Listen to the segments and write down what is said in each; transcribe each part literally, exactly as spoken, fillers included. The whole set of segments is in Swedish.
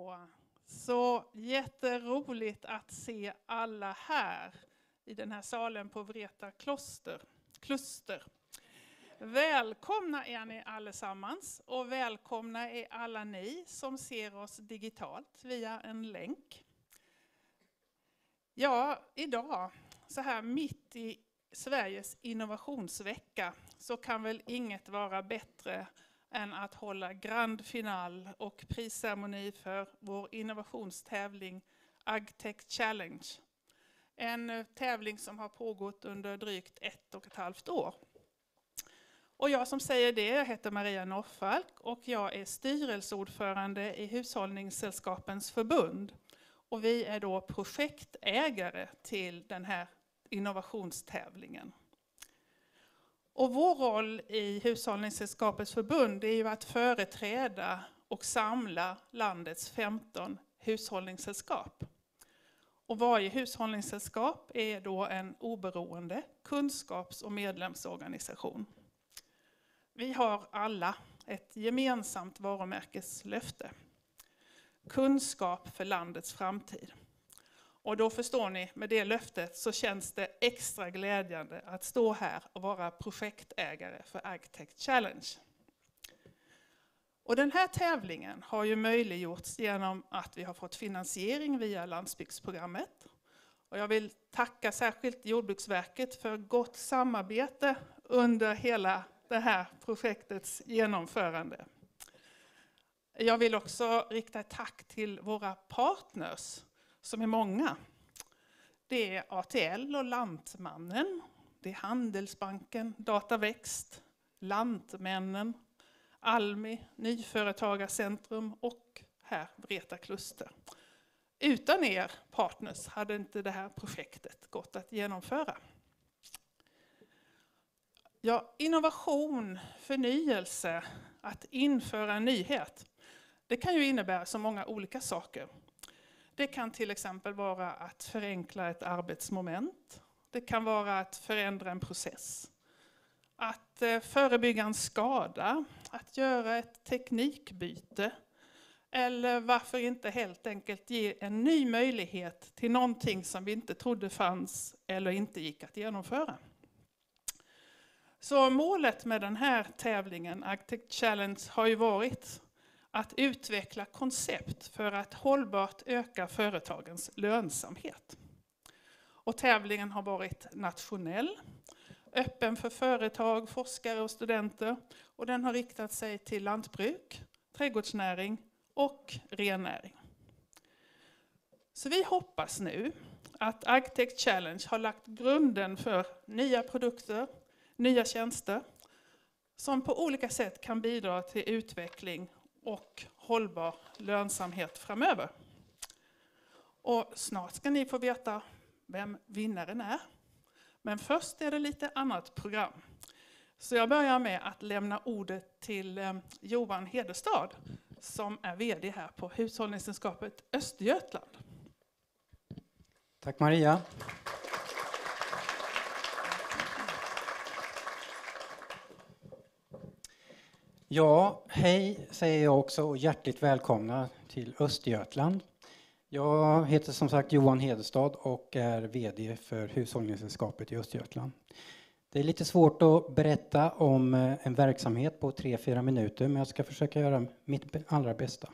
Så, så jätteroligt att se alla här i den här salen på Vreta kloster, kluster. Välkomna är ni allesammans och välkomna är alla ni som ser oss digitalt via en länk. Ja, idag, så här mitt i Sveriges innovationsvecka, så kan väl inget vara bättre än att hålla grand final och prisceremoni för vår innovationstävling AgTech Challenge. En tävling som har pågått under drygt ett och ett halvt år. Och jag som säger det, jag heter Maria Norrfalk och jag är styrelseordförande i Hushållningssällskapens förbund. Och vi är då projektägare till den här innovationstävlingen. Och vår roll i Hushållningssällskapets förbund är ju att företräda och samla landets femton hushållningssällskap. Och varje hushållningssällskap är då en oberoende kunskaps- och medlemsorganisation. Vi har alla ett gemensamt varumärkeslöfte. Kunskap för landets framtid. Och då förstår ni, med det löftet så känns det extra glädjande att stå här och vara projektägare för AgTech Challenge. Och den här tävlingen har ju möjliggjorts genom att vi har fått finansiering via landsbygdsprogrammet. Och jag vill tacka särskilt Jordbruksverket för gott samarbete under hela det här projektets genomförande. Jag vill också rikta ett tack till våra partners som är många. Det är A T L och Lantmannen, det är Handelsbanken, Dataväxt, Lantmännen, Almi, Nyföretagarcentrum och här Vreta kluster. Utan er partners hade inte det här projektet gått att genomföra. Ja, innovation, förnyelse, att införa en nyhet, det kan ju innebära så många olika saker. Det kan till exempel vara att förenkla ett arbetsmoment. Det kan vara att förändra en process. Att förebygga en skada. Att göra ett teknikbyte. Eller varför inte helt enkelt ge en ny möjlighet till någonting som vi inte trodde fanns eller inte gick att genomföra. Så målet med den här tävlingen, AgTech Challenge, har ju varit att utveckla koncept för att hållbart öka företagens lönsamhet. Och tävlingen har varit nationell, öppen för företag, forskare och studenter. Och den har riktat sig till lantbruk, trädgårdsnäring och rennäring. Så vi hoppas nu att AgTech Challenge har lagt grunden för nya produkter, nya tjänster som på olika sätt kan bidra till utveckling och hållbar lönsamhet framöver. Och snart ska ni få veta vem vinnaren är. Men först är det lite annat program. Så jag börjar med att lämna ordet till eh, Johan Hederstad som är vd här på Hushållningssällskapet Östergötland. Tack Maria. Ja, hej säger jag också och hjärtligt välkomna till Östergötland. Jag heter som sagt Johan Hederstad och är vd för Hushållningssällskapet i Östergötland. Det är lite svårt att berätta om en verksamhet på tre fyra minuter, men jag ska försöka göra mitt allra bästa.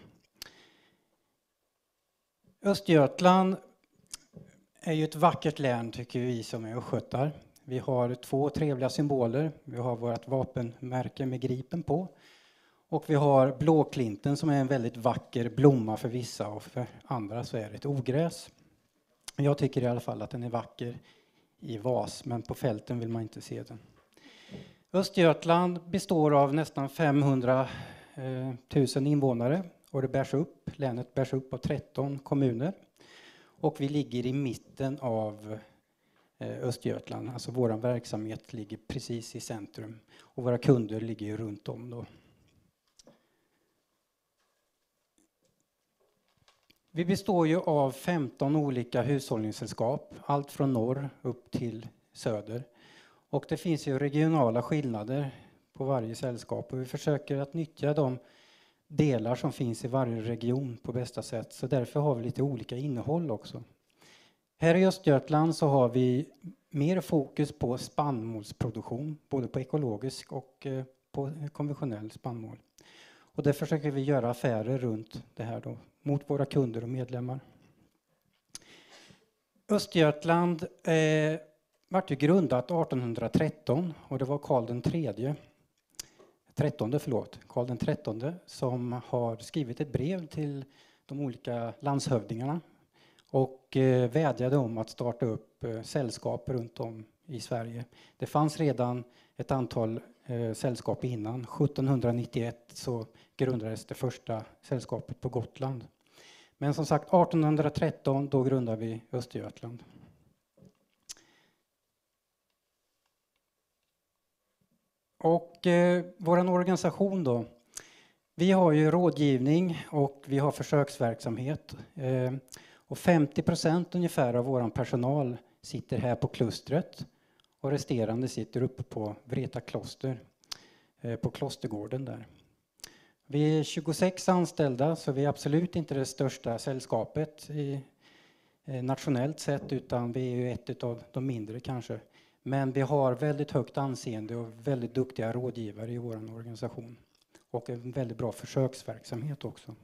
Östergötland är ju ett vackert län tycker vi som är östgötar. Vi har två trevliga symboler. Vi har vårt vapenmärke med gripen på. Och vi har blåklinten som är en väldigt vacker blomma för vissa och för andra så är det ett ogräs. Jag tycker i alla fall att den är vacker i vas, men på fälten vill man inte se den. Östergötland består av nästan femhundratusen invånare och det bärs upp, länet bärs upp av tretton kommuner. Och vi ligger i mitten av Östergötland, alltså vår verksamhet ligger precis i centrum och våra kunder ligger ju runt om då. Vi består ju av femton olika hushållningssällskap, allt från norr upp till söder. Och det finns ju regionala skillnader på varje sällskap och vi försöker att nyttja de, delar som finns i varje region på bästa sätt. Så därför har vi lite olika innehåll också. Här i Östergötland så har vi mer fokus på spannmålsproduktion, både på ekologisk och eh, på konventionell spannmål. Och där försöker vi göra affärer runt det här då, mot våra kunder och medlemmar. Östergötland eh, var ju grundat artonhundratretton och det var Karl den tredje, trettonde förlåt, Karl den trettonde som har skrivit ett brev till de olika landshövdingarna och eh, vädjade om att starta upp eh, sällskap runt om i Sverige. Det fanns redan ett antal eh, sällskap innan. sjuttonhundranittioett så grundades det första sällskapet på Gotland. Men som sagt, artonhundratretton då grundade vi Östergötland. Och eh, vår organisation då. Vi har ju rådgivning och vi har försöksverksamhet. Eh, och femtio procent ungefär av vår personal sitter här på klustret. Och resterande sitter uppe på Vreta kloster. Eh, på klostergården där. Vi är tjugosex anställda så vi är absolut inte det största sällskapet i, eh, nationellt sett. Utan vi är ju ett av de mindre kanske. Men vi har väldigt högt anseende och väldigt duktiga rådgivare i vår organisation. Och en väldigt bra försöksverksamhet också.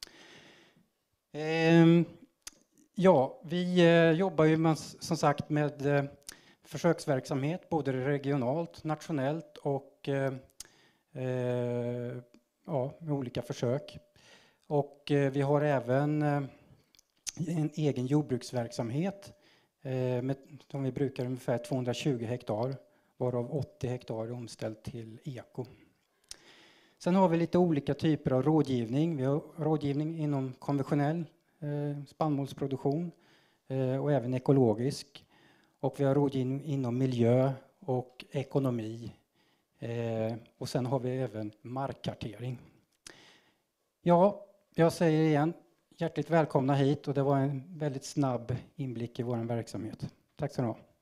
Ehm, ja, vi eh, jobbar ju med, som sagt med eh, försöksverksamhet både regionalt, nationellt och eh, eh, ja, med olika försök. Och eh, vi har även eh, en egen jordbruksverksamhet eh, med, som vi brukar ungefär tvåhundratjugo hektar, varav åttio hektar är omställt till eko. Sen har vi lite olika typer av rådgivning. Vi har rådgivning inom konventionell eh, spannmålsproduktion eh, och även ekologisk. Och vi har rådgivning inom miljö och ekonomi. Eh, och sen har vi även markkartering. Ja, jag säger igen, hjärtligt välkomna hit och det var en väldigt snabb inblick i vår verksamhet. Tack så mycket.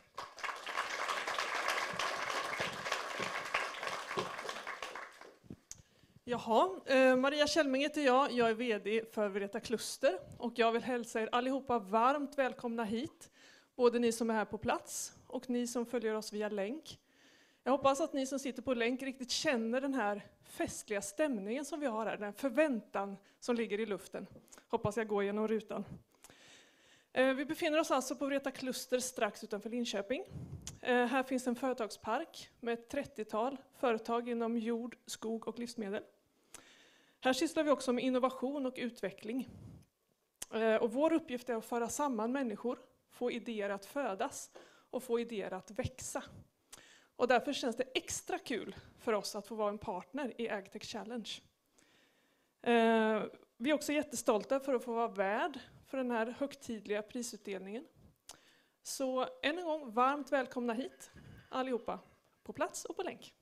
Jaha, eh, Maria Kjellming heter jag, jag är vd för Vreta Kluster och jag vill hälsa er allihopa varmt välkomna hit. Både ni som är här på plats och ni som följer oss via länk. Jag hoppas att ni som sitter på länk riktigt känner den här festliga stämningen som vi har här, den förväntan som ligger i luften. Hoppas jag går genom rutan. Eh, vi befinner oss alltså på Vreta Kluster strax utanför Linköping. Eh, här finns en företagspark med ett trettiotal företag inom jord, skog och livsmedel. Här sysslar vi också med innovation och utveckling. Eh, och vår uppgift är att föra samman människor, få idéer att födas och få idéer att växa. Och därför känns det extra kul för oss att få vara en partner i AgTech Challenge. Eh, vi är också jättestolta för att få vara värd för den här högtidliga prisutdelningen. Så än en gång varmt välkomna hit allihopa, på plats och på länk.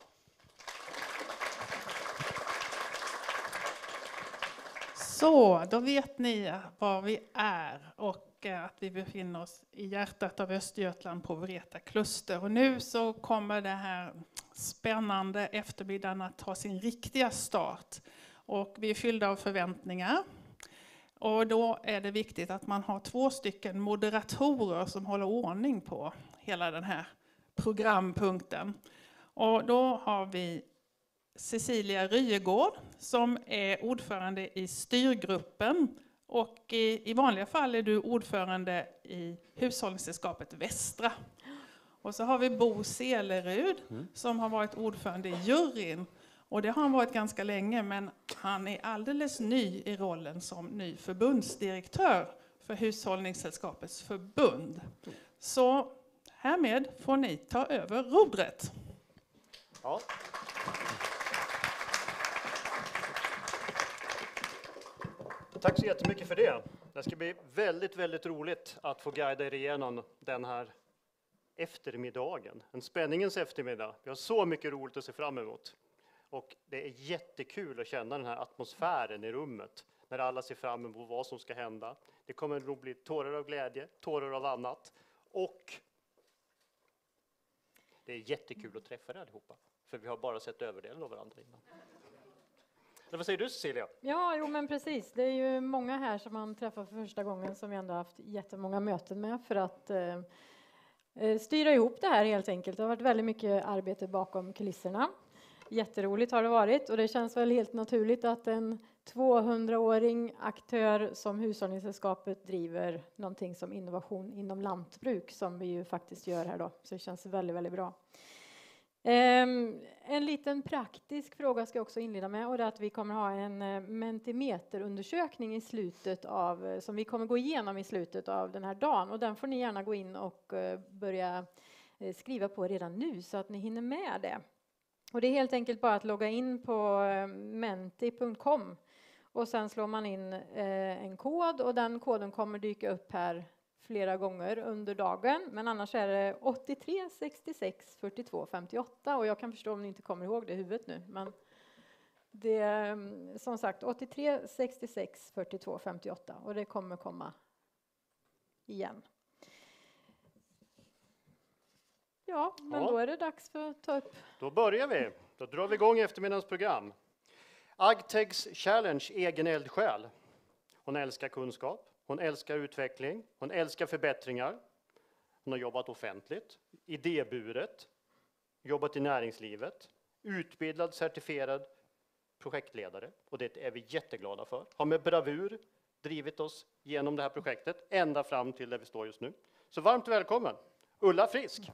Så, då vet ni var vi är och att vi befinner oss i hjärtat av Östergötland på Vreta Kluster. Och nu så kommer det här spännande eftermiddagen att ta sin riktiga start. Och vi är fyllda av förväntningar. Och då är det viktigt att man har två stycken moderatorer som håller ordning på hela den här programpunkten. Och då har vi Cecilia Ryegård som är ordförande i styrgruppen. Och i, i vanliga fall är du ordförande i Hushållningssällskapet Västra. Och så har vi Bo Selerud mm. som har varit ordförande i juryn. Och det har han varit ganska länge, men han är alldeles ny i rollen som ny förbundsdirektör för Hushållningssällskapets förbund. Så härmed får ni ta över rodret. Ja. Tack så jättemycket för det. Det ska bli väldigt, väldigt roligt att få guida er igenom den här eftermiddagen. En spänningens eftermiddag. Vi har så mycket roligt att se fram emot. Och det är jättekul att känna den här atmosfären i rummet. När alla ser fram emot vad som ska hända. Det kommer nog bli tårar av glädje, tårar av annat. Och det är jättekul att träffa er allihopa. För vi har bara sett överdelen av varandra innan. Eller vad säger du, Cecilia? Ja, jo men precis. Det är ju många här som man träffar för första gången som vi ändå haft jättemånga möten med för att eh, styra ihop det här helt enkelt. Det har varit väldigt mycket arbete bakom kulisserna. Jätteroligt har det varit och det känns väl helt naturligt att en tvåhundraårig aktör som Hushållningssällskapet driver någonting som innovation inom lantbruk som vi ju faktiskt gör här då. Så det känns väldigt, väldigt bra. Um, en liten praktisk fråga ska jag också inleda med och det är att vi kommer ha en uh, Mentimeter-undersökning i slutet av, uh, som vi kommer gå igenom i slutet av den här dagen och den får ni gärna gå in och uh, börja uh, skriva på redan nu så att ni hinner med det. Och det är helt enkelt bara att logga in på uh, menti punkt com och sen slår man in uh, en kod och den koden kommer dyka upp här flera gånger under dagen, men annars är det åttiotre sextiosex fyrtiotvå femtioåtta och jag kan förstå om ni inte kommer ihåg det i huvudet nu, men det är som sagt åttiotre sextiosex fyrtiotvå femtioåtta och det kommer komma igen. Ja, men Ja. Då är det dags för att ta upp. Då börjar vi. Då drar vi igång eftermiddagens program. Agtegs Challenge, egen eldsjäl. Hon älskar kunskap. Hon älskar utveckling, hon älskar förbättringar. Hon har jobbat offentligt, idéburet, jobbat i näringslivet, utbildad, certifierad projektledare. Och det är vi jätteglada för. Har med bravur drivit oss genom det här projektet ända fram till där vi står just nu. Så varmt välkommen, Ulla Frisk.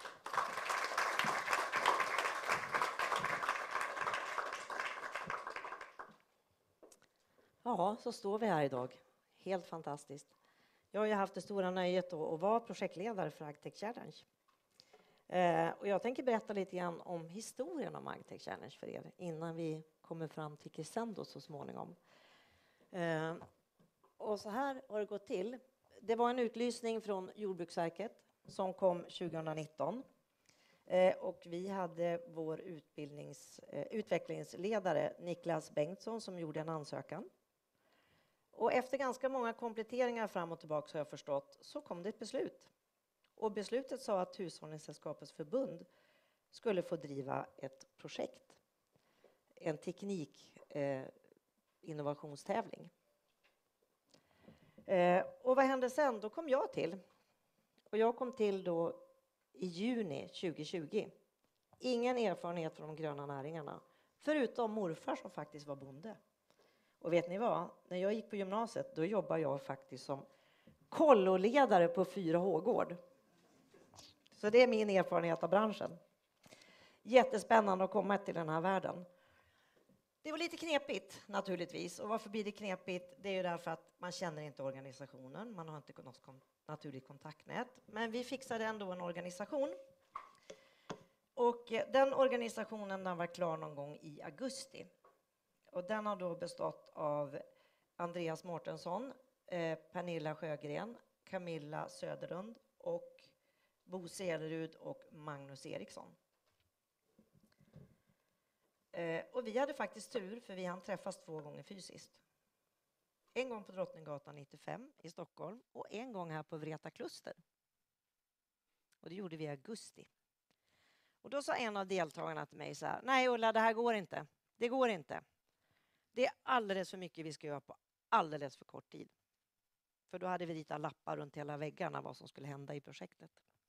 Ja, så står vi här idag. Helt fantastiskt. Jag har ju haft det stora nöjet att vara projektledare för Agtech Challenge. Eh, och jag tänker berätta lite grann om historien om Agtech Challenge för er innan vi kommer fram till Crescendo så småningom. Eh, och så här har det gått till. Det var en utlysning från Jordbruksverket som kom tjugonitton. Eh, och vi hade vår utbildnings, eh, utvecklingsledare Niklas Bengtsson som gjorde en ansökan. Och efter ganska många kompletteringar fram och tillbaka har jag förstått så kom det ett beslut. Och beslutet sa att Hushållningssällskapets förbund skulle få driva ett projekt. En teknik eh, innovationstävling. Eh, och vad hände sen? Då kom jag till. Och jag kom till då i juni tjugohundratjugo. Ingen erfarenhet från de gröna näringarna. Förutom morfar som faktiskt var bonde. Och vet ni vad? När jag gick på gymnasiet då jobbade jag faktiskt som kolloledare på fyra H-gård. Så det är min erfarenhet av branschen. Jättespännande att komma till den här världen. Det var lite knepigt naturligtvis. Och varför blir det knepigt? Det är ju därför att man känner inte organisationen. Man har inte något naturligt kontaktnät. Men vi fixade ändå en organisation. Och den organisationen den var klar någon gång i augusti. Och den har då bestått av Andreas Mårtensson, eh, Pernilla Sjögren, Camilla Söderlund och Bo Selerud och Magnus Eriksson. Eh, och vi hade faktiskt tur för vi hann träffas två gånger fysiskt. En gång på Drottninggatan nittiofem i Stockholm och en gång här på Vreta Kluster. Och det gjorde vi i augusti. Och då sa en av deltagarna till mig så här: nej Ulla, det här går inte. Det går inte. Det är alldeles för mycket vi ska göra på alldeles för kort tid. För då hade vi ritat lappar runt hela väggarna vad som skulle hända i projektet.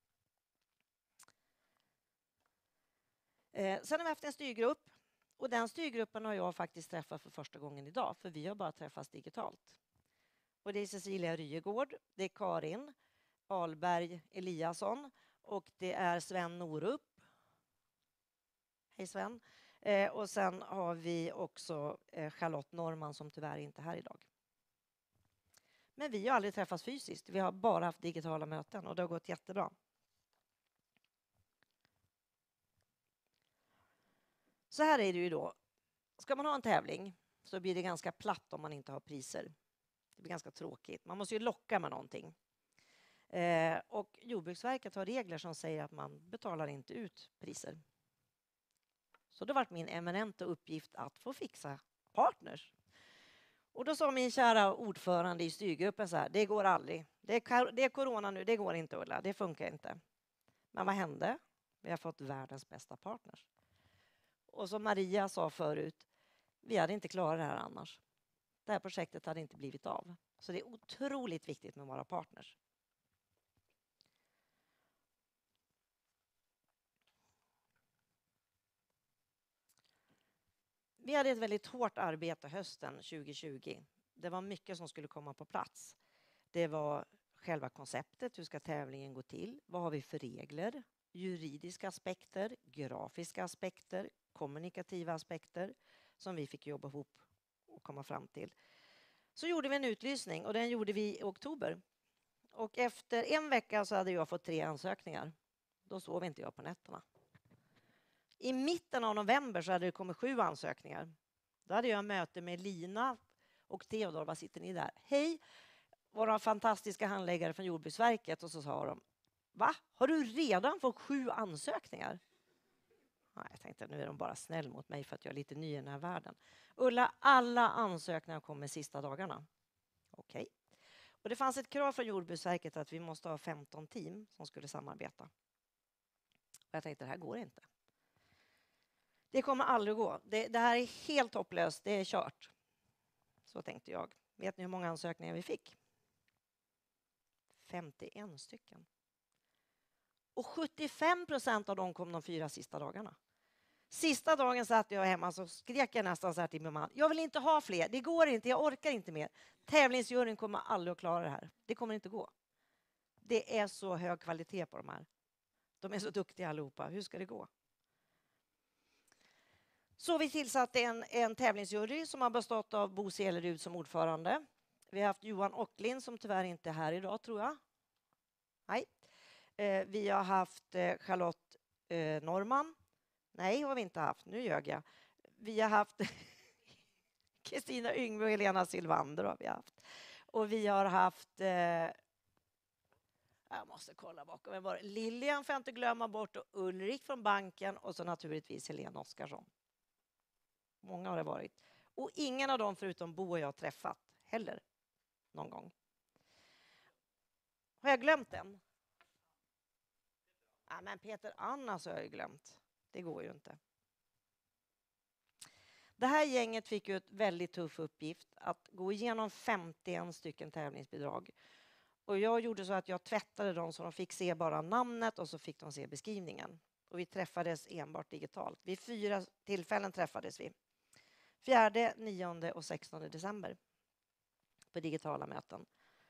Eh, sen har vi haft en styrgrupp. Och den styrgruppen har jag faktiskt träffat för första gången idag. För vi har bara träffats digitalt. Och det är Cecilia Ryegård, det är Karin Ahlberg Eliasson och det är Sven Norup. Hej Sven. Eh, och sen har vi också eh, Charlotte Norman som tyvärr inte är här idag. Men vi har aldrig träffats fysiskt. Vi har bara haft digitala möten och det har gått jättebra. Så här är det ju då. Ska man ha en tävling så blir det ganska platt om man inte har priser. Det blir ganska tråkigt. Man måste ju locka med någonting. Eh, och Jordbruksverket har regler som säger att man betalar inte ut priser. Så det har varit min eminenta uppgift att få fixa partners. Och då sa min kära ordförande i styrgruppen så här: det går aldrig. Det är, det är corona nu, det går inte Ulla, det funkar inte. Men vad hände? Vi har fått världens bästa partners. Och som Maria sa förut, Vi hade inte klarat det här annars. Det här projektet hade inte blivit av. Så det är otroligt viktigt med våra partners. Vi hade ett väldigt hårt arbete hösten tjugo tjugo. Det var mycket som skulle komma på plats. Det var själva konceptet, hur ska tävlingen gå till? Vad har vi för regler? Juridiska aspekter, grafiska aspekter, kommunikativa aspekter som vi fick jobba ihop och komma fram till. Så gjorde vi en utlysning och den gjorde vi i oktober. Och efter en vecka så hade jag fått tre ansökningar. Då sov inte jag på nätterna. I mitten av november så hade det kommit sju ansökningar. Då hade jag möte med Lina och Theodor. Vad sitter ni där? Hej, våra fantastiska handläggare från Jordbruksverket. Och så sa de, va? Har du redan fått sju ansökningar? Nej, jag tänkte nu är de bara snäll mot mig för att jag är lite ny i den här världen. Ulla, alla ansökningar kommer sista dagarna. Okej. Okay. Och det fanns ett krav från Jordbruksverket att vi måste ha femton team som skulle samarbeta. Och jag tänkte det här går inte. Det kommer aldrig gå. Det, det här är helt hopplöst. Det är kört. Så tänkte jag. Vet ni hur många ansökningar vi fick? femtioen stycken. Och sjuttiofem procent av dem kom de fyra sista dagarna. Sista dagen satt jag hemma så skrek jag nästan så här till min man. Jag vill inte ha fler. Det går inte. Jag orkar inte mer. Tävlingsjuryn kommer aldrig att klara det här. Det kommer inte gå. Det är så hög kvalitet på de här. De är så duktiga allihopa. Hur ska det gå? Så vi tillsatte en, en tävlingsjury som har bestått av Bo Selerud som ordförande. Vi har haft Johan Ocklin som tyvärr inte är här idag tror jag. Nej. Eh, vi har haft eh, Charlotte eh, Norman. Nej, har vi inte haft. Nu ljög jag. Vi har haft Kristina Yngve och Helena Silvander har vi haft. Och vi har haft eh, jag måste kolla bakom. Men var Lilian får jag inte glömma bort och Ulrik från banken och så naturligtvis Helena Oskarsson. Många har det varit. Och ingen av dem förutom Bo och jag träffat heller någon gång. Har jag glömt den? Ja, men Peter Anna så har jag glömt. Det går ju inte. Det här gänget fick ju ett väldigt tuff uppgift att gå igenom femtioen stycken tävlingsbidrag. Och jag gjorde så att jag tvättade dem så de fick se bara namnet och så fick de se beskrivningen. Och vi träffades enbart digitalt. Vid fyra tillfällen träffades vi. Fjärde, nionde och sextonde december. På digitala möten.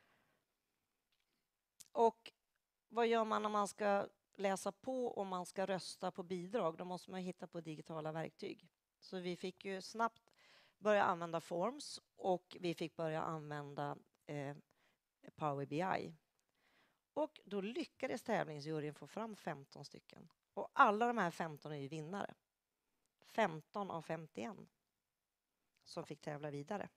Och vad gör man när man ska läsa på och man ska rösta på bidrag? Då måste man hitta på digitala verktyg. Så vi fick ju snabbt börja använda Forms och vi fick börja använda eh, Power B I. Och då lyckades tävlingsjuryn få fram femton stycken. Och alla de här femton är ju vinnare. femton av femtioen som fick tävla vidare.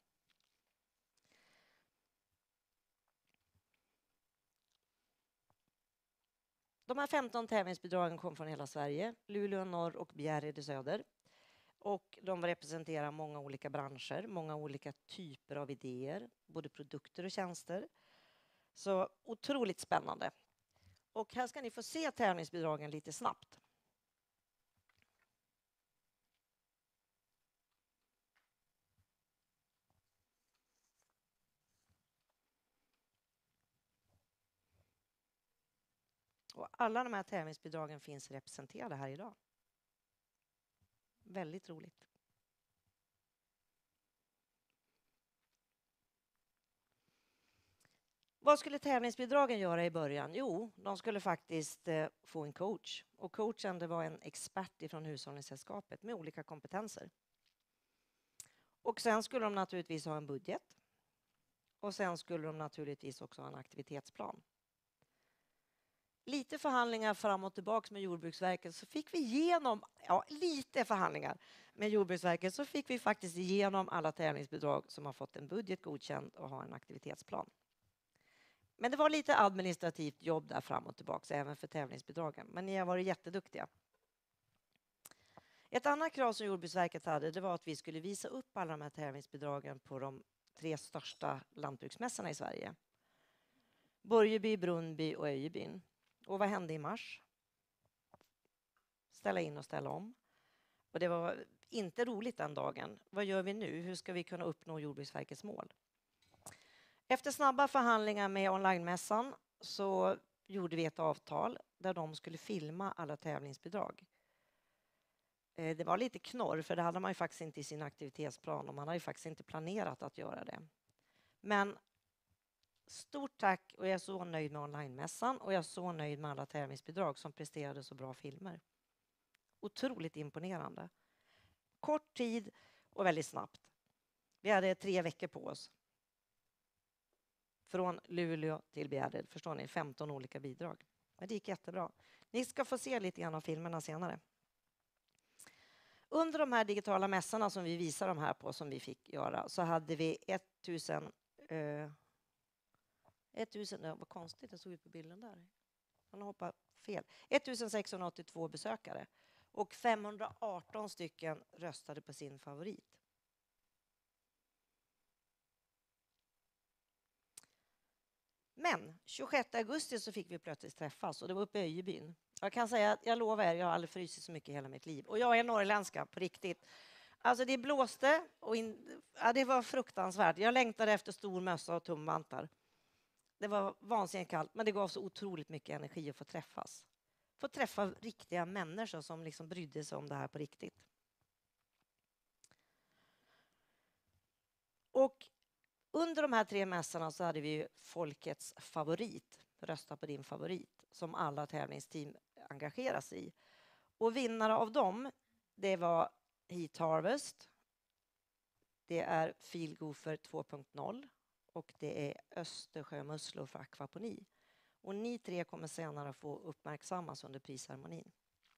De här femton tävlingsbidragen kom från hela Sverige. Luleå norr och Bjärred i söder. Och de representerar många olika branscher, många olika typer av idéer, både produkter och tjänster. Så otroligt spännande. Och här ska ni få se tävlingsbidragen lite snabbt. Och alla de här tävlingsbidragen finns representerade här idag. Väldigt roligt. Vad skulle tävlingsbidragen göra i början? Jo, de skulle faktiskt eh, få en coach. Och coachen det var en expert från Hushållningssällskapet med olika kompetenser. Och sen skulle de naturligtvis ha en budget. Och sen skulle de naturligtvis också ha en aktivitetsplan. Lite förhandlingar fram och tillbaka med Jordbruksverket så fick vi igenom, ja lite förhandlingar med Jordbruksverket så fick vi faktiskt igenom alla tävlingsbidrag som har fått en budget godkänd och har en aktivitetsplan. Men det var lite administrativt jobb där fram och tillbaka även för tävlingsbidragen. Men ni har varit jätteduktiga. Ett annat krav som Jordbruksverket hade det var att vi skulle visa upp alla de här tävlingsbidragen på de tre största lantbruksmässorna i Sverige. Borgeby, Brunnby och Öjebyn. Och vad hände i mars? Ställa in och ställa om. Och det var inte roligt den dagen. Vad gör vi nu? Hur ska vi kunna uppnå Jordbruksverkets mål? Efter snabba förhandlingar med onlinemässan så gjorde vi ett avtal där de skulle filma alla tävlingsbidrag. Det var lite knorr, för det hade man ju faktiskt inte i sin aktivitetsplan och man hade ju faktiskt inte planerat att göra det. Men stort tack, och jag är så nöjd med onlinemässan och jag är så nöjd med alla tävlingsbidrag som presterade så bra filmer. Otroligt imponerande. Kort tid och väldigt snabbt. Vi hade tre veckor på oss. Från Luleå till Bjärred, förstår ni, femton olika bidrag. Men det gick jättebra. Ni ska få se lite grann av filmerna senare. Under de här digitala mässorna som vi visar de här på, som vi fick göra, så hade vi tusen... Eh, tusen, det var konstigt, det såg ut på bilden där. Han hoppar fel. ettusensexhundraåttiotvå besökare. Och femhundraarton stycken röstade på sin favorit. Men tjugosjätte augusti så fick vi plötsligt träffas och det var uppe i Öjebyn. Jag kan säga att jag lovar er, jag har aldrig frysit så mycket i hela mitt liv. Och jag är norrländska på riktigt. Alltså det blåste och in, ja, det var fruktansvärt. Jag längtade efter stor mössa och tumvantar. Det var vansinnigt kallt, men det gav så otroligt mycket energi att få träffas. Få träffa riktiga människor som liksom brydde sig om det här på riktigt. Och under de här tre mässorna så hade vi folkets favorit, rösta på din favorit, som alla tävlingsteam engageras i. Och vinnare av dem, det var Heat Harvest, det är Feelgoofer två punkt noll och det är Östersjömusslor för akvaponi. Och ni tre kommer senare få uppmärksammas under prisceremonin.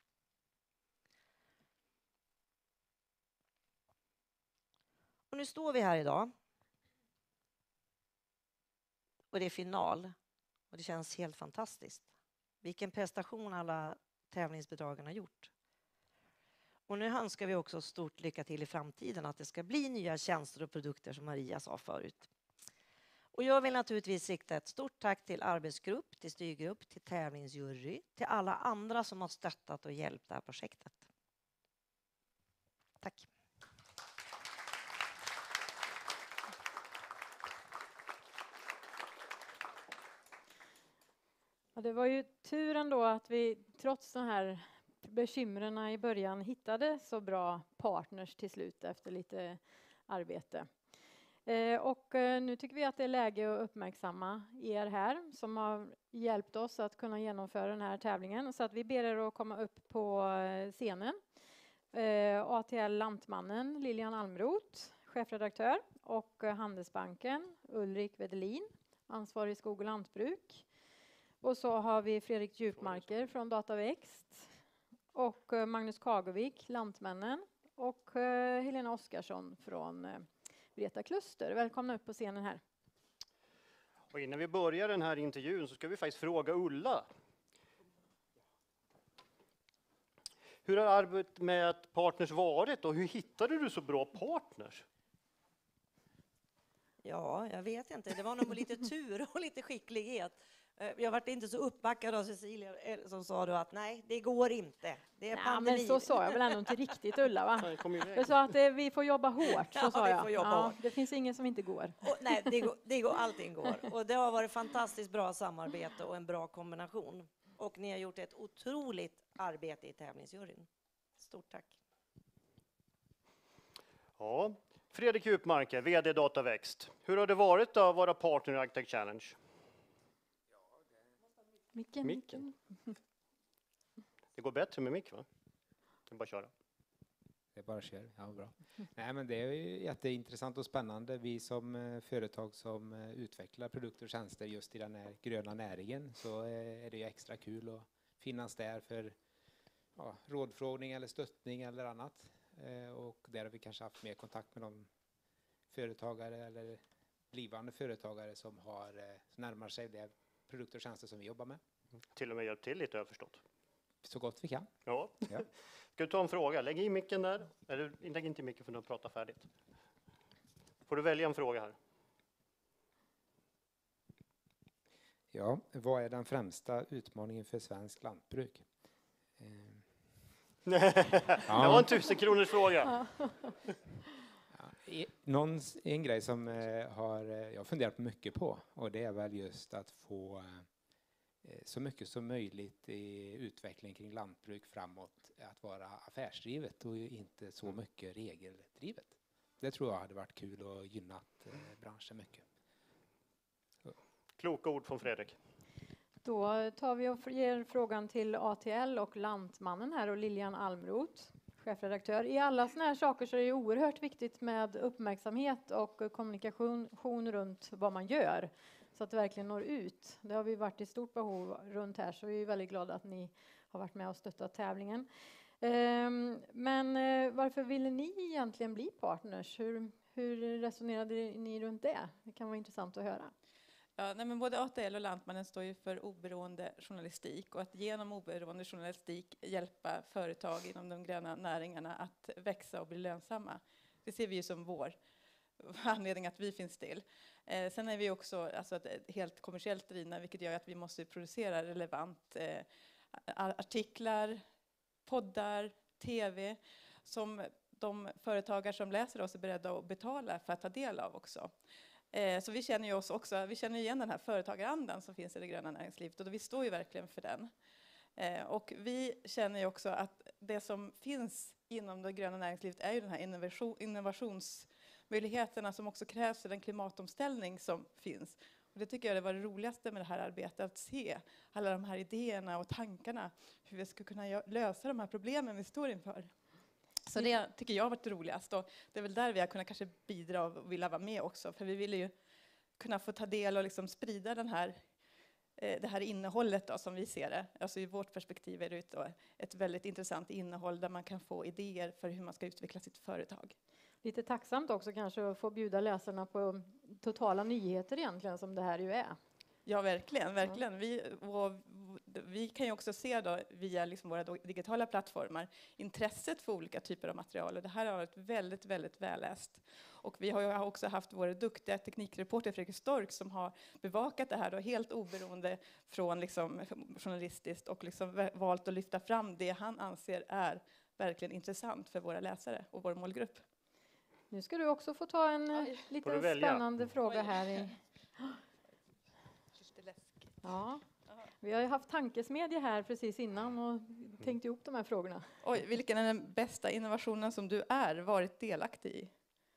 Och nu står vi här idag. Och det är final. Och det känns helt fantastiskt. Vilken prestation alla tävlingsbidragen har gjort. Och nu önskar vi också stort lycka till i framtiden. Att det ska bli nya tjänster och produkter som Maria sa förut. Och jag vill naturligtvis rikta ett stort tack till arbetsgrupp, till styrgrupp, till tävlingsjury. Till alla andra som har stöttat och hjälpt det här projektet. Tack. Ja, det var ju tur ändå att vi trots de här bekymren i början hittade så bra partners till slut efter lite arbete. Eh, och eh, nu tycker vi att det är läge att uppmärksamma er här som har hjälpt oss att kunna genomföra den här tävlingen. Så att vi ber er att komma upp på scenen. Eh, A T L Lantmannen Lilian Almroth, chefredaktör, och eh, Handelsbanken Ulrik Wedelin, ansvarig skog och lantbruk. Och så har vi Fredrik Djupmarker från Dataväxt och eh, Magnus Kagovik, Lantmännen, och eh, Helena Oskarsson från eh, Vreta Kluster. Välkomna upp på scenen här. Och innan vi börjar den här intervjun så ska vi faktiskt fråga Ulla. Hur har arbetet med partners varit och hur hittade du så bra partners? Ja, jag vet inte. Det var nog lite tur och lite skicklighet. Jag var inte så uppbackad av Cecilia som sa då att nej, det går inte. Det är nej, pandemi. men så sa jag väl ändå inte riktigt, Ulla, va? Jag sa att det, vi får jobba hårt, så ja, sa vi jag. får jobba Ja, hårt. det finns ingen som inte går. Och, nej, det går, det går, allting går. Och det har varit fantastiskt bra samarbete och en bra kombination. Och ni har gjort ett otroligt arbete i tävlingsjuryn. Stort tack. Ja, Fredrik Djupmarker, V D Dataväxt. Hur har det varit att vara partner i Agtech Challenge? Micken, micken. Det går bättre med mick, va? Det är bara att köra. Det är bara att köra, ja bra. Nej, men det är ju jätteintressant och spännande. Vi som eh, företag som eh, utvecklar produkter och tjänster just i den här gröna näringen, så eh, är det ju extra kul att finnas där för ja, rådfrågning eller stöttning eller annat. Eh, och där har vi kanske haft mer kontakt med de företagare eller blivande företagare som har eh, närmar sig det produkter och tjänster som vi jobbar med. Till och med hjälpt till lite, har jag förstått. Så gott vi kan. Ja. Ja. Ska du ta en fråga? Lägg i micken där. Eller lägg inte i micken för att prata färdigt. Får du välja en fråga här. Ja, vad är den främsta utmaningen för svensk lantbruk? Eh, Det var en tusen kronors fråga. Ja, någon, en grej som eh, har, jag funderat mycket på, och det är väl just att få eh, så mycket som möjligt i utveckling kring lantbruk framåt att vara affärsdrivet och inte så mycket regeldrivet. Det tror jag hade varit kul och gynnat eh, branschen mycket. Kloka ord från Fredrik. Då tar vi och ger frågan till A T L och Lantmannen här och Lilian Almroth, chefredaktör. I alla såna här saker så är det oerhört viktigt med uppmärksamhet och kommunikation runt vad man gör så att det verkligen når ut. Det har vi varit i stort behov runt här, så vi är väldigt glada att ni har varit med och stöttat tävlingen. Men varför ville ni egentligen bli partners? Hur, hur resonerade ni runt det? Det kan vara intressant att höra. Ja, nej, men både A T L och Lantmannen står ju för oberoende journalistik, och att genom oberoende journalistik hjälpa företag inom de gröna näringarna att växa och bli lönsamma. Det ser vi ju som vår anledning att vi finns till. Eh, sen är vi också alltså, helt kommersiellt drivna, vilket gör att vi måste producera relevant eh, artiklar, poddar, tv som de företagare som läser oss är beredda att betala för att ta del av också. Så vi känner ju oss också, vi känner igen den här företagarandan som finns i det gröna näringslivet, och vi står ju verkligen för den. Och vi känner ju också att det som finns inom det gröna näringslivet är ju den här innovation, innovationsmöjligheterna som också krävs för den klimatomställning som finns. Och det tycker jag det var det roligaste med det här arbetet, att se alla de här idéerna och tankarna, hur vi ska kunna lösa de här problemen vi står inför. Så det tycker jag har varit roligast, och det är väl där vi har kunnat kanske bidra och vilja vara med också. För vi ville ju kunna få ta del och liksom sprida den här, det här innehållet då, som vi ser det. Alltså i vårt perspektiv är det ett, ett väldigt intressant innehåll där man kan få idéer för hur man ska utveckla sitt företag. Lite tacksamt också kanske att få bjuda läsarna på totala nyheter egentligen, som det här ju är. Ja, verkligen. verkligen. Vi, och, vi kan ju också se då, via liksom våra digitala plattformar intresset för olika typer av material. Och det här har varit väldigt, väldigt välläst. Och vi har ju också haft vår duktiga teknikreporter Fredrik Stork som har bevakat det här då, helt oberoende från liksom, journalistiskt, och liksom valt att lyfta fram det han anser är verkligen intressant för våra läsare och vår målgrupp. Nu ska du också få ta en Oj. lite spännande fråga här. I. Ja. Vi har ju haft tankesmedje här precis innan och tänkt ihop de här frågorna. Oj, vilken är den bästa innovationen som du är varit delaktig i?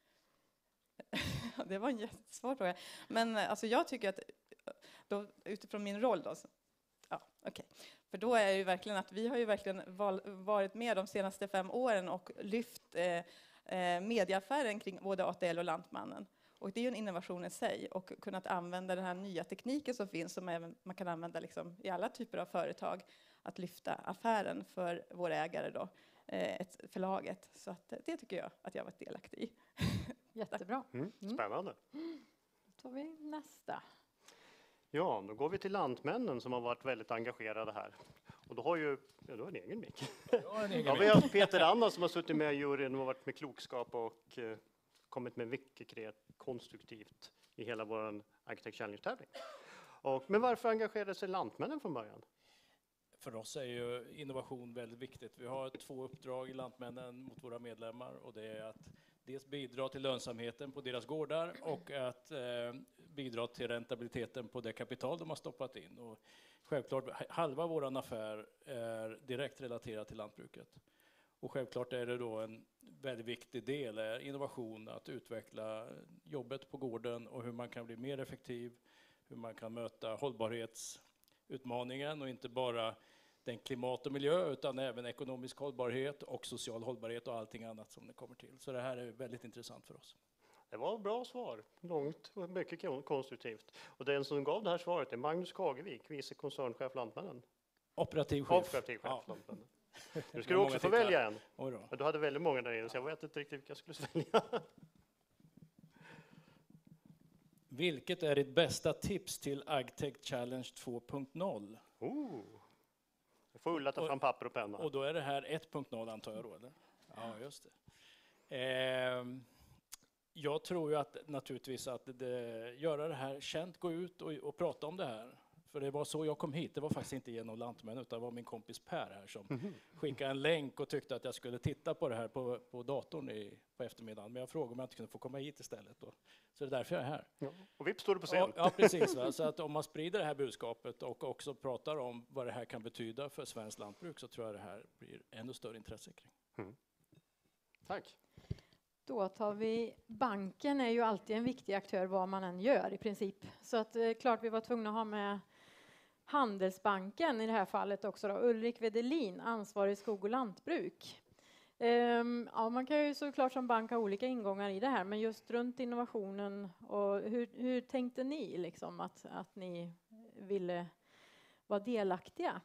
Det var en jättesvår fråga. Men alltså, jag tycker att då, utifrån min roll då, så, ja, okej. För då är det ju verkligen att vi har ju verkligen val, varit med de senaste fem åren och lyft eh, eh, medieaffären kring både A T L och Lantmannen. Och det är ju en innovation i sig, och kunnat använda den här nya tekniken som finns, som även man kan använda liksom i alla typer av företag, att lyfta affären för våra ägare då, eh, ett förlaget. Så att, det tycker jag att jag har varit delaktig i. Jättebra. Mm, spännande. Mm. Då tar vi nästa. Ja, då går vi till Lantmännen som har varit väldigt engagerade här. Och då har ju, ja, då har en egen mick. Ja, vi har Peter Anna som har suttit med i juryn och varit med klokskap och eh, kommit med mycket konstruktivt i hela vår Architect Challenge-tävling. Och, men varför engagerade sig Lantmännen från början? För oss är ju innovation väldigt viktigt. Vi har två uppdrag i Lantmännen mot våra medlemmar, och det är att dels bidra till lönsamheten på deras gårdar och att eh, bidra till rentabiliteten på det kapital de har stoppat in. Och självklart, halva vår affär är direkt relaterad till lantbruket. Och självklart är det då en väldigt viktig del är innovation, att utveckla jobbet på gården och hur man kan bli mer effektiv, hur man kan möta hållbarhetsutmaningen, och inte bara den klimat och miljö utan även ekonomisk hållbarhet och social hållbarhet och allting annat som det kommer till. Så det här är väldigt intressant för oss. Det var ett bra svar, långt och mycket konstruktivt. Och den som gav det här svaret är Magnus Kagevik, vice koncernchef Lantmännen. Operativ chef. Operativ chef Ja. Lantmännen. Nu ska du också få titlar. välja en. Oj då. Men du hade väldigt många där inne, så jag vet inte riktigt vilka jag skulle välja. Vilket är ditt bästa tips till Agtech Challenge två punkt noll? Oh. Jag får Ulla ta fram papper och penna. Och då är det här ett punkt noll antar jag då, eller? Ja, just det. Eh, jag tror ju att naturligtvis att det, göra det här känt, gå ut och, och prata om det här. För det var så jag kom hit. Det var faktiskt inte genom Lantmännen, utan det var min kompis Per här som mm-hmm. skickade en länk och tyckte att jag skulle titta på det här på, på datorn i, på eftermiddagen. Men jag frågade om jag inte kunde få komma hit istället. Då. Så det är därför jag är här. Ja. Och vips står du på scen. Ja, ja precis. Va? Så att om man sprider det här budskapet och också pratar om vad det här kan betyda för svenskt lantbruk, så tror jag det här blir ännu större intresse kring. Mm. Tack. Då tar vi, banken är ju alltid en viktig aktör vad man än gör i princip. Så att eh, klart vi var tvungna att ha med Handelsbanken i det här fallet också då. Ulrik Wedelin, ansvarig skog- och lantbruk. Um, ja, man kan ju såklart som bank ha olika ingångar i det här, men just runt innovationen och hur, hur tänkte ni liksom att, att ni ville vara delaktiga?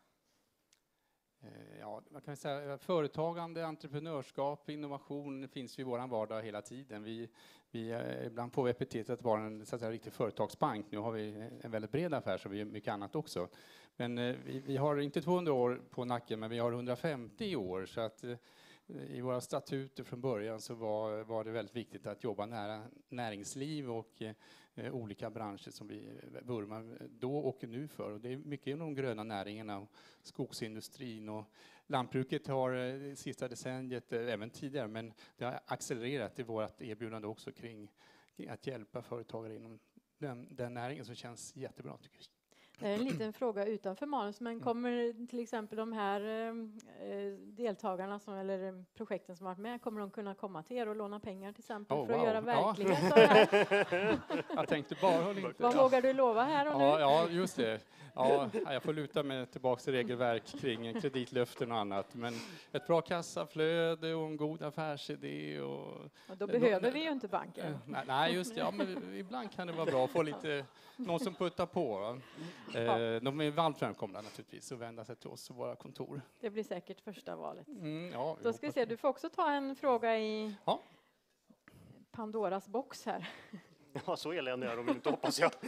Ja, man kan säga företagande, entreprenörskap, innovation finns ju i vår vardag hela tiden. Vi, vi ibland får vi epitetet att vara en, så att säga, riktig företagsbank. Nu har vi en väldigt bred affär, så vi gör mycket annat också. Men vi, vi har inte tvåhundra år på nacken, men vi har hundrafemtio år. Så att i våra statuter från början så var, var det väldigt viktigt att jobba nära näringsliv och eh, olika branscher som vi vurmar då och nu för. Och det är mycket inom de gröna näringarna, och skogsindustrin och lantbruket har eh, sista decenniet, eh, även tidigare, men det har accelererat i vårt erbjudande också kring, kring att hjälpa företagare inom den, den näringen, som känns jättebra tycker jag. Det är en liten fråga utanför manus, men kommer till exempel de här eh, deltagarna som, eller projekten som varit med, kommer de kunna komma till er och låna pengar till exempel oh, för att wow. göra verklighet ja. av det här? Jag tänkte bara hålla inte. Vad ja. vågar du lova här och nu? Ja, ja just det. Ja, jag får luta mig tillbaka till regelverk kring kreditlöften och annat. Men ett bra kassaflöde och en god affärsidé. Och, och då behöver vi ju inte banken. Nej, nej just det. Ja, men ibland kan det vara bra att få lite, någon som puttar på. Eh, de är varmt välkomna naturligtvis att vända sig till oss och våra kontor. Det blir säkert första valet. Mm, ja, då ska vi se, du får också ta en fråga i ja. Pandoras box här. Ja, så eländiga är de inte, hoppas jag.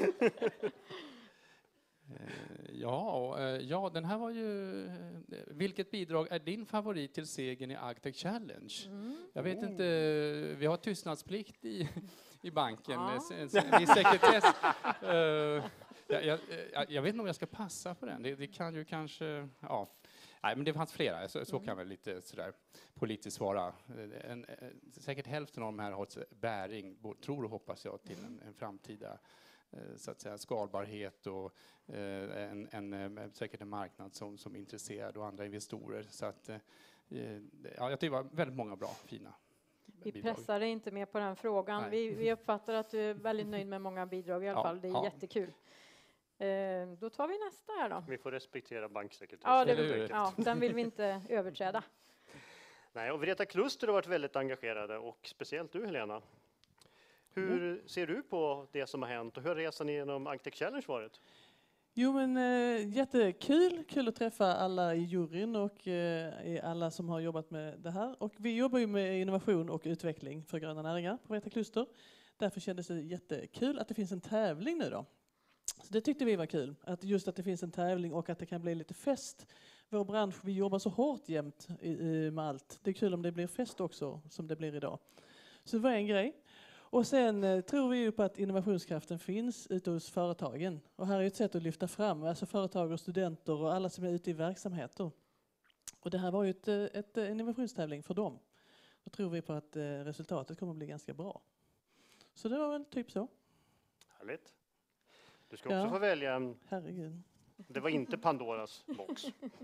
Ja, ja, den här var ju... Vilket bidrag är din favorit till segern i Agtech Challenge? Mm. Jag vet inte, vi har tystnadsplikt i, i banken, ja. en, en, en sekretess. uh, jag, jag, jag vet inte om jag ska passa på den. Det, det kan ju kanske... Ja. Nej, men det fanns flera, så, så kan väl lite sådär politiskt svara. En, en, säkert hälften av de här har bäring, tror och hoppas jag, till en, en framtida så att säga skalbarhet och eh, en, en, säkert en marknad som, som är intresserad och andra investorer. Så att, eh, ja, jag tycker det var väldigt många bra, fina Vi bidrag. pressar inte mer på den frågan. Vi, vi uppfattar att du är väldigt nöjd med många bidrag i alla ja, fall. Det är ja. jättekul. Eh, då tar vi nästa här då. Vi får respektera banksekreteraren. Ja, det, ja, den vill vi inte överträda. Nej, och Vreta Kluster har varit väldigt engagerade, och speciellt du Helena. Hur mm. ser du på det som har hänt och hur har resan genom Agtech Challenge varit? Jo men äh, jättekul, kul att träffa alla i juryn och äh, alla som har jobbat med det här. Och vi jobbar ju med innovation och utveckling för gröna näringar på Vreta Kluster. Därför kändes det jättekul att det finns en tävling nu då. Så det tyckte vi var kul, att just att det finns en tävling och att det kan bli lite fest. Vår bransch, vi jobbar så hårt jämt i, i, med allt. Det är kul om det blir fest också, som det blir idag. Så det var en grej. Och sen eh, tror vi ju på att innovationskraften finns ute hos företagen. Och här är ett sätt att lyfta fram, alltså företag och studenter och alla som är ute i verksamheter. Och det här var ju ett, ett, en innovationstävling för dem. Då tror vi på att eh, resultatet kommer att bli ganska bra. Så det var väl typ så. Härligt. Du ska också ja. få välja en... Herregud. Det var inte Pandoras box.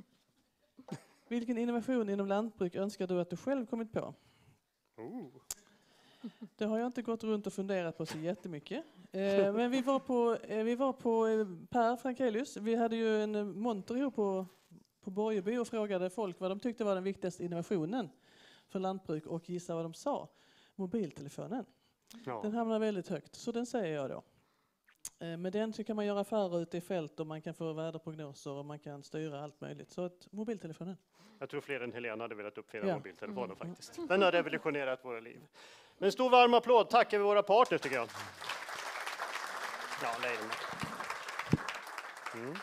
Vilken innovation inom lantbruk önskar du att du själv kommit på? Oh. Det har jag inte gått runt och funderat på så jättemycket. Eh, men vi var på, eh, vi var på eh, Per Frankelius. Vi hade ju en monter ihop på, på Borgeby och frågade folk vad de tyckte var den viktigaste innovationen för lantbruk, och gissa vad de sa. Mobiltelefonen. Ja. Den hamnar väldigt högt, så den säger jag då. Eh, med den så kan man göra affärer ute i fält och man kan få väderprognoser och man kan styra allt möjligt. Så att mobiltelefonen. Jag tror fler än Helena hade velat uppfinna ja. mobiltelefonen mm. faktiskt. Den har revolutionerat våra liv. Men en stor varm applåd tackar vi våra partners tycker jag. Ja, nej. Mm.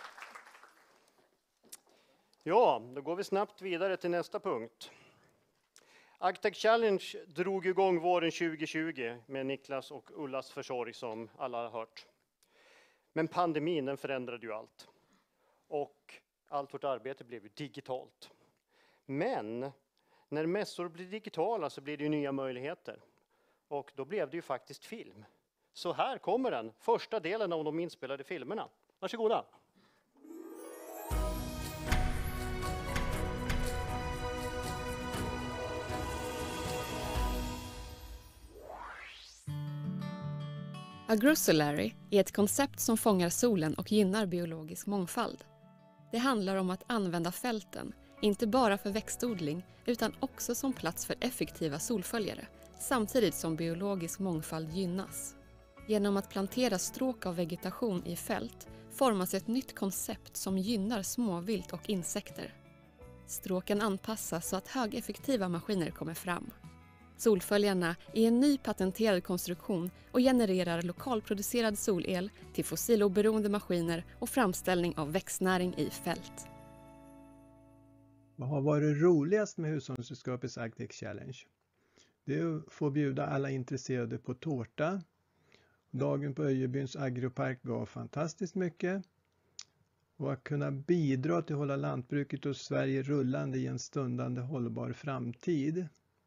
Ja, då går vi snabbt vidare till nästa punkt. Agtech Challenge drog igång våren tjugo tjugo med Niklas och Ullas försorg som alla har hört. Men pandemin den förändrade ju allt. och allt vårt arbete blev ju digitalt. Men när mässor blir digitala så blir det ju nya möjligheter. Och då blev det ju faktiskt film. Så här kommer den, första delen av de inspelade filmerna. Varsågoda! Agrosolary är ett koncept som fångar solen och gynnar biologisk mångfald. Det handlar om att använda fälten, inte bara för växtodling utan också som plats för effektiva solföljare, samtidigt som biologisk mångfald gynnas. Genom att plantera stråk av vegetation i fält formas ett nytt koncept som gynnar småvilt och insekter. Stråken anpassas så att högeffektiva maskiner kommer fram. Solföljarna är en ny patenterad konstruktion och genererar lokalproducerad solel till fossiloberoende maskiner och framställning av växtnäring i fält. Vad har varit roligast med Hushållningssällskapets Agtech Challenge? Det är att få bjuda alla intresserade på tårta. Dagen på Öjebyns agropark gav fantastiskt mycket. Och att kunna bidra till att hålla lantbruket och Sverige rullande i en stundande hållbar framtid.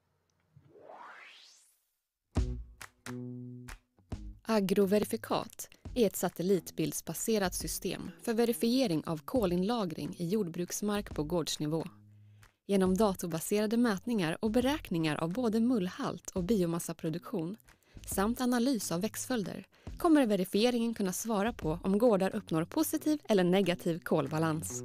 Agroverifikat är ett satellitbildsbaserat system för verifiering av kolinlagring i jordbruksmark på gårdsnivå. Genom datorbaserade mätningar och beräkningar av både mullhalt och biomassaproduktion samt analys av växtföljder kommer verifieringen kunna svara på om gårdar uppnår positiv eller negativ kolbalans.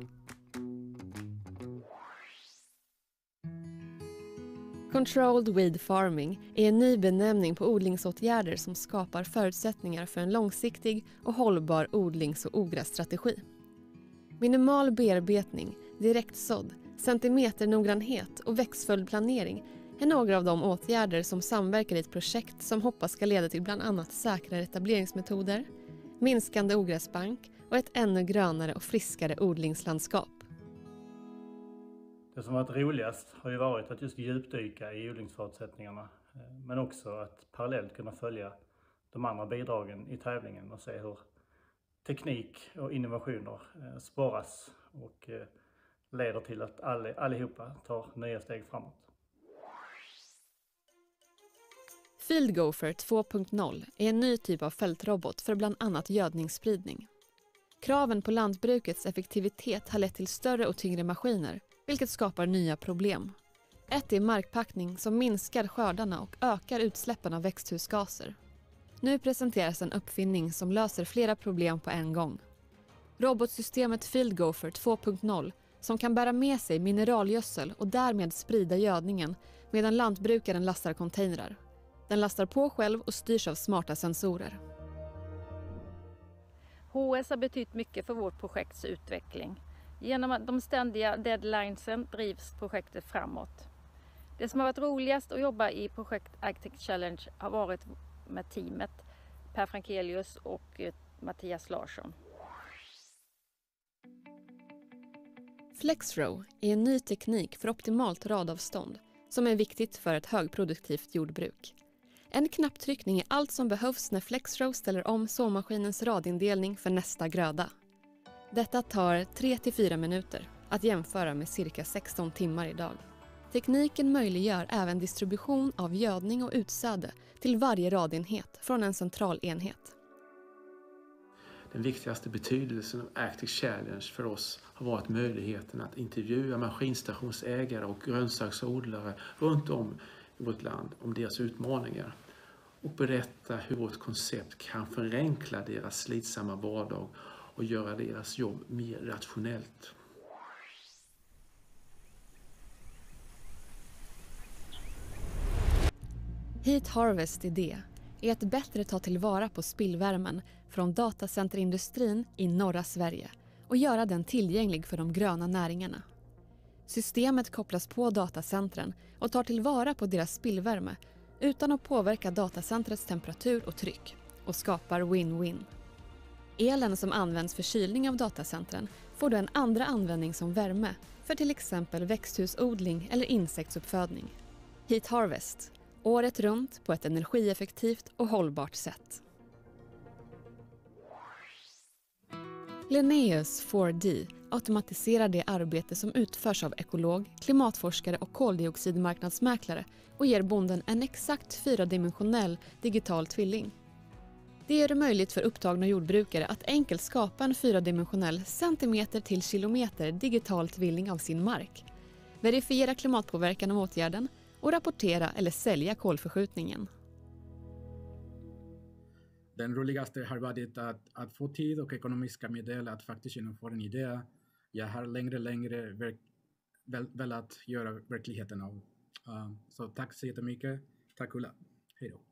Controlled Weed Farming är en ny benämning på odlingsåtgärder som skapar förutsättningar för en långsiktig och hållbar odlings- och ogrässtrategi. Minimal bearbetning, direktsådd, centimeternoggrannhet och växtföljdplanering är några av de åtgärder som samverkar i ett projekt som hoppas ska leda till bland annat säkrare etableringsmetoder, minskande ogräsbank och ett ännu grönare och friskare odlingslandskap. Det som varit roligast har ju varit att just djupdyka i odlingsförutsättningarna, men också att parallellt kunna följa de andra bidragen i tävlingen och se hur teknik och innovationer sparas och leder till att all, allihopa tar nya steg framåt. Fieldgopher två punkt noll är en ny typ av fältrobot för bland annat gödningsspridning. Kraven på lantbrukets effektivitet har lett till större och tyngre maskiner, vilket skapar nya problem. Ett är markpackning som minskar skördarna och ökar utsläppen av växthusgaser. Nu presenteras en uppfinning som löser flera problem på en gång. Robotsystemet Fieldgopher två punkt noll som kan bära med sig mineralgödsel och därmed sprida gödningen medan lantbrukaren lastar containrar. Den lastar på själv och styrs av smarta sensorer. H S har betytt mycket för vårt projekts utveckling. Genom att de ständiga deadlinesen drivs projektet framåt. Det som har varit roligast att jobba i projekt Agtech Challenge har varit med teamet Per Frankelius och Mattias Larsson. FlexRow är en ny teknik för optimalt radavstånd som är viktigt för ett högproduktivt jordbruk. En knapptryckning är allt som behövs när FlexRow ställer om såmaskinens radindelning för nästa gröda. Detta tar tre till fyra minuter, att jämföra med cirka sexton timmar idag. Tekniken möjliggör även distribution av gödning och utsäde till varje radenhet från en central enhet. Den viktigaste betydelsen av Agtech Challenge för oss har varit möjligheten att intervjua maskinstationsägare och grönsaksodlare runt om i vårt land om deras utmaningar och berätta hur vårt koncept kan förenkla deras slitsamma vardag och göra deras jobb mer rationellt. Heat Harvest idé är att bättre ta tillvara på spillvärmen från datacenterindustrin i norra Sverige och göra den tillgänglig för de gröna näringarna. Systemet kopplas på datacentren och tar tillvara på deras spillvärme utan att påverka datacentrets temperatur och tryck och skapar win-win. Elen som används för kylning av datacentren får då en andra användning som värme för till exempel växthusodling eller insektsuppfödning. Heat Harvest, året runt på ett energieffektivt och hållbart sätt. Linnaeus four D automatiserar det arbete som utförs av ekolog, klimatforskare och koldioxidmarknadsmäklare och ger bonden en exakt fyradimensionell digital tvilling. Det gör det möjligt för upptagna jordbrukare att enkelt skapa en fyradimensionell centimeter till kilometer digital tvilling av sin mark, verifiera klimatpåverkan av åtgärden och rapportera eller sälja kolförskjutningen. Den roligaste har varit att, att få tid och ekonomiska medel att faktiskt genomföra en idé. Jag har längre längre verk, väl, velat göra verkligheten av. Uh, så tack så jättemycket. Tack Ulla. Hej då.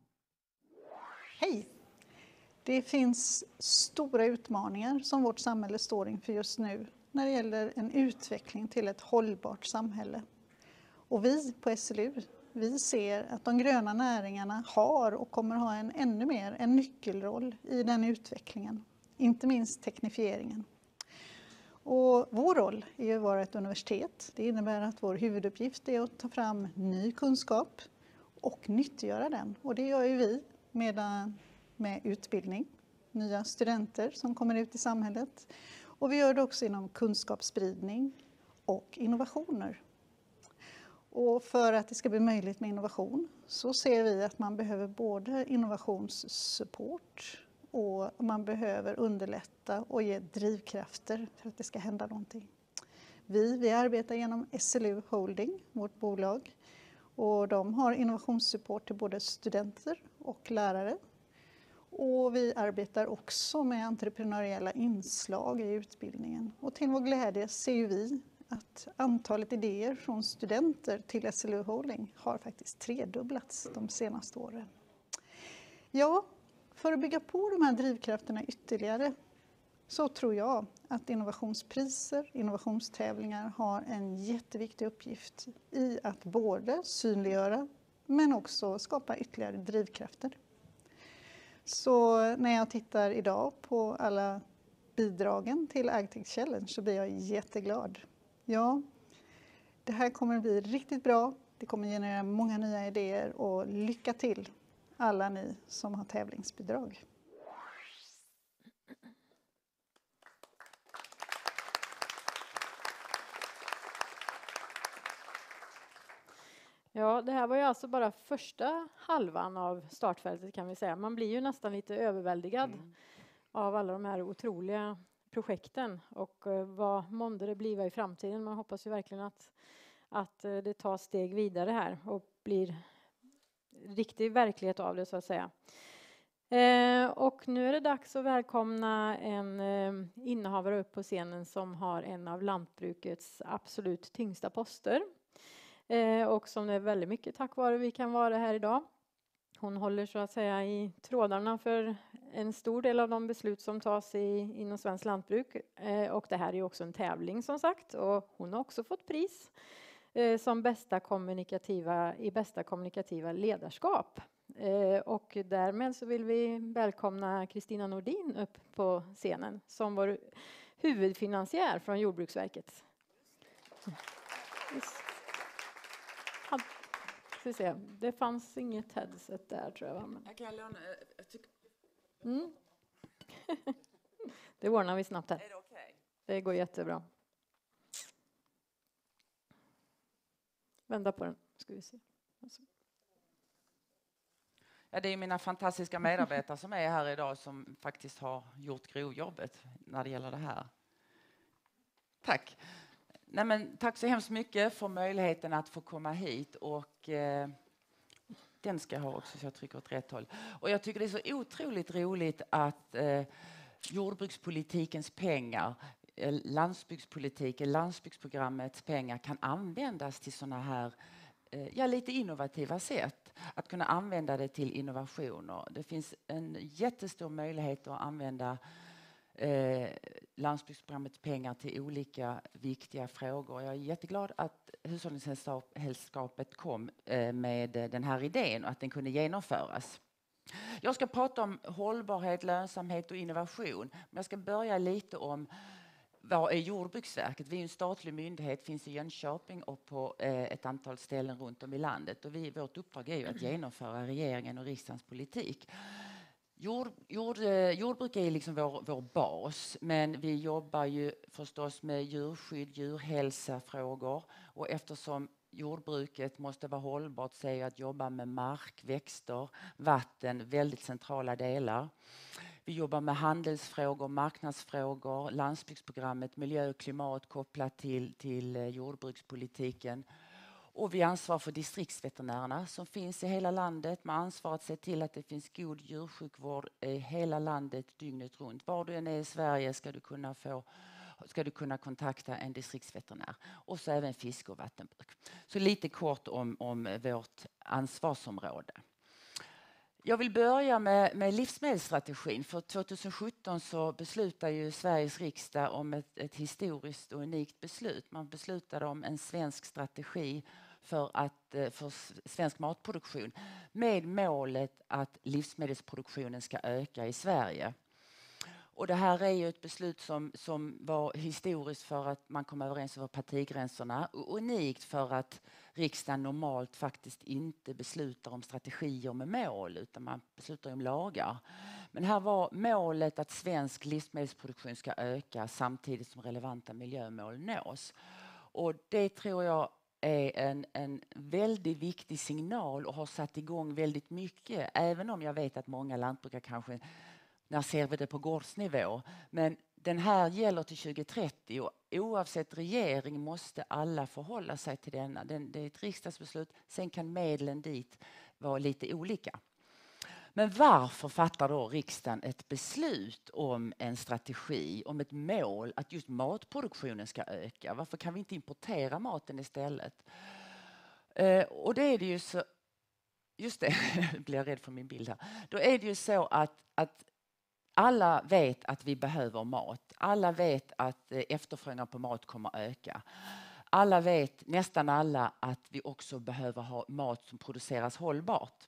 Hej! Det finns stora utmaningar som vårt samhälle står inför just nu när det gäller en utveckling till ett hållbart samhälle. Och vi på S L U, vi ser att de gröna näringarna har och kommer ha en ännu mer en nyckelroll i den utvecklingen, inte minst teknifieringen. Och vår roll är att vara ett universitet. Det innebär att vår huvuduppgift är att ta fram ny kunskap och nyttiggöra den. Och det gör ju vi med, med utbildning, nya studenter som kommer ut i samhället. Och vi gör det också inom kunskapsspridning och innovationer. Och för att det ska bli möjligt med innovation så ser vi att man behöver både innovationssupport och man behöver underlätta och ge drivkrafter för att det ska hända någonting. Vi, vi arbetar genom S L U Holding, vårt bolag, och de har innovationssupport till både studenter och lärare. Och vi arbetar också med entreprenöriella inslag i utbildningen. Och till vår glädje ser vi att antalet idéer från studenter till S L U Holding har faktiskt tredubblats de senaste åren. Ja, för att bygga på de här drivkrafterna ytterligare så tror jag att innovationspriser, innovationstävlingar har en jätteviktig uppgift i att både synliggöra men också skapa ytterligare drivkrafter. Så när jag tittar idag på alla bidragen till AgTech Challenge så blir jag jätteglad. Ja, det här kommer att bli riktigt bra. Det kommer generera många nya idéer och lycka till alla ni som har tävlingsbidrag. Ja, det här var ju alltså bara första halvan av startfältet kan vi säga. Man blir ju nästan lite överväldigad mm. av alla de här otroliga projekten och uh, vad månde det blir i framtiden. Man hoppas ju verkligen att, att uh, det tar steg vidare här och blir riktig verklighet av det så att säga. Eh, och nu är det dags att välkomna en eh, innehavare upp på scenen som har en av lantbrukets absolut tyngsta poster. Eh, och som det är väldigt mycket tack vare vi kan vara här idag. Hon håller så att säga i trådarna för en stor del av de beslut som tas i, inom svensk lantbruk. Eh, och det här är ju också en tävling som sagt och hon har också fått pris eh, som bästa kommunikativa, i bästa kommunikativa ledarskap. Eh, och därmed så vill vi välkomna Kristina Nordin upp på scenen som vår huvudfinansiär från Jordbruksverket. Yes. Ska se. Det fanns inget headset där tror jag. Men... Jag kan låna, jag tycker... mm. Det ordnar vi snabbt här. Är det okay? Det går jättebra. Vända på den, ska vi se. Alltså. Ja, det är mina fantastiska medarbetare som är här idag som faktiskt har gjort grovjobbet när det gäller det här. Tack. Nej, men tack så hemskt mycket för möjligheten att få komma hit och eh, den ska jag ha också så jag trycker åt rätt håll. Och jag tycker det är så otroligt roligt att eh, jordbrukspolitikens pengar, eh, landsbygdspolitiken, landsbygdsprogrammets pengar kan användas till sådana här eh, ja, lite innovativa sätt. Att kunna använda det till innovationer. Det finns en jättestor möjlighet att använda Eh, landsbygdsprogrammets pengar till olika viktiga frågor. Jag är jätteglad att Hushållningssällskapet kom eh, med den här idén och att den kunde genomföras. Jag ska prata om hållbarhet, lönsamhet och innovation. Men jag ska börja lite om vad är Jordbruksverket? Vi är en statlig myndighet, finns i Jönköping och på eh, ett antal ställen runt om i landet. Och vi, vårt uppdrag är ju att genomföra regeringen och riksdagens politik. Jord, jord, jordbruk är liksom vår, vår bas, men vi jobbar ju förstås med djurskydd, djurhälsafrågor, och eftersom jordbruket måste vara hållbart så är ju att jobba med mark, växter, vatten väldigt centrala delar. Vi jobbar med handelsfrågor, marknadsfrågor, landsbygdsprogrammet, miljö och klimat kopplat till, till jordbrukspolitiken. Och vi ansvarar för distriktsveterinärerna som finns i hela landet med ansvar att se till att det finns god djursjukvård i hela landet dygnet runt. Var du än är i Sverige ska du kunna få ska du kunna kontakta en distriktsveterinär. Och så även fiske och vattenbruk. Så lite kort om, om vårt ansvarsområde. Jag vill börja med, med livsmedelsstrategin. För tjugohundrasjutton så beslutade ju Sveriges riksdag om ett, ett historiskt och unikt beslut. Man beslutade om en svensk strategi för, att, för svensk matproduktion med målet att livsmedelsproduktionen ska öka i Sverige. Och det här är ju ett beslut som, som var historiskt för att man kom överens över partigränserna och unikt för att riksdagen normalt faktiskt inte beslutar om strategier med mål utan man beslutar om lagar. Men här var målet att svensk livsmedelsproduktion ska öka samtidigt som relevanta miljömål nås. Och det tror jag är en, en väldigt viktig signal och har satt igång väldigt mycket. Även om jag vet att många lantbrukare kanske, när ser vi det på gårdsnivå, men den här gäller till tjugohundratrettio och oavsett regering måste alla förhålla sig till denna. Den, det är ett riksdagsbeslut, sen kan medlen dit vara lite olika. Men varför fattar då riksdagen ett beslut om en strategi, om ett mål att just matproduktionen ska öka? Varför kan vi inte importera maten istället? Eh, och det är det ju så, just det, blir jag rädd för min bild här. Då är det ju så att, att alla vet att vi behöver mat. Alla vet att efterfrågan på mat kommer att öka. Alla vet, nästan alla, att vi också behöver ha mat som produceras hållbart.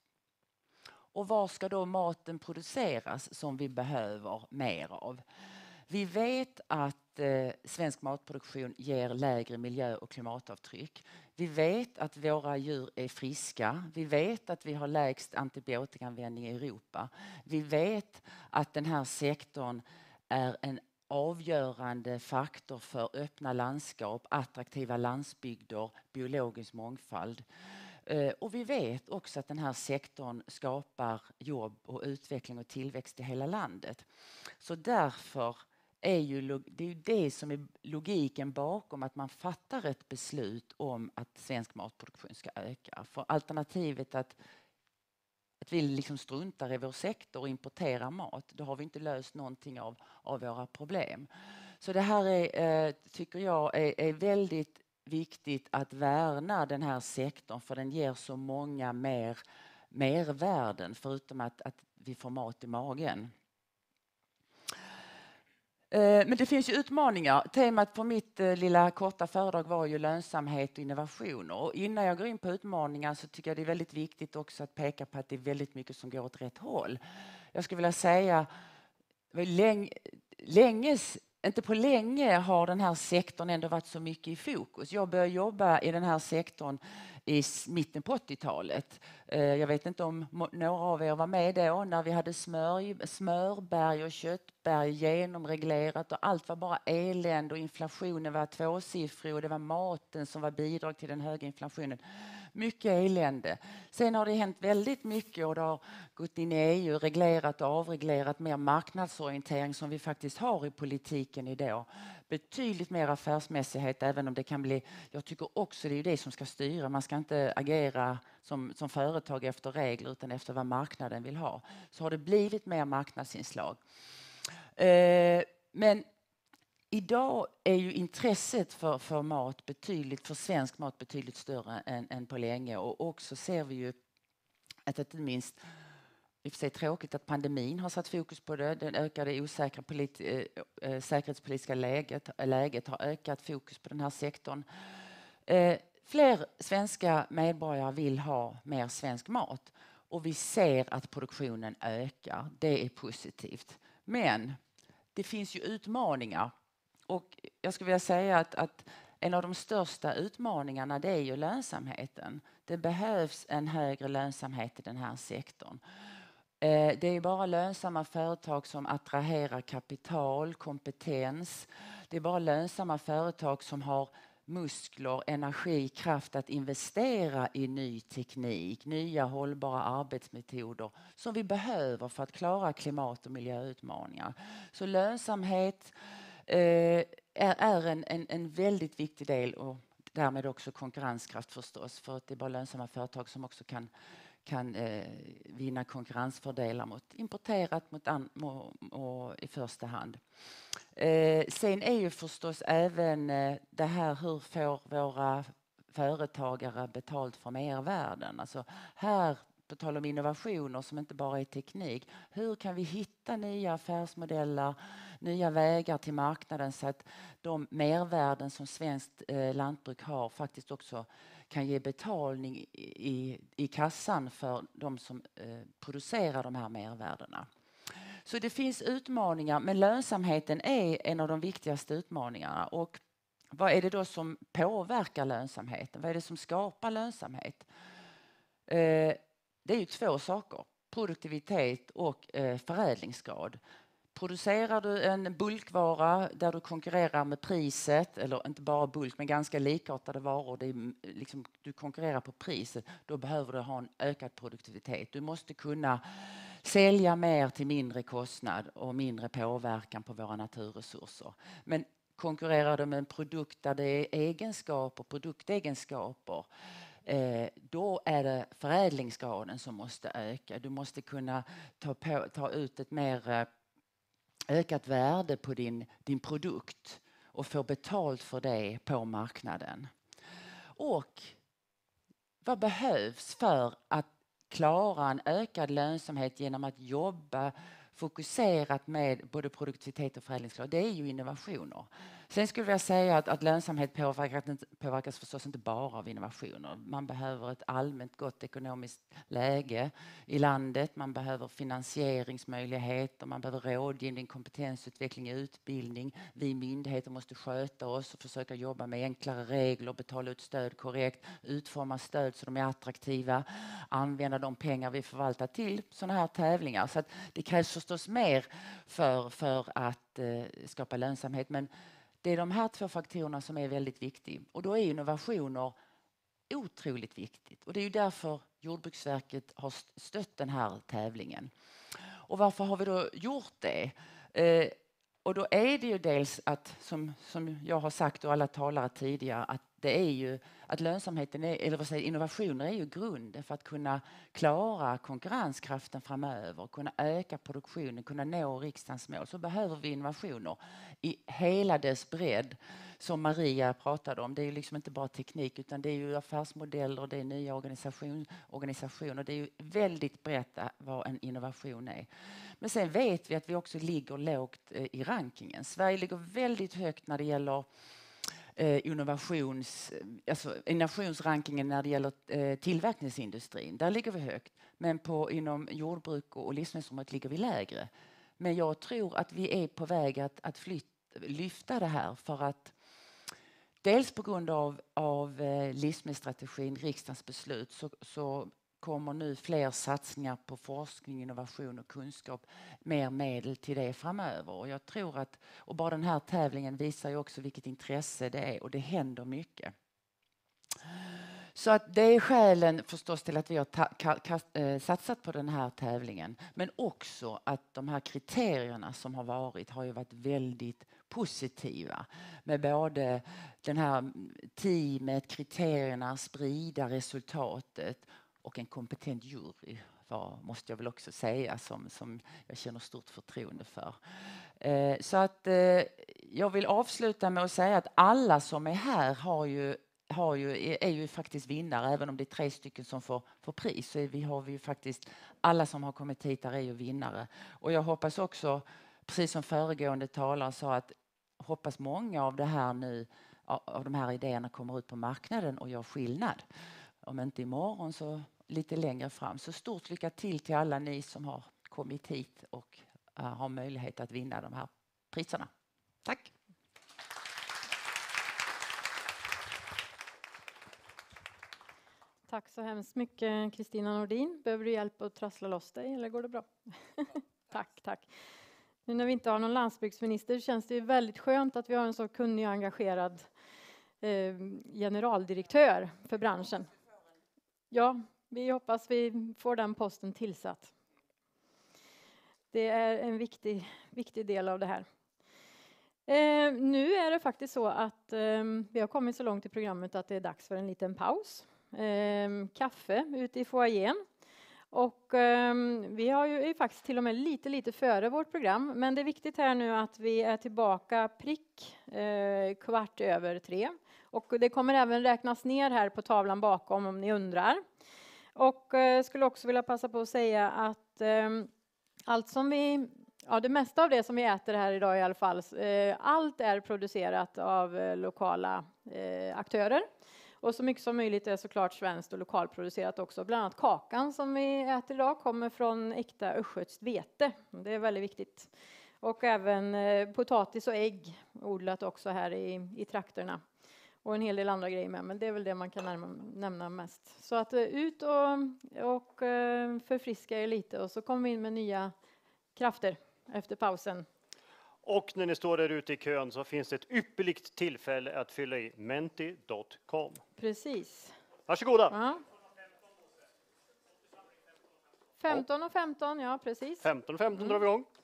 Och var ska då maten produceras som vi behöver mer av? Vi vet att eh, svensk matproduktion ger lägre miljö- och klimatavtryck. Vi vet att våra djur är friska. Vi vet att vi har lägst antibiotikaanvändning i Europa. Vi vet att den här sektorn är en avgörande faktor för öppna landskap, attraktiva landsbygder, biologisk mångfald. Och vi vet också att den här sektorn skapar jobb och utveckling och tillväxt i hela landet. Så därför är ju det, är ju det som är logiken bakom att man fattar ett beslut om att svensk matproduktion ska öka. För alternativet att, att vi liksom struntar i vår sektor och importerar mat, då har vi inte löst någonting av, av våra problem. Så det här är, tycker jag är, är väldigt viktigt att värna den här sektorn för den ger så många mer mervärden förutom att, att vi får mat i magen. Men det finns ju utmaningar. Temat på mitt lilla korta föredrag var ju lönsamhet och innovation. Och innan jag går in på utmaningar så tycker jag det är väldigt viktigt också att peka på att det är väldigt mycket som går åt rätt håll. Jag skulle vilja säga länge, länges Inte på länge har den här sektorn ändå varit så mycket i fokus. Jag började jobba i den här sektorn i mitten på åttiotalet. Jag vet inte om några av er var med då när vi hade smör, smörberg och köttberg genomreglerat och allt var bara elände och inflationen var tvåsiffrig och det var maten som var bidrag till den höga inflationen. Mycket elände. Sen har det hänt väldigt mycket och det har gått in i E U, reglerat och avreglerat mer marknadsorientering som vi faktiskt har i politiken idag. Betydligt mer affärsmässighet även om det kan bli, jag tycker också det är det som ska styra. Man ska inte agera som, som företag efter regler utan efter vad marknaden vill ha. Så har det blivit mer marknadsinslag. Eh, men idag är ju intresset för, för mat betydligt, för svensk mat betydligt större än, än på länge och också ser vi ju att inte minst, i och för sig tråkigt att pandemin har satt fokus på det, den ökade osäkra politi- äh, säkerhetspolitiska läget, läget har ökat fokus på den här sektorn. Eh, fler svenska medborgare vill ha mer svensk mat och vi ser att produktionen ökar, det är positivt. Men det finns ju utmaningar. Och jag skulle vilja säga att, att en av de största utmaningarna det är ju lönsamheten. Det behövs en högre lönsamhet i den här sektorn. Eh, det är bara lönsamma företag som attraherar kapital, kompetens. Det är bara lönsamma företag som har muskler, energi, kraft att investera i ny teknik, nya hållbara arbetsmetoder som vi behöver för att klara klimat- och miljöutmaningar. Så lönsamhet eh, är, är en, en, en väldigt viktig del och därmed också konkurrenskraft förstås, för att det är bara lönsamma företag som också kan kan eh, vinna konkurrensfördelar mot importerat mot an, och, och i första hand. Eh, sen är ju förstås även eh, det här, hur får våra företagare betalt för mervärden? Alltså här, på tal om innovationer som inte bara är teknik, hur kan vi hitta nya affärsmodeller, nya vägar till marknaden så att de mervärden som svenskt eh, lantbruk har faktiskt också kan ge betalning i, i, i kassan för de som eh, producerar de här mervärdena. Så det finns utmaningar, men lönsamheten är en av de viktigaste utmaningarna. Och vad är det då som påverkar lönsamheten? Vad är det som skapar lönsamhet? Eh, det är ju två saker, produktivitet och eh, förädlingsgrad. Producerar du en bulkvara där du konkurrerar med priset, eller inte bara bulk men ganska likartade varor, det är liksom, du konkurrerar på priset, då behöver du ha en ökad produktivitet. Du måste kunna sälja mer till mindre kostnad och mindre påverkan på våra naturresurser. Men konkurrerar du med en produkt där det är egenskaper, produktegenskaper, eh, då är det förädlingsgraden som måste öka. Du måste kunna ta, på, ta ut ett mer ökat värde på din, din produkt och få betalt för det på marknaden. Och vad behövs för att klara en ökad lönsamhet genom att jobba fokuserat med både produktivitet och förädlingsgrad? Det är ju innovationer. Sen skulle jag säga att, att lönsamhet påverkas, påverkas förstås inte bara av innovationer. Man behöver ett allmänt gott ekonomiskt läge i landet. Man behöver finansieringsmöjligheter. Man behöver rådgivning, kompetensutveckling, utbildning. Vi myndigheter måste sköta oss och försöka jobba med enklare regler, betala ut stöd korrekt, utforma stöd så de är attraktiva, använda de pengar vi förvaltar till sådana här tävlingar. Så att det krävs förstås mer för, för att eh, skapa lönsamhet. Men det är de här två faktorerna som är väldigt viktiga. Och då är innovationer otroligt viktigt. Och det är ju därför Jordbruksverket har stött den här tävlingen. Och varför har vi då gjort det? Eh, och då är det ju dels att, som, som jag har sagt och alla talare tidigare, att det är ju att lönsamheten är, eller vad säger, innovationer är ju grunden för att kunna klara konkurrenskraften framöver, kunna öka produktionen, kunna nå riksdagens mål. Så behöver vi innovationer i hela dess bredd, som Maria pratade om. Det är ju liksom inte bara teknik, utan det är ju affärsmodeller, det är nya organisation, organisationer. Det är ju väldigt brett vad en innovation är. Men sen vet vi att vi också ligger lågt i rankingen. Sverige ligger väldigt högt när det gäller Eh, innovations, alltså innovationsrankingen när det gäller eh, tillverkningsindustrin. Där ligger vi högt. Men på, inom jordbruk och livsmedelsområdet ligger vi lägre. Men jag tror att vi är på väg att, att flyt, lyfta det här för att dels på grund av, av eh, livsmedelsstrategin, riksdagens beslut, så, så kommer nu fler satsningar på forskning, innovation och kunskap, mer medel till det framöver. Och jag tror att, och bara den här tävlingen visar ju också vilket intresse det är och det händer mycket. Så att det är skälen förstås till att vi har ta, ka, ka, äh, satsat på den här tävlingen. Men också att de här kriterierna som har varit har ju varit väldigt positiva. Med både den här teamet, kriterierna, sprida resultatet och en kompetent jury, var, måste jag väl också säga, som, som jag känner stort förtroende för. Eh, så att eh, jag vill avsluta med att säga att alla som är här har ju, har ju, är ju faktiskt vinnare, även om det är tre stycken som får, får pris. Så vi har vi ju faktiskt, alla som har kommit hit där är ju vinnare. Och jag hoppas också, precis som föregående talare sa, att hoppas många av det här nu, av de här idéerna kommer ut på marknaden och gör skillnad. Om inte imorgon så lite längre fram. Så stort lycka till till alla ni som har kommit hit och uh, har möjlighet att vinna de här priserna. Tack! Tack så hemskt mycket, Kristina Nordin. Behöver du hjälp att trassla loss dig eller går det bra? Tack, tack. Nu när vi inte har någon landsbygdsminister känns det väldigt skönt att vi har en så kunnig och engagerad eh, generaldirektör för branschen. Ja, vi hoppas vi får den posten tillsatt. Det är en viktig, viktig del av det här. Eh, nu är det faktiskt så att eh, vi har kommit så långt i programmet att det är dags för en liten paus. Eh, kaffe ute i foajén. Och eh, vi har ju är faktiskt till och med lite, lite före vårt program. Men det är viktigt här nu att vi är tillbaka prick eh, kvart över tre. Och det kommer även räknas ner här på tavlan bakom om ni undrar. Och eh, skulle också vilja passa på att säga att eh, allt som vi, ja det mesta av det som vi äter här idag i alla fall, eh, allt är producerat av eh, lokala eh, aktörer. Och så mycket som möjligt är såklart svenskt och lokalproducerat också. Bland annat kakan som vi äter idag kommer från äkta östgötskt vete. Det är väldigt viktigt. Och även eh, potatis och ägg odlat också här i, i trakterna. Och en hel del andra grejer med, men det är väl det man kan närma, nämna mest. Så att uh, ut och, och uh, förfriska er lite och så kommer vi in med nya krafter efter pausen. Och när ni står där ute i kön så finns det ett ypperligt tillfälle att fylla i menti punkt com. Precis. Varsågoda. Ja. femton och femton, ja precis. femton och femton mm. drar vi igång.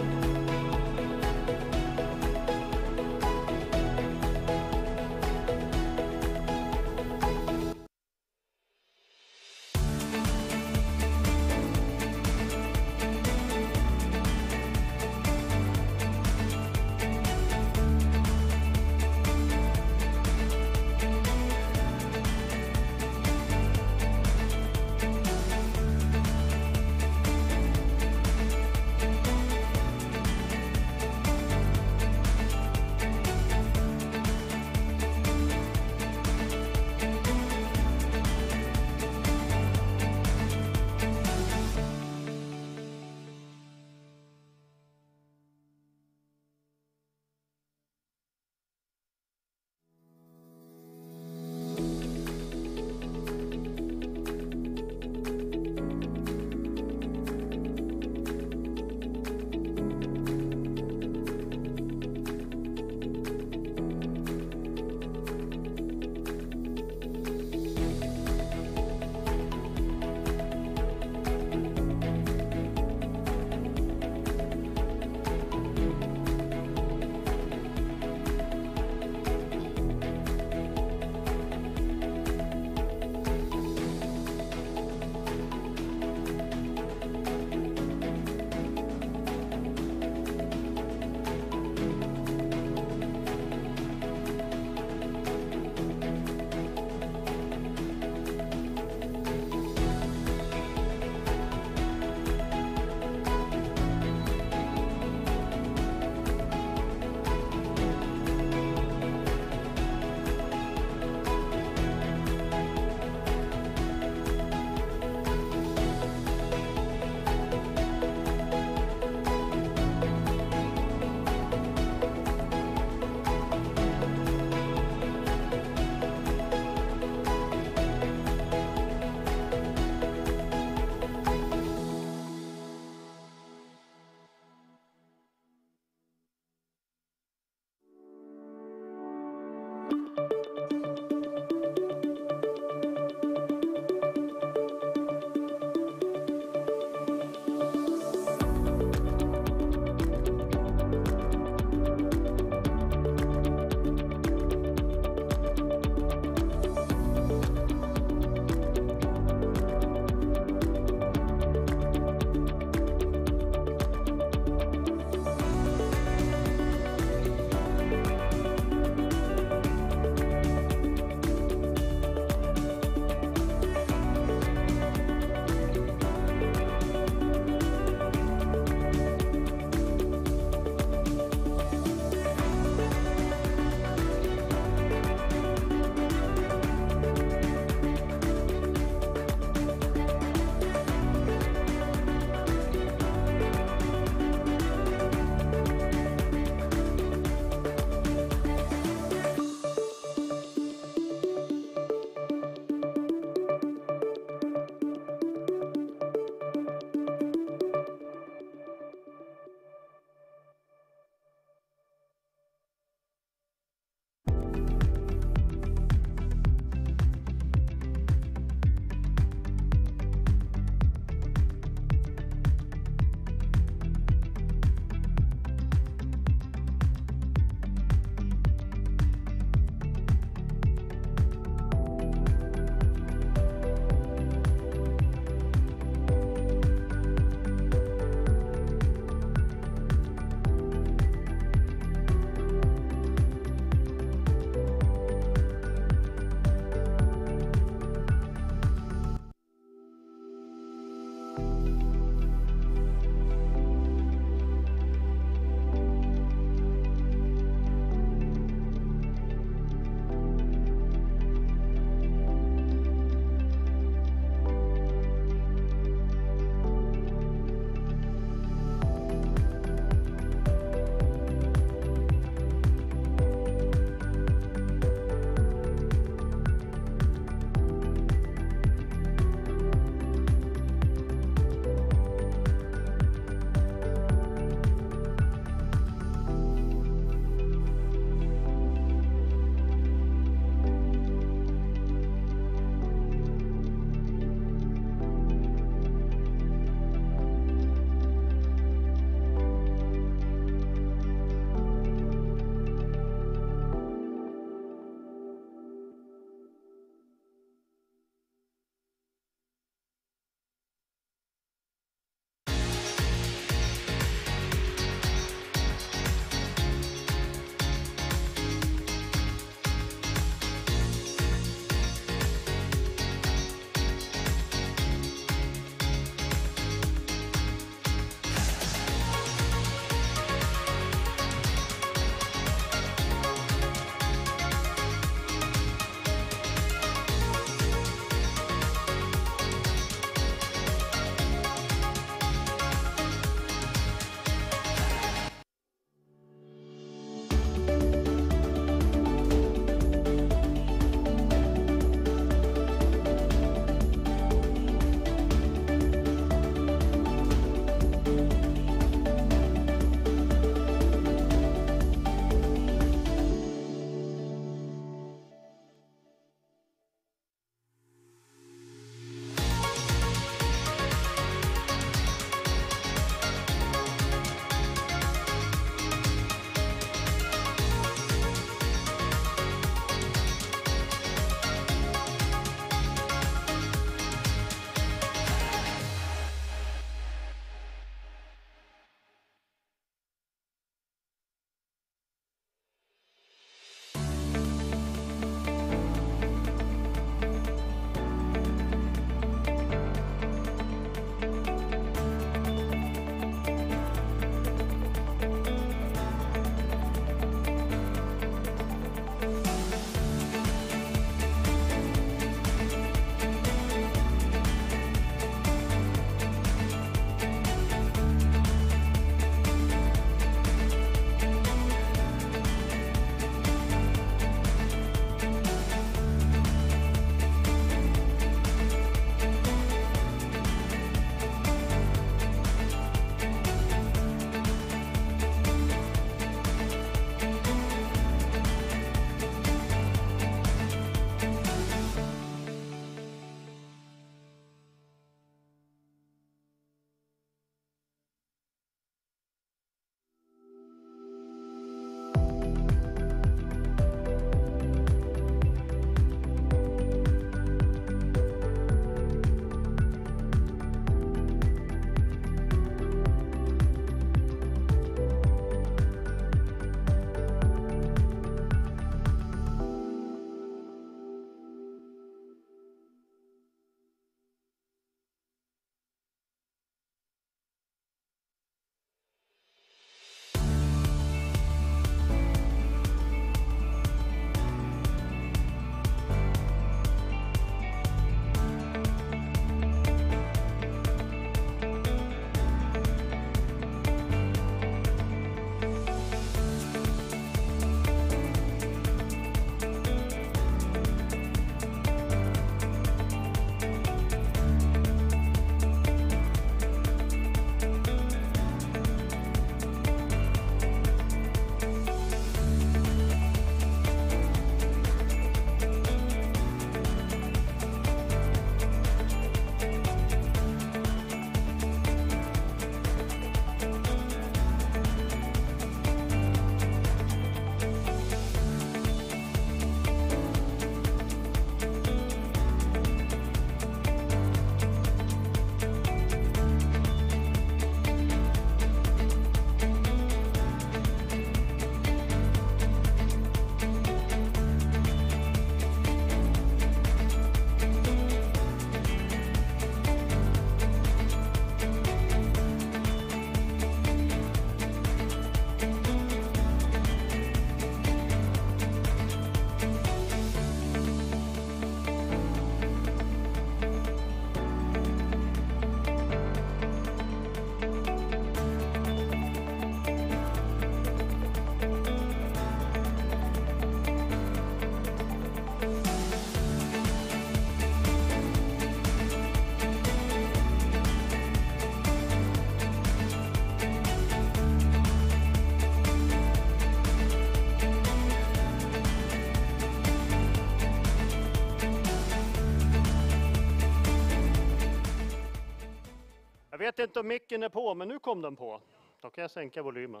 vet inte om micken är på, men nu kom den på. Då kan jag sänka volymen.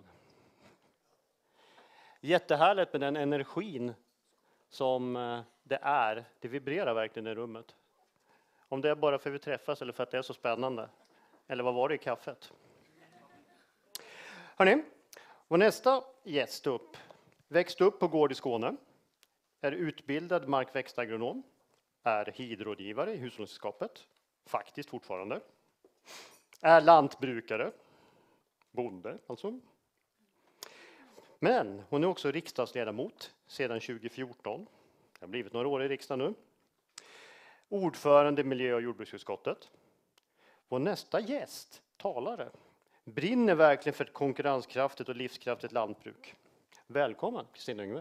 Jättehärligt med den energin som det är. Det vibrerar verkligen i rummet. Om det är bara för att vi träffas eller för att det är så spännande. Eller vad var det i kaffet? Hörrni, vår nästa gäst upp växte upp på gård i Skåne. Är utbildad markväxtagronom. Är hidrådgivare i hushållningssällskapet. Faktiskt fortfarande. Är lantbrukare. Bonde alltså. Men hon är också riksdagsledamot sedan tjugo fjorton. Det har blivit några år i riksdagen nu. Ordförande i miljö- och jordbruksutskottet. Vår nästa gäst, talare, brinner verkligen för ett konkurrenskraftigt och livskraftigt lantbruk. Välkommen, Kristina Yngve.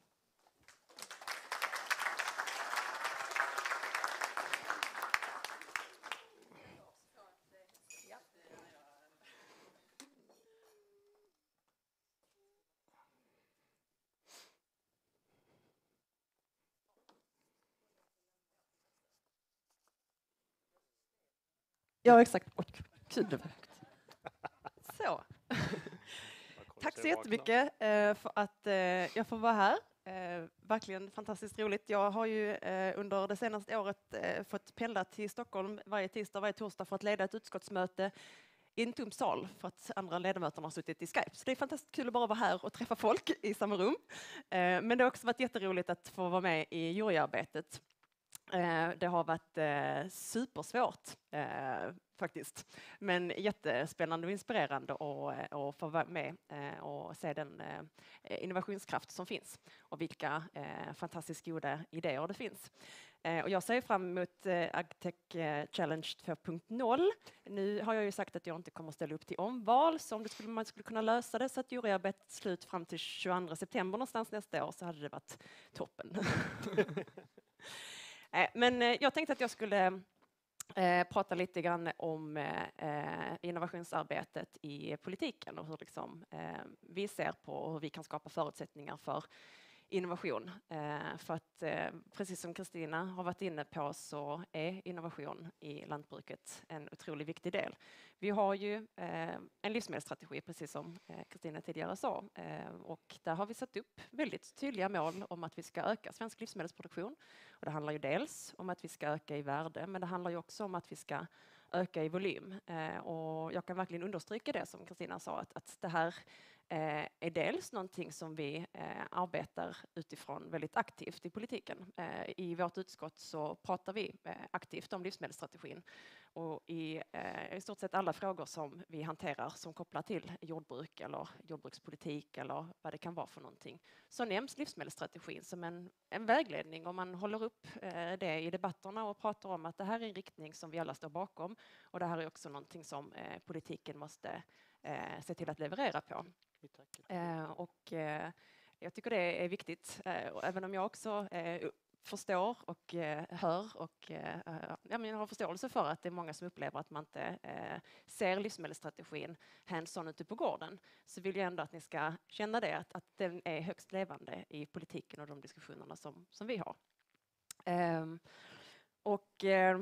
Ja, exakt. Oj, gud, det var högt. Så. Tack så jättemycket eh, för att eh, jag får vara här. Eh, verkligen fantastiskt roligt. Jag har ju eh, under det senaste året eh, fått pendla till Stockholm varje tisdag, varje torsdag för att leda ett utskottsmöte i en tom sal för att andra ledamöter har suttit i Skype. Så det är fantastiskt kul att bara vara här och träffa folk i samma rum. Eh, men det har också varit jätteroligt att få vara med i juryarbetet. Det har varit eh, supersvårt eh, faktiskt, men jättespännande och inspirerande att, att få vara med eh, och se den eh, innovationskraft som finns och vilka eh, fantastiskt goda idéer det finns. Eh, och jag ser fram emot eh, AgTech Challenge två punkt noll. Nu har jag ju sagt att jag inte kommer att ställa upp till omval, så om det skulle, man skulle kunna lösa det så att juryarbetet slut fram till tjugoandra september någonstans nästa år så hade det varit toppen. Men jag tänkte att jag skulle eh, prata lite grann om eh, innovationsarbetet i politiken och hur liksom, eh, vi ser på hur vi kan skapa förutsättningar för innovation. Eh, för att eh, precis som Kristina har varit inne på så är innovation i lantbruket en otroligt viktig del. Vi har ju eh, en livsmedelsstrategi, precis som Kristina eh, tidigare sa. Eh, och där har vi satt upp väldigt tydliga mål om att vi ska öka svensk livsmedelsproduktion. Och det handlar ju dels om att vi ska öka i värde, men det handlar ju också om att vi ska öka i volym. Eh, och jag kan verkligen understryka det som Kristina sa, att, att det här Eh, är dels någonting som vi eh, arbetar utifrån väldigt aktivt i politiken. Eh, I vårt utskott så pratar vi eh, aktivt om livsmedelsstrategin och i, eh, i stort sett alla frågor som vi hanterar som kopplar till jordbruk eller jordbrukspolitik eller vad det kan vara för någonting, så nämns livsmedelsstrategin som en, en vägledning, och man håller upp eh, det i debatterna och pratar om att det här är en riktning som vi alla står bakom, och det här är också någonting som eh, politiken måste eh, se till att leverera på. Eh, och eh, jag tycker det är viktigt, eh, och även om jag också eh, förstår och eh, hör och eh, ja, men jag har förståelse för att det är många som upplever att man inte eh, ser livsmedelsstrategin hands-on ute på gården, så vill jag ändå att ni ska känna det, att, att den är högst levande i politiken och de diskussionerna som, som vi har. Eh, och eh,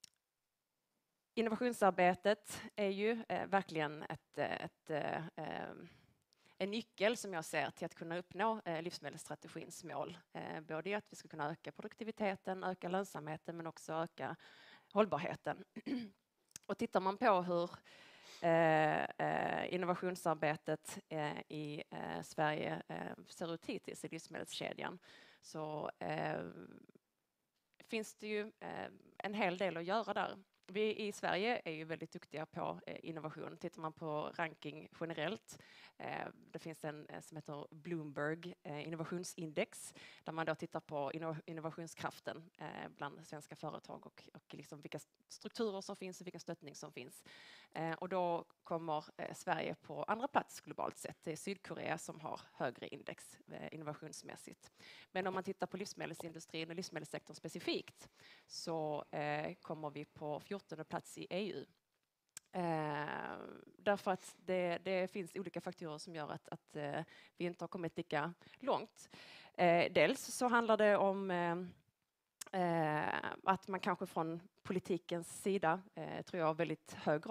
innovationsarbetet är ju eh, verkligen ett, ett eh, en nyckel som jag ser till att kunna uppnå eh, livsmedelsstrategins mål. Eh, både att vi ska kunna öka produktiviteten, öka lönsamheten, men också öka hållbarheten. Och tittar man på hur eh, eh, innovationsarbetet eh, i eh, Sverige eh, ser ut hittills i livsmedelskedjan, så eh, finns det ju eh, en hel del att göra där. Vi i Sverige är ju väldigt duktiga på eh, innovation. Tittar man på ranking generellt, eh, det finns en eh, som heter Bloomberg eh, innovationsindex, där man då tittar på inno- innovationskraften eh, bland svenska företag och, och liksom vilka strukturer som finns och vilken stöttning som finns. Eh, och då kommer eh, Sverige på andra plats globalt sett. Det är Sydkorea som har högre index eh, innovationsmässigt. Men om man tittar på livsmedelsindustrin och livsmedelssektorn specifikt, så eh, kommer vi på fjortonde plats i E U. Eh, därför att det, det finns olika faktorer som gör att, att eh, vi inte har kommit lika långt. Eh, dels så handlar det om eh, eh, att man kanske från politikens sida, eh, tror jag, väldigt hög grad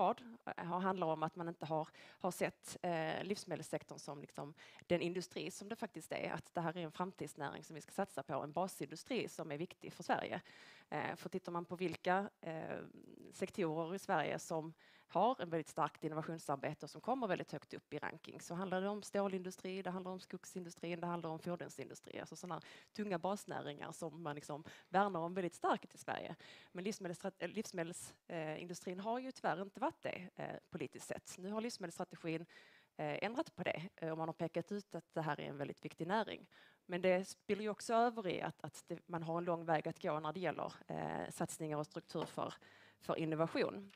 har, handlar om att man inte har, har sett eh, livsmedelssektorn som liksom den industri som det faktiskt är. Att det här är en framtidsnäring som vi ska satsa på, en basindustri som är viktig för Sverige. Eh, för tittar man på vilka eh, sektorer i Sverige som har en väldigt starkt innovationsarbete och som kommer väldigt högt upp i ranking, så handlar det om stålindustri, det handlar om skogsindustrin, det handlar om fordonsindustri, alltså sådana tunga basnäringar som man liksom värnar om väldigt starkt i Sverige. Men livsmedelsindustrin livsmedelsindustrin har ju tyvärr inte varit det eh, politiskt sett. Nu har livsmedelsstrategin eh, ändrat på det eh, och man har pekat ut att det här är en väldigt viktig näring. Men det spiller ju också över i att, att det, man har en lång väg att gå när det gäller eh, satsningar och struktur för, för innovation.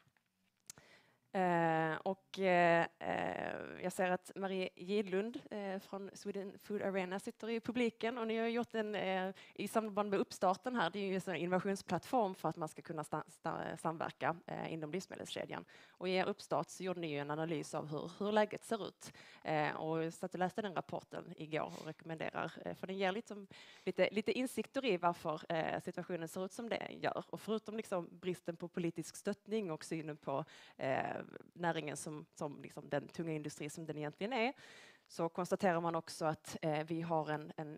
Eh, och eh, jag ser att Marie Gidlund eh, från Sweden Food Arena sitter i publiken, och ni har gjort en eh, i samband med uppstarten här, det är ju en innovationsplattform för att man ska kunna sta, sta, samverka eh, inom livsmedelskedjan. Och i er uppstart så gjorde ni ju en analys av hur, hur läget ser ut. Eh, och jag satt och läste den rapporten igår och rekommenderar, eh, för den ger liksom lite, lite insikter i varför eh, situationen ser ut som det gör. Och förutom liksom bristen på politisk stöttning och synen på eh, näringen som, som liksom den tunga industri som den egentligen är, så konstaterar man också att eh, vi har en, en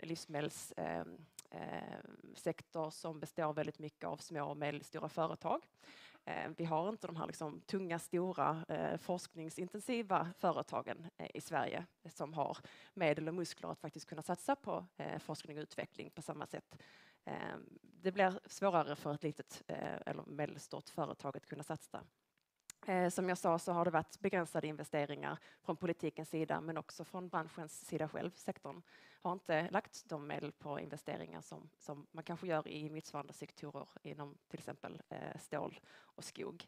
livsmedelssektor eh, som består väldigt mycket av små och medelstora företag. Eh, vi har inte de här liksom tunga, stora, eh, forskningsintensiva företagen eh, i Sverige som har medel och muskler att faktiskt kunna satsa på eh, forskning och utveckling på samma sätt. Eh, det blir svårare för ett litet eh, eller medelstort företag att kunna satsa. Eh, som jag sa så har det varit begränsade investeringar från politikens sida, men också från branschens sida själv. Sektorn har inte lagt de medel på investeringar som, som man kanske gör i motsvarande sektorer inom till exempel eh, stål och skog.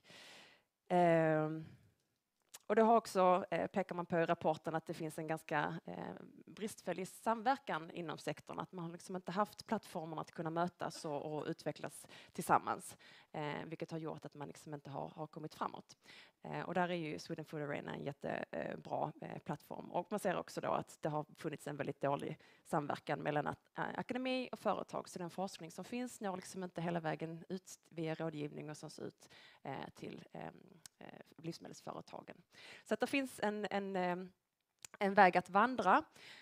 Eh, Och det har också, eh, pekar man på i rapporten, att det finns en ganska eh, bristfällig samverkan inom sektorn. Att man har liksom inte haft plattformar att kunna mötas och, och utvecklas tillsammans. Eh, vilket har gjort att man liksom inte har, har kommit framåt. Eh, och där är ju Sweden Food Arena en jättebra eh, plattform. Och man ser också då att det har funnits en väldigt dålig samverkan mellan att, äh, akademi och företag. Så den forskning som finns når liksom inte hela vägen ut via rådgivning och sånt ut eh, till eh, livsmedelsföretagen. Så att det finns en, en, en väg att vandra.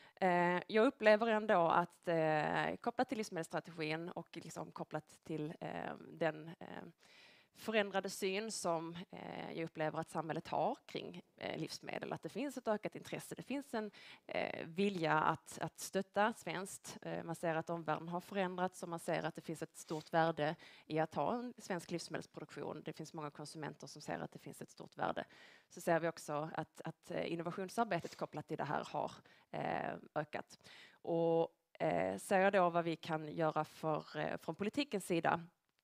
Jag upplever ändå att kopplat till livsmedelsstrategin och liksom kopplat till den förändrade syn som eh, jag upplever att samhället har kring eh, livsmedel. Att det finns ett ökat intresse. Det finns en eh, vilja att, att stötta svenskt. Eh, man ser att omvärlden har förändrats och man ser att det finns ett stort värde i att ha en svensk livsmedelsproduktion. Det finns många konsumenter som ser att det finns ett stort värde. Så ser vi också att, att innovationsarbetet kopplat till det här har eh, ökat. Och eh, ser jag då vad vi kan göra för, eh, från politikens sida.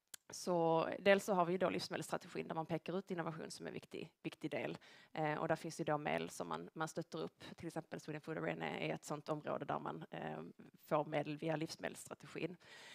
Så dels så har vi då livsmedelsstrategin där man pekar ut innovation som en viktig, viktig del. Eh, och där finns ju då medel som man, man stöttar upp. Till exempel Sweden Food Arena är ett sådant område där man eh, får medel via livsmedelsstrategin.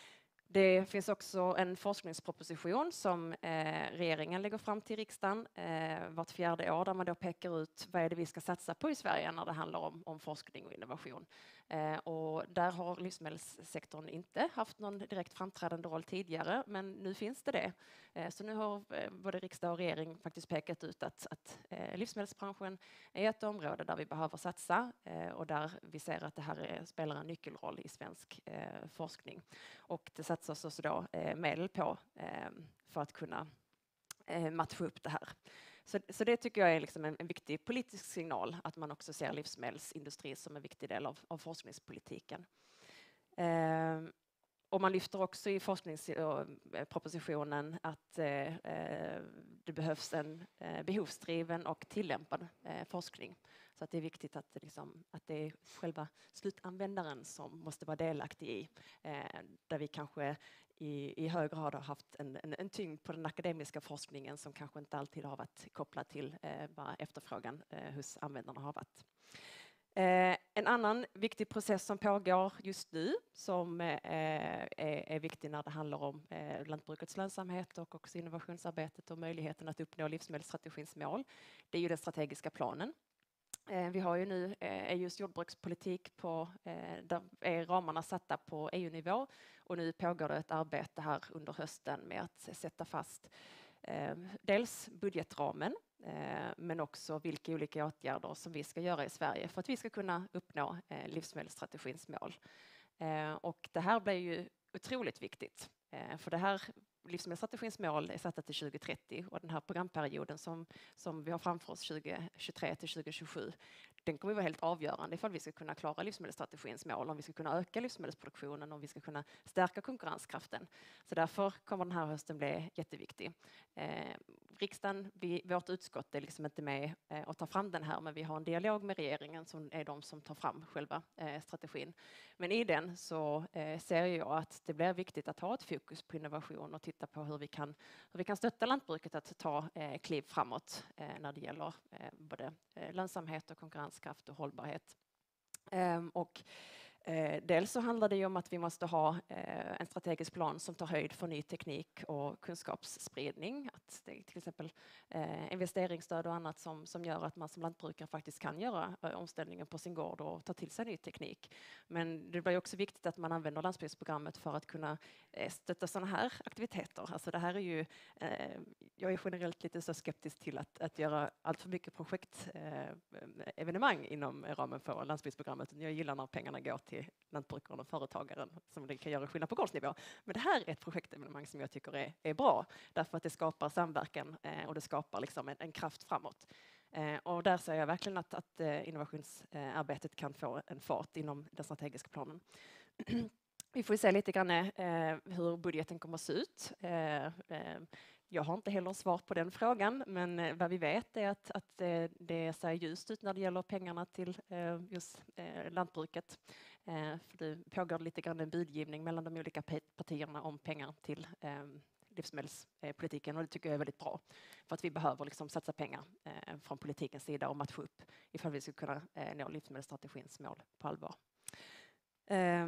Det finns också en forskningsproposition som eh, regeringen lägger fram till riksdagen eh, vart fjärde år där man då pekar ut vad är det vi ska satsa på i Sverige när det handlar om, om forskning och innovation. Eh, och där har livsmedelssektorn inte haft någon direkt framträdande roll tidigare, men nu finns det det. Eh, så nu har eh, både riksdag och regering faktiskt pekat ut att, att eh, livsmedelsbranschen är ett område där vi behöver satsa eh, och där vi ser att det här är, spelar en nyckelroll i svensk eh, forskning. Och det satsas också då eh, medel på eh, för att kunna eh, matcha upp det här. Så, så det tycker jag är liksom en, en viktig politisk signal, att man också ser livsmedelsindustri som en viktig del av, av forskningspolitiken. Eh, och man lyfter också i forskningspropositionen att eh, det behövs en eh, behovsdriven och tillämpad eh, forskning. Så att det är viktigt att det, liksom, att det är själva slutanvändaren som måste vara delaktig i. Eh, där vi kanske i, i hög grad har haft en, en, en tyngd på den akademiska forskningen som kanske inte alltid har varit kopplad till eh, vad efterfrågan eh, hos användarna har varit. Eh, en annan viktig process som pågår just nu som eh, är, är viktig när det handlar om eh, lantbrukets lönsamhet och också innovationsarbetet och möjligheten att uppnå livsmedelsstrategins mål. Det är ju den strategiska planen. Eh, vi har ju nu eh, E U:s jordbrukspolitik på, eh, där är ramarna satta på E U-nivå och nu pågår det ett arbete här under hösten med att sätta fast eh, dels budgetramen, eh, men också vilka olika åtgärder som vi ska göra i Sverige för att vi ska kunna uppnå eh, livsmedelsstrategins mål. Eh, och det här blir ju otroligt viktigt, eh, för det här livsmedelsstrategins mål är satta till tjugo trettio och den här programperioden som, som vi har framför oss tjugo tjugotre till tjugo tjugosju, den kommer att vara helt avgörande ifall vi ska kunna klara livsmedelsstrategins mål, om vi ska kunna öka livsmedelsproduktionen, om vi ska kunna stärka konkurrenskraften. Så därför kommer den här hösten bli jätteviktig. Eh, riksdagen, vi, vårt utskott är liksom inte med eh, och tar fram den här, men vi har en dialog med regeringen som är de som tar fram själva eh, strategin. Men i den så eh, ser jag att det blir viktigt att ha ett fokus på innovation och titta på hur vi kan, hur vi kan stötta lantbruket att ta eh, kliv framåt eh, när det gäller eh, både eh, lönsamhet och konkurrenskraft och hållbarhet. Um, och eh, dels så handlar det ju om att vi måste ha eh, en strategisk plan som tar höjd för ny teknik och kunskapsspridning. Att det är till exempel eh, investeringsstöd och annat som, som gör att man som lantbrukare faktiskt kan göra eh, omställningen på sin gård och ta till sig ny teknik. Men det blir också viktigt att man använder landsbygdsprogrammet för att kunna eh, stötta sådana här aktiviteter. Alltså det här är ju, eh, jag är generellt lite så skeptisk till att, att göra allt för mycket projektevenemang eh, inom ramen för landsbygdsprogrammet. Jag gillar när pengarna går till lantbrukaren och företagaren som det kan göra skillnad på gårdsnivå. Men det här är ett projektevenemang som jag tycker är, är bra därför att det skapar samverkan eh, och det skapar liksom en, en kraft framåt. Eh, och där ser jag verkligen att, att eh, innovationsarbetet kan få en fart inom den strategiska planen. Vi får se lite grann eh, hur budgeten kommer att se ut. Eh, eh, Jag har inte heller svar på den frågan, men eh, vad vi vet är att, att eh, det ser ljust ut när det gäller pengarna till eh, just eh, lantbruket. Eh, för det pågår lite grann en budgivning mellan de olika partierna om pengar till eh, livsmedelspolitiken och det tycker jag är väldigt bra. För att vi behöver liksom satsa pengar eh, från politikens sida om att få upp ifall vi ska kunna eh, nå livsmedelsstrategins mål på allvar. Eh,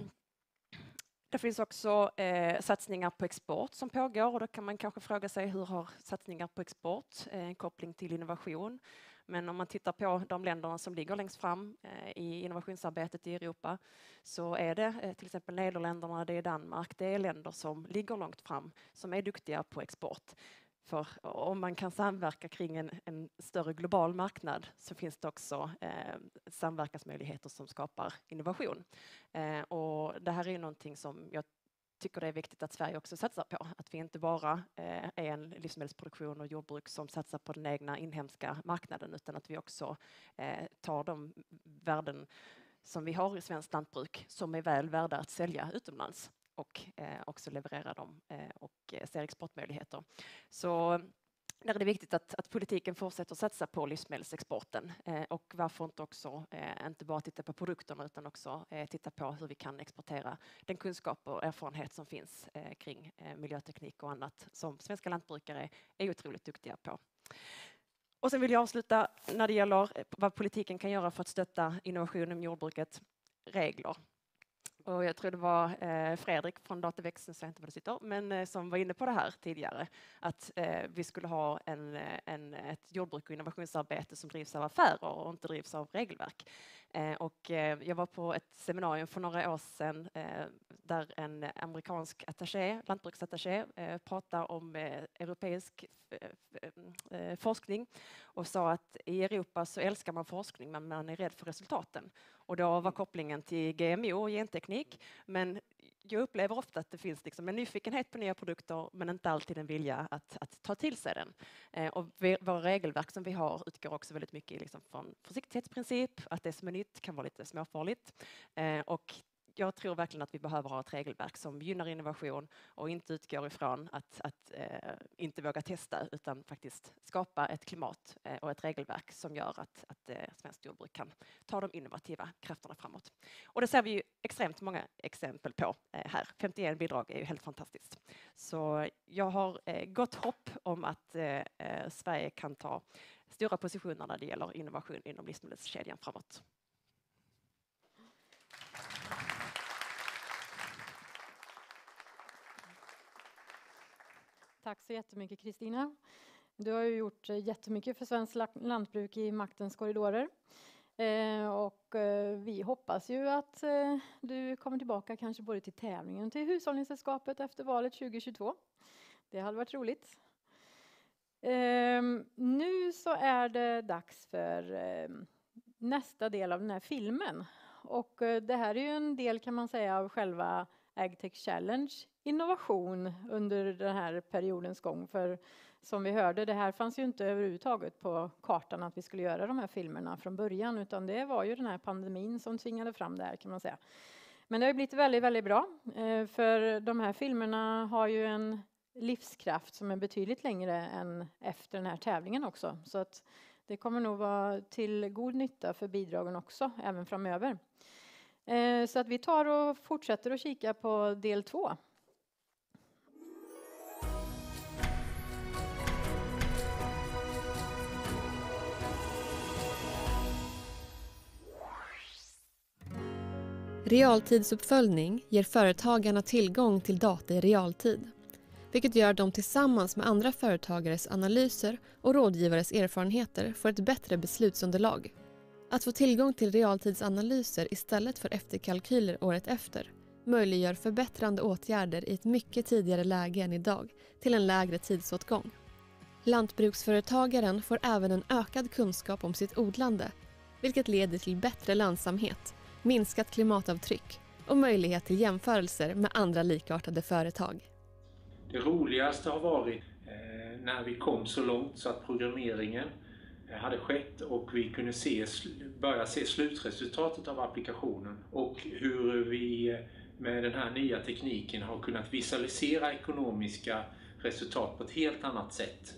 Det finns också eh, satsningar på export som pågår och då kan man kanske fråga sig hur har satsningar på export eh, en koppling till innovation. Men om man tittar på de länderna som ligger längst fram eh, i innovationsarbetet i Europa så är det eh, till exempel Nederländerna, det är Danmark, det är länder som ligger långt fram som är duktiga på export. För om man kan samverka kring en, en större global marknad så finns det också eh, samverkansmöjligheter som skapar innovation. Eh, och det här är ju någonting som jag tycker det är viktigt att Sverige också satsar på. Att vi inte bara eh, är en livsmedelsproduktion och jordbruk som satsar på den egna inhemska marknaden utan att vi också eh, tar de värden som vi har i svenskt lantbruk som är väl värda att sälja utomlands och eh, också leverera dem eh, och ser exportmöjligheter. Så där är det viktigt att, att politiken fortsätter att satsa på livsmedelsexporten eh, och varför inte också eh, inte bara titta på produkterna utan också eh, titta på hur vi kan exportera den kunskap och erfarenhet som finns eh, kring eh, miljöteknik och annat som svenska lantbrukare är otroligt duktiga på. Och sen vill jag avsluta när det gäller vad politiken kan göra för att stötta innovationen i jordbruket, regler. Och jag tror det var eh, Fredrik från Dataväxten, så jag inte var det sitter, men eh, som var inne på det här tidigare, att eh, vi skulle ha en, en, ett jordbruk och innovationsarbete som drivs av affärer och inte drivs av regelverk. Eh, och eh, jag var på ett seminarium för några år sedan eh, där en amerikansk attaché, lantbruksattaché eh, pratar om eh, europeisk eh, forskning och sa att i Europa så älskar man forskning men man är rädd för resultaten. Och då var kopplingen till G M O och genteknik, men jag upplever ofta att det finns liksom en nyfikenhet på nya produkter men inte alltid en vilja att, att ta till sig den. Eh, och vi, våra regelverk som vi har utgår också väldigt mycket liksom från försiktighetsprincip, att det som är nytt kan vara lite småfarligt. Eh, och jag tror verkligen att vi behöver ha ett regelverk som gynnar innovation och inte utgår ifrån att, att eh, inte våga testa utan faktiskt skapa ett klimat eh, och ett regelverk som gör att, att eh, svenskt jordbruk kan ta de innovativa krafterna framåt. Och det ser vi ju extremt många exempel på eh, här. femtioen bidrag är ju helt fantastiskt. Så jag har eh, gott hopp om att eh, Sverige kan ta stora positioner när det gäller innovation inom livsmedelskedjan framåt. Tack så jättemycket Kristina. Du har ju gjort jättemycket för svenskt lantbruk i maktens korridorer. Eh, och eh, vi hoppas ju att eh, du kommer tillbaka kanske både till tävlingen och till hushållningssällskapet efter valet tjugo tjugotvå. Det hade varit roligt. Ehm, nu så är det dags för eh, nästa del av den här filmen. Och eh, det här är ju en del kan man säga av själva AgTech Challenge innovation under den här periodens gång. För som vi hörde, det här fanns ju inte överhuvudtaget på kartan att vi skulle göra de här filmerna från början. Utan det var ju den här pandemin som tvingade fram det här kan man säga. Men det har blivit väldigt, väldigt bra. Eh, för de här filmerna har ju en livskraft som är betydligt längre än efter den här tävlingen också. Så att det kommer nog vara till god nytta för bidragen också, även framöver. Eh, så att vi tar och fortsätter att kika på del två. Realtidsuppföljning ger företagarna tillgång till data i realtid, vilket gör att de tillsammans med andra företagares analyser och rådgivares erfarenheter får ett bättre beslutsunderlag. Att få tillgång till realtidsanalyser istället för efterkalkyler året efter möjliggör förbättrande åtgärder i ett mycket tidigare läge än idag till en lägre tidsåtgång. Lantbruksföretagaren får även en ökad kunskap om sitt odlande, vilket leder till bättre lönsamhet, minskat klimatavtryck och möjlighet till jämförelser med andra likartade företag. Det roligaste har varit eh, när vi kom så långt så att programmeringen eh, hade skett och vi kunde se, börja se slutresultatet av applikationen och hur vi eh, med den här nya tekniken har kunnat visualisera ekonomiska resultat på ett helt annat sätt.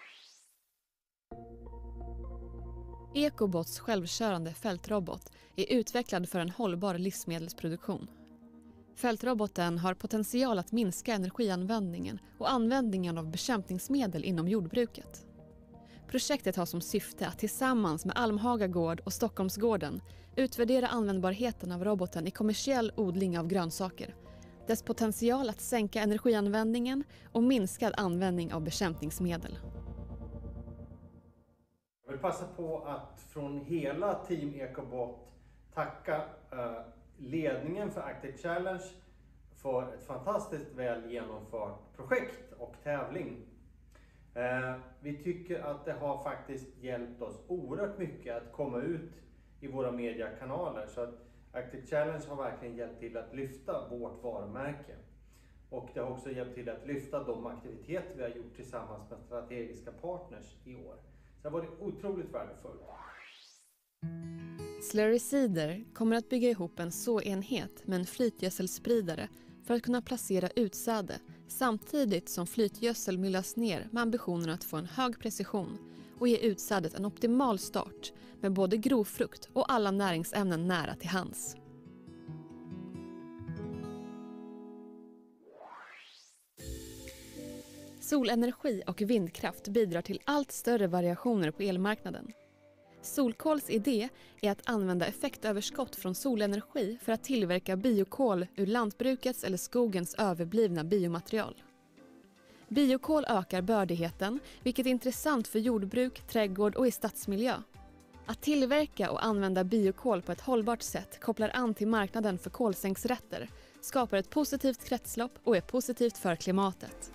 Ecobots självkörande fältrobot är utvecklad för en hållbar livsmedelsproduktion. Fältroboten har potential att minska energianvändningen och användningen av bekämpningsmedel inom jordbruket. Projektet har som syfte att tillsammans med Almhaga gård och Stockholmsgården utvärdera användbarheten av roboten i kommersiell odling av grönsaker, dess potential att sänka energianvändningen och minskad användning av bekämpningsmedel. Jag vill passa på att från hela Team Ecobot tacka uh, ledningen för AgTech Challenge för ett fantastiskt väl genomfört projekt och tävling. Uh, vi tycker att det har faktiskt hjälpt oss oerhört mycket att komma ut i våra mediekanaler. Så att AgTech Challenge har verkligen hjälpt till att lyfta vårt varumärke. Och det har också hjälpt till att lyfta de aktiviteter vi har gjort tillsammans med strategiska partners i år. Så det har varit otroligt värdefullt. Slurry Seeder kommer att bygga ihop en såenhet med en flytgödselspridare för att kunna placera utsäde samtidigt som flytgödsel myllas ner med ambitionen att få en hög precision och ge utsädet en optimal start med både grovfrukt och alla näringsämnen nära till hands. Solenergi och vindkraft bidrar till allt större variationer på elmarknaden. Solkols idé är att använda effektöverskott från solenergi för att tillverka biokol ur lantbrukets eller skogens överblivna biomaterial. Biokol ökar bördigheten, vilket är intressant för jordbruk, trädgård och i stadsmiljö. Att tillverka och använda biokol på ett hållbart sätt kopplar an till marknaden för kolsänksrätter, skapar ett positivt kretslopp och är positivt för klimatet.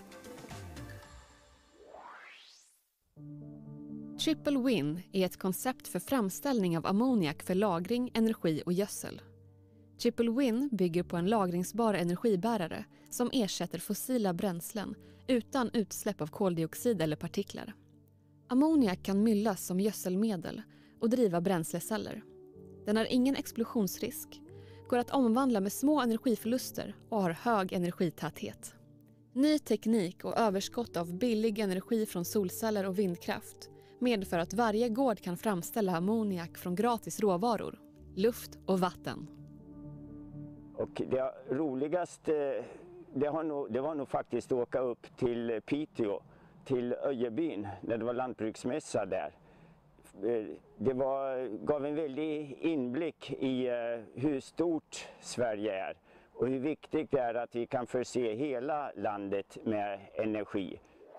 Triple Win är ett koncept för framställning av ammoniak för lagring, energi och gödsel. Triple Win bygger på en lagringsbar energibärare som ersätter fossila bränslen utan utsläpp av koldioxid eller partiklar. Ammoniak kan myllas som gödselmedel och driva bränsleceller. Den har ingen explosionsrisk, går att omvandla med små energiförluster och har hög energitäthet. Ny teknik och överskott av billig energi från solceller och vindkraft medför att varje gård kan framställa ammoniak från gratis råvaror, luft och vatten. Och det roligaste det, har nog, det var nog faktiskt att åka upp till Piteå, till Öjebyn, när det var lantbruksmässa där. Det var, gav en väldig inblick i hur stort Sverige är och hur viktigt det är att vi kan förse hela landet med energi.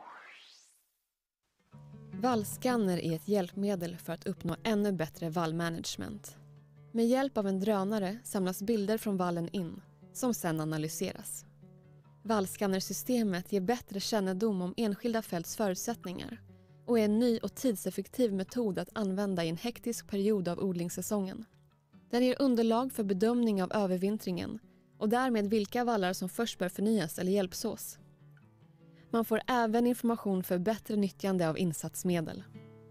Vallscanner är ett hjälpmedel för att uppnå ännu bättre vallmanagement. Med hjälp av en drönare samlas bilder från vallen in, som sedan analyseras. Vallscannersystemet ger bättre kännedom om enskilda fälts förutsättningar, och är en ny och tidseffektiv metod att använda i en hektisk period av odlingssäsongen. Den ger underlag för bedömning av övervintringen och därmed vilka vallar som först bör förnyas eller hjälpsås. Man får även information för bättre nyttjande av insatsmedel.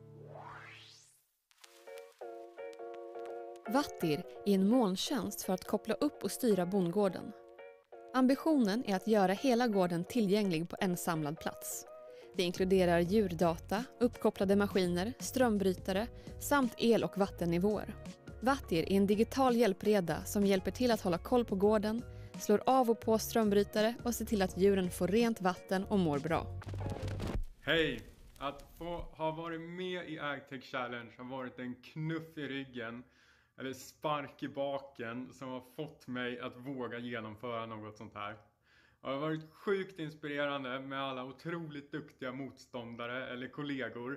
Vattir är en molntjänst för att koppla upp och styra bondgården. Ambitionen är att göra hela gården tillgänglig på en samlad plats. Det inkluderar djurdata, uppkopplade maskiner, strömbrytare samt el- och vattennivåer. Vattir är en digital hjälpreda som hjälper till att hålla koll på gården, slår av och på strömbrytare och ser till att djuren får rent vatten och mår bra. Hej! Att få ha varit med i AgTech Challenge har varit en knuff i ryggen eller spark i baken som har fått mig att våga genomföra något sånt här. Det har varit sjukt inspirerande med alla otroligt duktiga motståndare eller kollegor.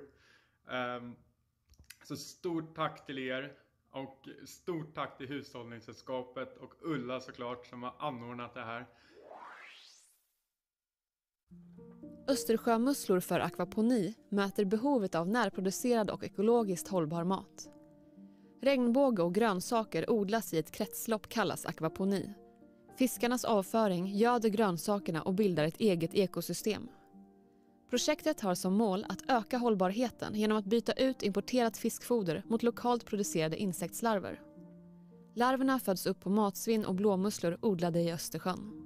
Så stort tack till er och stort tack till Hushållningssällskapet och Ulla såklart som har anordnat det här. Östersjömusslor för akvaponi möter behovet av närproducerad och ekologiskt hållbar mat. Regnbåge och grönsaker odlas i ett kretslopp kallas akvaponi. Fiskarnas avföring göder grönsakerna och bildar ett eget ekosystem. Projektet har som mål att öka hållbarheten genom att byta ut importerat fiskfoder mot lokalt producerade insektslarver. Larverna föds upp på matsvinn och blåmusslor odlade i Östersjön.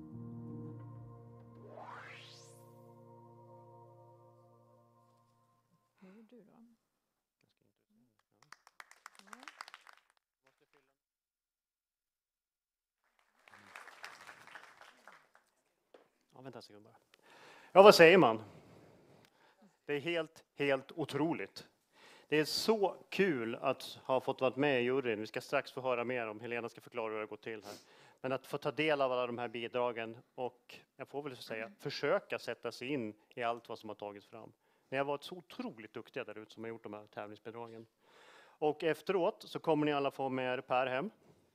Ja, vänta en sekund bara. Ja, vad säger man? Det är helt, helt otroligt. Det är så kul att ha fått vara med i juryn. Vi ska strax få höra mer om, Helena ska förklara hur det går till här. Men att få ta del av alla de här bidragen och, jag får väl säga, försöka sätta sig in i allt vad som har tagits fram. Ni har varit så otroligt duktiga där ute som har gjort de här tävlingsbidragen. Och efteråt så kommer ni alla få med er Per hem.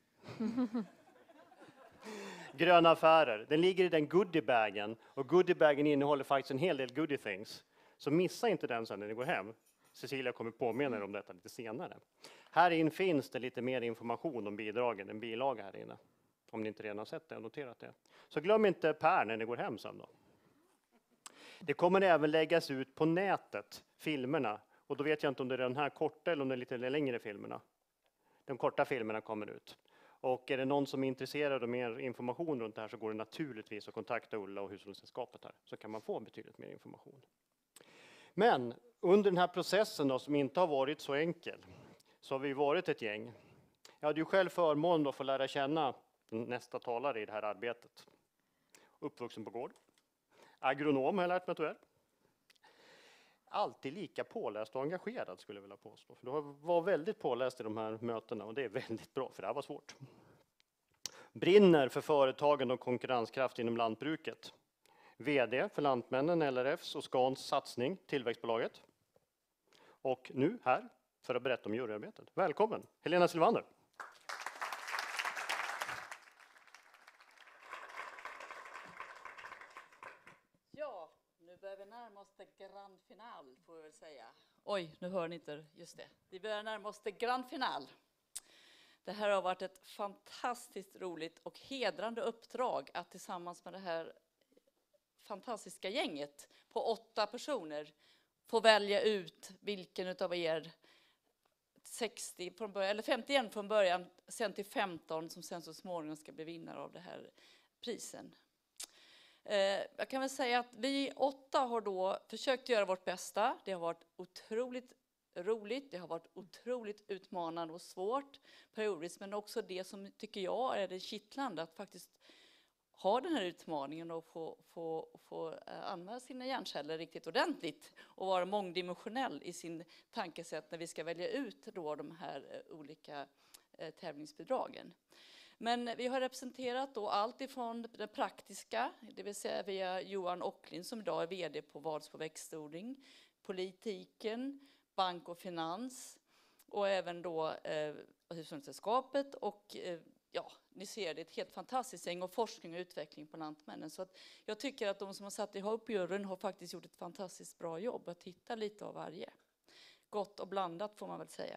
Gröna affärer. Den ligger i den goodiebagen. Och goodiebagen innehåller faktiskt en hel del goodie things. Så missa inte den sen när ni går hem. Cecilia kommer påminna er om detta lite senare. Här in finns det lite mer information om bidragen. En bilaga här inne. Om ni inte redan har sett det och noterat det. Så glöm inte Per när ni går hem sen då. Det kommer även läggas ut på nätet, filmerna. Och då vet jag inte om det är den här korta eller om det är lite längre filmerna. De korta filmerna kommer ut. Och är det någon som är intresserad av mer information runt det här så går det naturligtvis att kontakta Ulla och Hushållningssällskapet här. Så kan man få betydligt mer information. Men under den här processen då, som inte har varit så enkel, så har vi varit ett gäng. Jag hade ju själv förmån att få lära känna nästa talare i det här arbetet. Uppvuxen på gård. Agronom har jag lärt mig att du är. Alltid lika påläst och engagerad skulle jag vilja påstå. För du var väldigt påläst i de här mötena och det är väldigt bra för det här var svårt. Brinner för företagen och konkurrenskraft inom lantbruket. V D för Lantmännen, L R F:s och Scans satsning, Tillväxtbolaget. Och nu här för att berätta om juryarbetet. Välkommen, Helena Silvander. Ja, nu börjar vi närma oss det grand final får vi väl säga. Oj, nu hör ni inte, just det. Vi börjar närma oss det grand final. Det här har varit ett fantastiskt roligt och hedrande uppdrag att tillsammans med det här fantastiska gänget på åtta personer få välja ut vilken utav er sextio från början, eller femtioen från början, sen till femton som sen så småningom ska bli vinnare av det här prisen. Eh, jag kan väl säga att vi åtta har då försökt göra vårt bästa. Det har varit otroligt roligt, det har varit otroligt utmanande och svårt periodvis, men också det som tycker jag är det kittlande att faktiskt ha den här utmaningen och få, få, få använda sina hjärnceller riktigt ordentligt och vara mångdimensionell i sin tankesätt när vi ska välja ut då de här olika eh, tävlingsbidragen. Men vi har representerat då allt ifrån det praktiska, det vill säga via Johan Ocklin som idag är vd på Vadsbro växtodling, politiken, bank och finans och även då eh, Hushållningssällskapet och eh, ja, ni ser det, ett helt fantastiskt gäng och forskning och utveckling på Lantmännen. Så att jag tycker att de som har satt ihop juryn har faktiskt gjort ett fantastiskt bra jobb att hitta lite av varje. Gott och blandat får man väl säga.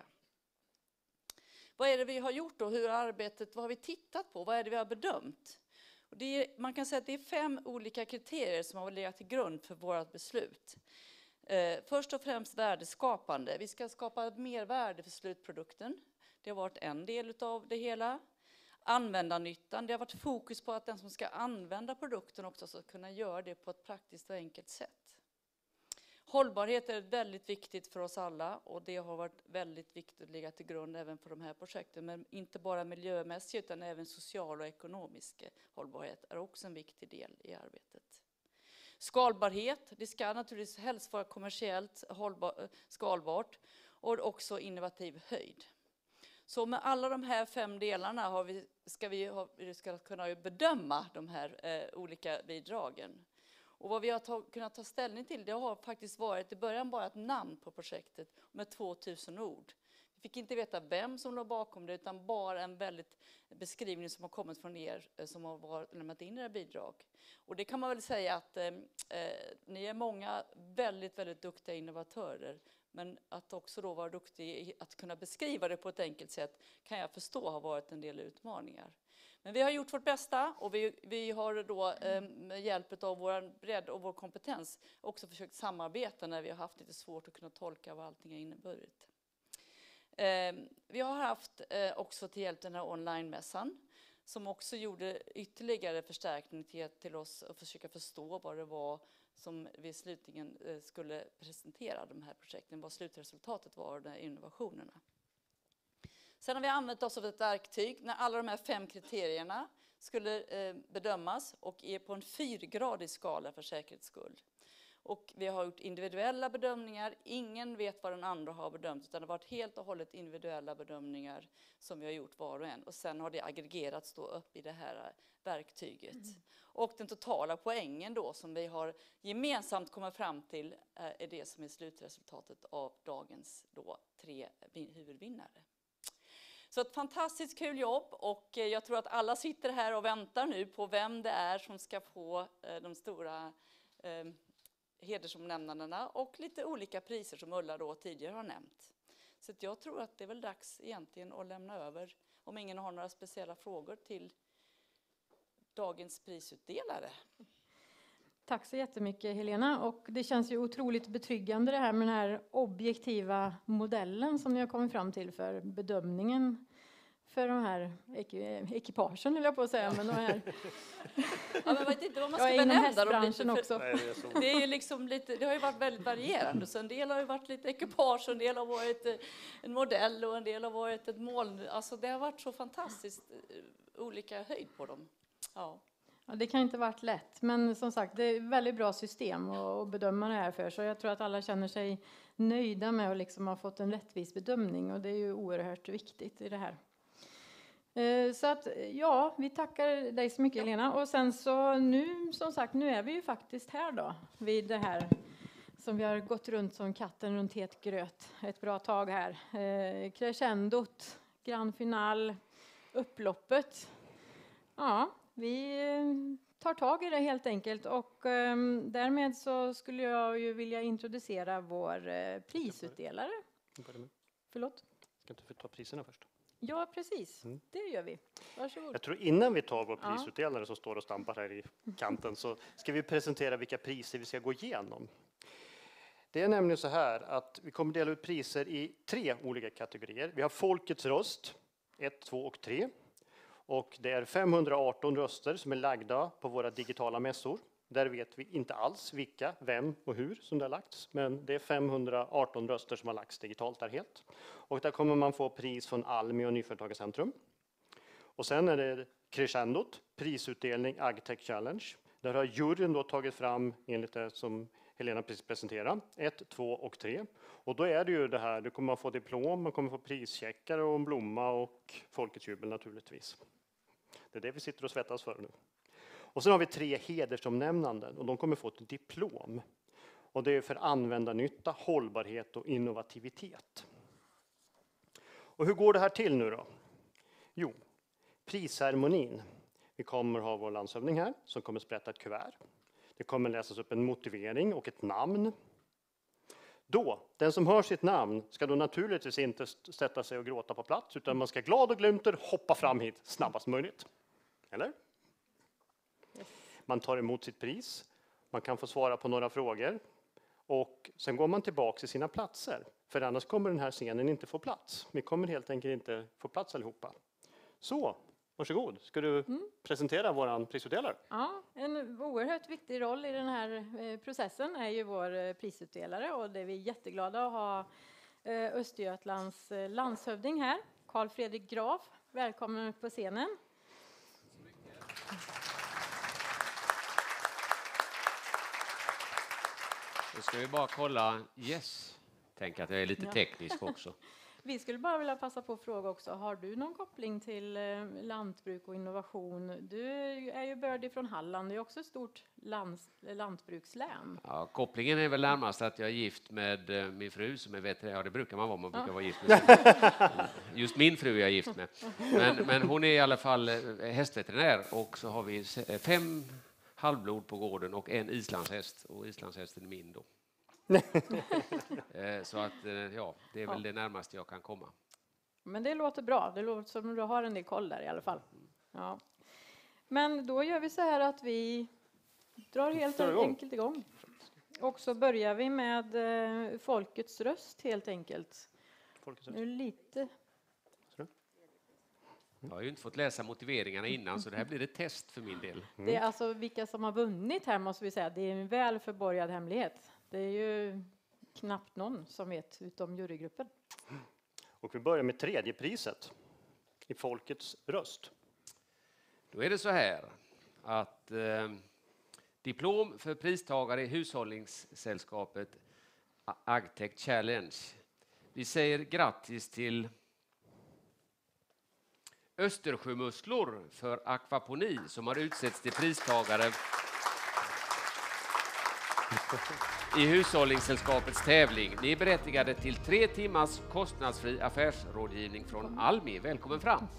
Vad är det vi har gjort då? Hur arbetet, vad har vi tittat på? Vad är det vi har bedömt? Och det är, man kan säga att det är fem olika kriterier som har legat till grund för vårt beslut. Eh, först och främst värdeskapande. Vi ska skapa mer värde för slutprodukten. Det har varit en del av det hela. Användarnyttan. Det har varit fokus på att den som ska använda produkten också ska kunna göra det på ett praktiskt och enkelt sätt. Hållbarhet är väldigt viktigt för oss alla och det har varit väldigt viktigt att ligga till grund även för de här projekten. Men inte bara miljömässigt utan även social och ekonomisk hållbarhet är också en viktig del i arbetet. Skalbarhet, det ska naturligtvis helst vara kommersiellt hållbar, skalbart och också innovativ höjd. Så med alla de här fem delarna har vi, ska vi, har, vi ska kunna bedöma de här eh, olika bidragen. Och vad vi har ta, kunnat ta ställning till, det har faktiskt varit i början bara ett namn på projektet med tvåtusen ord. Vi fick inte veta vem som låg bakom det utan bara en väldigt beskrivning som har kommit från er som har varit, lämnat in era bidrag. Och det kan man väl säga att eh, ni är många väldigt, väldigt duktiga innovatörer. Men att också då vara duktig att kunna beskriva det på ett enkelt sätt kan jag förstå har varit en del utmaningar. Men vi har gjort vårt bästa och vi, vi har då eh, med hjälp av vår bredd och vår kompetens också försökt samarbeta när vi har haft lite svårt att kunna tolka vad allting har inneburit. Eh, vi har haft eh, också till hjälp den här online-mässan som också gjorde ytterligare förstärkning till, till oss att försöka förstå vad det var som vi slutligen eh, skulle presentera de här projekten, vad slutresultatet var av de här innovationerna. Sen har vi använt oss av ett verktyg när alla de här fem kriterierna skulle eh, bedömas och är på en fyrgradig skala för säkerhets skull. Och vi har gjort individuella bedömningar. Ingen vet vad den andra har bedömt utan det har varit helt och hållet individuella bedömningar som vi har gjort var och en. Och sen har det aggregerats då upp i det här verktyget. Mm. Och den totala poängen då som vi har gemensamt kommit fram till är det som är slutresultatet av dagens då tre huvudvinnare. Så ett fantastiskt kul jobb och jag tror att alla sitter här och väntar nu på vem det är som ska få de stora eh, hedersomnämnandena och lite olika priser som Ulla då tidigare har nämnt. Så att jag tror att det är väl dags egentligen att lämna över, om ingen har några speciella frågor, till dagens prisutdelare. Tack så jättemycket Helena, och det känns ju otroligt betryggande det här med den här objektiva modellen som ni har kommit fram till för bedömningen för de här ekipagen, vill jag på att säga. Men de här... ja, men vet inte vad man ska ja, benämna dem lite, för också. Nej, det, är så. Det, är ju liksom lite, det har ju varit väldigt varierande. Så en del har ju varit lite ekipage, en del har varit en modell och en del har varit ett moln. Alltså det har varit så fantastiskt olika höjd på dem. Ja. Ja, det kan inte varit lätt, men som sagt, det är ett väldigt bra system att bedöma det här för. Så jag tror att alla känner sig nöjda med att liksom ha fått en rättvis bedömning och det är ju oerhört viktigt i det här. Så att ja, vi tackar dig så mycket Helena. Och sen så nu, som sagt, nu är vi ju faktiskt här då vid det här som vi har gått runt som katten runt het gröt ett bra tag här. Eh, crescendot, grand final, upploppet. Ja, vi tar tag i det helt enkelt och eh, därmed så skulle jag ju vilja introducera vår eh, prisutdelare. Förlåt? Ska inte vi ta priserna först? Ja, precis. Mm. Det gör vi. Varsågod. Jag tror innan vi tar vår prisutdelare ja. som står och stampar här i kanten så ska vi presentera vilka priser vi ska gå igenom. Det är nämligen så här att vi kommer dela ut priser i tre olika kategorier. Vi har Folkets röst, ett, två och tre. Och det är femhundraarton röster som är lagda på våra digitala mässor. Där vet vi inte alls vilka, vem och hur som det har lagts. Men det är femhundraarton röster som har lagts digitalt där helt. Och där kommer man få pris från Almi och Nyföretagarcentrum. Och sen är det Crescendot, prisutdelning Agtech Challenge. Där har juryn då tagit fram, enligt det som Helena precis presenterade, ett, två och tre. Och då är det ju det här, du kommer att få diplom, man kommer att få prischeckar och en blomma och Folkets jubel naturligtvis. Det är det vi sitter och svettas för nu. Och sen har vi tre hedersomnämnanden och de kommer få ett diplom. Och det är för användarnytta, hållbarhet och innovativitet. Och hur går det här till nu då? Jo, prisceremonin. Vi kommer ha vår landshövding här som kommer sprätta ett kuvert. Det kommer läsas upp en motivering och ett namn. Då, den som hör sitt namn ska då naturligtvis inte sätta sig och gråta på plats, utan man ska glad och glunter hoppa fram hit snabbast möjligt. Eller? Man tar emot sitt pris, man kan få svara på några frågor och sen går man tillbaka till sina platser. För annars kommer den här scenen inte få plats. Vi kommer helt enkelt inte få plats allihopa. Så, varsågod. Ska du mm. presentera våran prisutdelare? Ja, en oerhört viktig roll i den här processen är ju vår prisutdelare, och det är vi jätteglada att ha Östergötlands landshövding här, Carl Fredrik Graf. Välkommen på scenen. Då ska vi bara kolla, yes, tänk att jag är lite Ja. teknisk också. Vi skulle bara vilja passa på att fråga också, har du någon koppling till eh, lantbruk och innovation? Du är ju bördig från Halland, det är också ett stort lands, lantbrukslän. Ja, kopplingen är väl närmast att jag är gift med eh, min fru som är veterinär. Ja, det brukar man vara, man brukar Ja. vara gift med. Just min fru är jag gift med. Men, men hon är i alla fall eh, hästveterinär, och så har vi se- fem halvblod på gården och en islandshäst, och islandshästen är min då. Eh, så att eh, ja, det är väl Ja. det närmaste jag kan komma. Men det låter bra, det låter som du har en del koll där i alla fall. Ja. Men då gör vi så här att vi drar helt Drar igång. enkelt igång. Och så börjar vi med eh, folkets röst helt enkelt. Folkets Nu lite. Jag har ju inte fått läsa motiveringarna innan, så det här blir ett test för min del. Det är alltså vilka som har vunnit här, måste vi säga. Det är en väl förborgad hemlighet. Det är ju knappt någon som vet, utom jurygruppen. Och vi börjar med tredje priset i folkets röst. Då är det så här att eh, diplom för pristagare i Hushållningssällskapet Agtech Challenge. Vi säger grattis till Östersjömusslor för akvaponi som har utsetts till pristagare i Hushållningssällskapets tävling. Ni är berättigade till tre timmars kostnadsfri affärsrådgivning från Almi. Välkommen fram!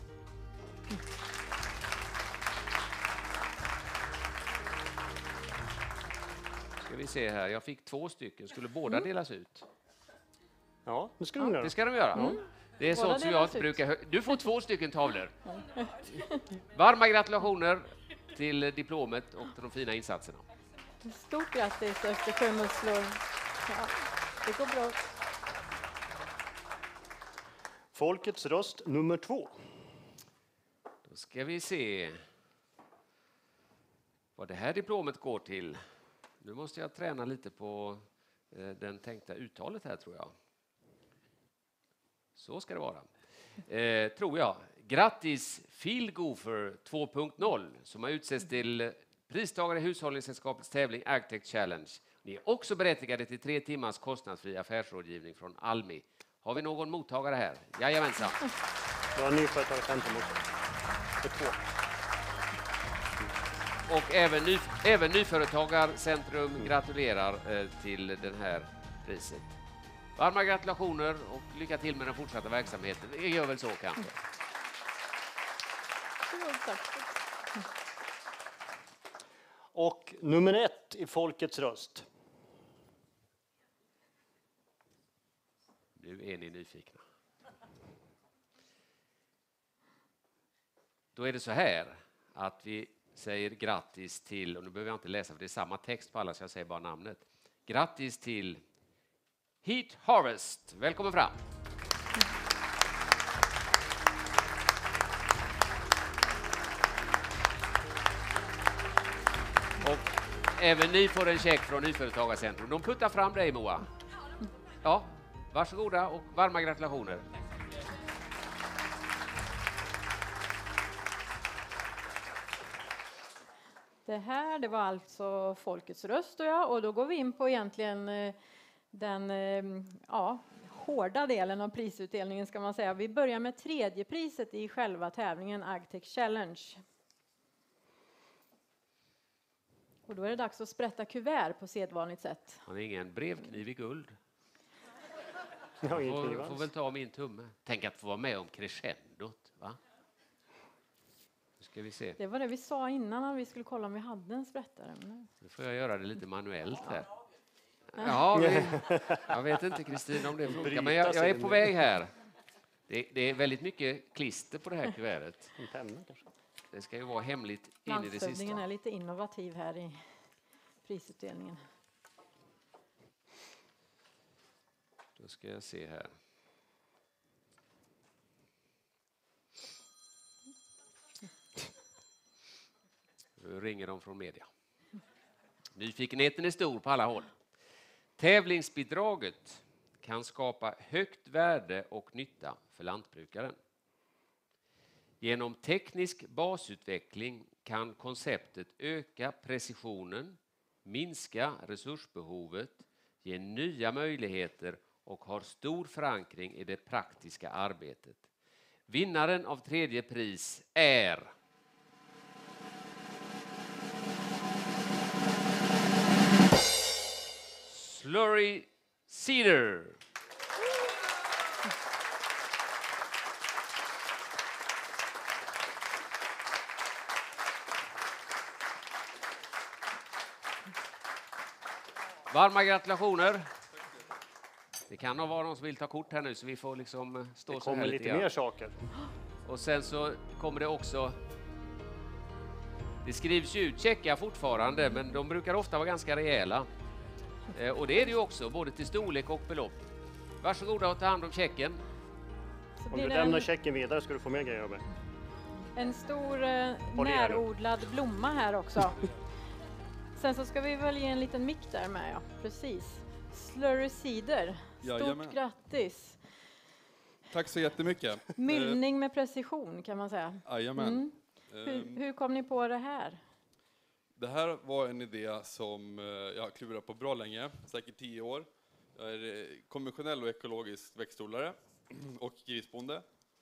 Ska vi se här, jag fick två stycken. Skulle båda Mm. delas ut? Ja, det ska de göra. Det ska de göra. Mm. Det är Båda sånt som jag delas inte ut. brukar... hö- Du får två stycken tavlor. Varma gratulationer till diplomet och till de fina insatserna. Stort grattis Östersjömusslor. Ja, det går bra. Folkets röst nummer två. Då ska vi se vad det här diplomet går till. Nu måste jag träna lite på eh, den tänkta uttalet här, tror jag. Så ska det vara. Eh, tror jag. Grattis Feelgoofer två punkt noll som har utsetts till pristagare i Hushållningssällskapets tävling Agtech Challenge. Ni är också berättigade till tre timmars kostnadsfri affärsrådgivning från Almi. Har vi någon mottagare här? Jajamensan. Det var nyföretagarcentrum också. Det är två. Och även, ny, även Nyföretagarcentrum gratulerar eh, till den här priset. Varma gratulationer och lycka till med den fortsatta verksamheten. Det gör väl så kanske. Och nummer ett i folkets röst. Nu är ni nyfikna. Då är det så här att vi säger grattis till, och nu behöver jag inte läsa för det är samma text på alla så jag säger bara namnet. Grattis till Heat Harvest. Välkommen fram. Och även ni får en check från Nyföretagarcentrum. De puttar fram dig, Moa. Ja, varsågoda och varma gratulationer. Det här, det var alltså folkets röst och ja, och då går vi in på egentligen eh, den eh, ja, hårda delen av prisutdelningen ska man säga. Vi börjar med tredje priset i själva tävlingen Agtech Challenge. Och då är det dags att sprätta kuvert på sedvanligt sätt. Har ni ingen brevkniv i guld? Jag har ingen får, kniv får alls. väl ta min tumme. Tänk att få vara med om crescendot, va? ska vi se. Det var det vi sa innan, att vi skulle kolla om vi hade en sprättare. Men... Nu får jag göra det lite manuellt här. Ja, vi, jag vet inte Kristin om det funkar, men jag, jag är på väg här. Det, det är väldigt mycket klister på det här kuvertet. Det ska ju vara hemligt in i det Landshövdingen sista. är lite innovativ här i prisutdelningen. Då ska jag se här. Nu ringer de från media. Nyfikenheten är stor på alla håll. Tävlingsbidraget kan skapa högt värde och nytta för lantbrukaren. Genom teknisk basutveckling kan konceptet öka precisionen, minska resursbehovet, ge nya möjligheter och har stor förankring i det praktiska arbetet. Vinnaren av tredje pris är... Slurry Cedar. Varma gratulationer. Det kan ha vara någon som vill ta kort här nu så vi får liksom stå Det så här kommer lite lite grann. mer saker. Och sen så kommer det också... Det skrivs ju ut checkar fortfarande, men de brukar ofta vara ganska rejäla. Eh, och det är det ju också, både till storlek och belopp. Varsågoda och ta hand om checken. Så Om blir du det lämnar en, checken vidare ska du få mer grejer av mig. en stor eh, Håll i er nu. närodlad blomma här också. Sen så ska vi väl ge en liten mick där med, ja. Precis. Slurry Cedar. Stort Jajamän. grattis. Tack så jättemycket. Myllning med precision kan man säga. Jajamän. Mm. Hur, Ehm, hur kom ni på det här? Det här var en idé som eh, jag har klurat på bra länge, säkert tio år. Jag är eh, konventionell och ekologisk växtodlare och grisbonde.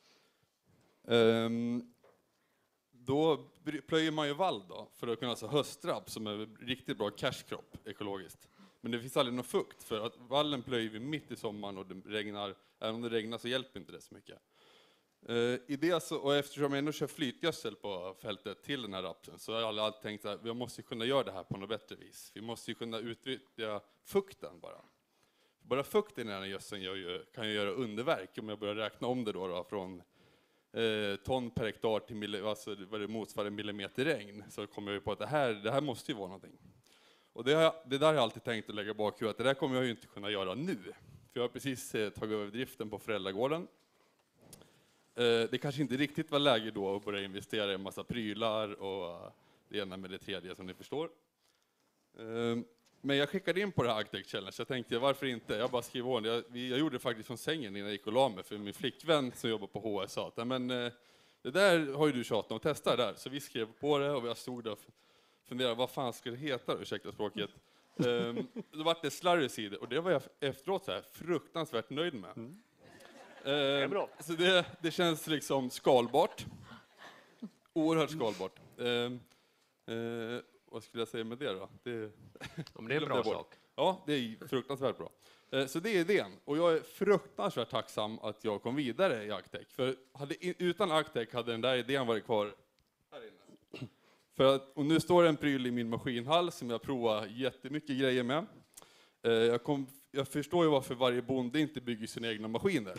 Ehm, Då bry- plöjer man ju vall då, för att kunna ha höstrapp som är riktigt bra cashcrop ekologiskt. Men det finns aldrig någon fukt, för att vallen plöjer vi mitt i sommaren och det regnar, även om det regnar så hjälper inte det så mycket. Uh, i det så, och eftersom jag ändå kör flytgödsel på fältet till den här rapsen så har jag alltid tänkt att vi måste kunna göra det här på något bättre vis. Vi måste ju kunna utnyttja fukten bara. Bara fukten i den här gödseln gör ju, kan ju göra underverk om jag börjar räkna om det då, då från eh, ton per hektar till milli, alltså vad det motsvarar millimeter regn, så kommer jag ju på att det här, det här måste ju vara någonting. Och det, har jag, det där har jag alltid tänkt att lägga bakhuvudet, att det där kommer jag ju inte kunna göra nu. För jag har precis eh, tagit över driften på föräldragården. Eh, det kanske inte riktigt var läge då att börja investera i en massa prylar och uh, det ena med det tredje som ni förstår. Eh, men jag skickade in på det här Agtech Challenge, jag tänkte varför inte, jag bara skrev on. Jag, vi, jag gjorde det faktiskt från sängen innan jag gick och la mig, för min flickvän som jobbar på H S sa att men eh, det där har ju du tjatat om, testa det där. Så vi skrev på det och jag stod där och funderade, vad fan ska det heta, ursäkta språket. um, då var det Slurry Cedar och det var jag efteråt så här fruktansvärt nöjd med. Mm. Uh, det är bra. Så det, det känns liksom skalbart. Oerhört skalbart. Uh, uh, vad skulle jag säga med det då? Det, Om det är en bra sak. Ja, det är fruktansvärt bra. Uh, så det är idén. Och jag är fruktansvärt tacksam att jag kom vidare i Agtech. För hade, utan Agtech hade den där idén varit kvar här inne. För att, och nu står en pryl i min maskinhall som jag provar jättemycket grejer med. Uh, jag, kom, jag förstår ju varför varje bonde inte bygger sina egna maskiner.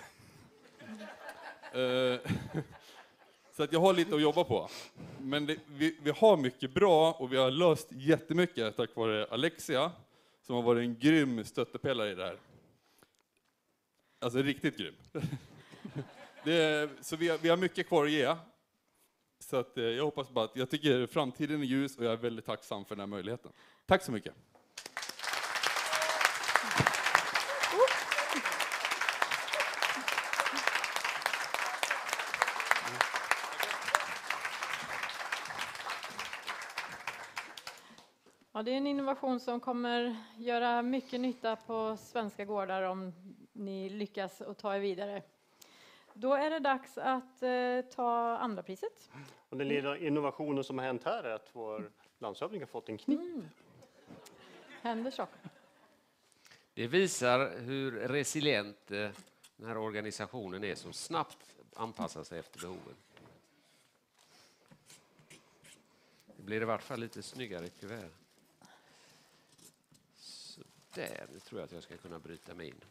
Uh, så att jag har lite att jobba på. Men det, vi, vi har mycket bra och vi har löst jättemycket tack vare Alexia som har varit en grym stöttepelare i det här. Alltså riktigt grym. det, så vi har, vi har mycket kvar att ge. Så att, eh, jag hoppas bara att jag tycker framtiden är ljus och jag är väldigt tacksam för den här möjligheten. Tack så mycket. Ja, det är en innovation som kommer göra mycket nytta på svenska gårdar om ni lyckas att ta er vidare. Då är det dags att eh, ta andra priset. Och den lilla innovationen som har hänt här är att vår landshövding har fått en kniv. Mm. Händer saker. Det visar hur resilient eh, den här organisationen är som snabbt anpassar sig efter behoven. blir det i vart fall lite snyggare kuvert. Så där, nu tror jag att jag ska kunna bryta mig in.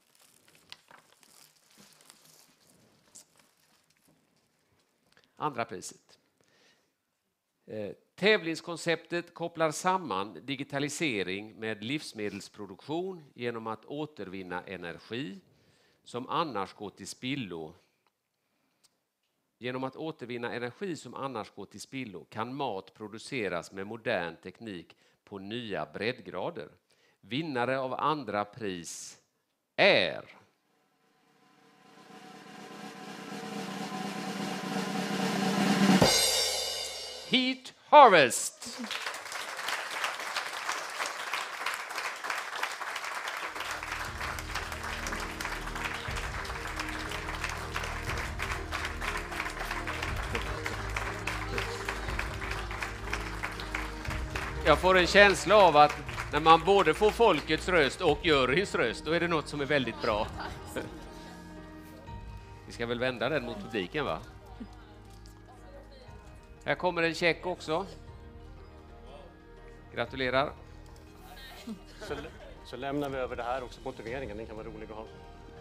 Andra priset. Eh, tävlingskonceptet kopplar samman digitalisering med livsmedelsproduktion genom att återvinna energi som annars går till spillo. Genom att återvinna energi som annars går till spillo kan mat produceras med modern teknik på nya breddgrader. Vinnare av andra pris är... Heat Harvest. Jag får en känsla av att när man både får folkets röst och juryns röst, då är det något som är väldigt bra. Vi ska väl vända den mot publiken, va? Här kommer en check också. Gratulerar. Så, så lämnar vi över det här också, motiveringen. Den kan vara rolig att ha.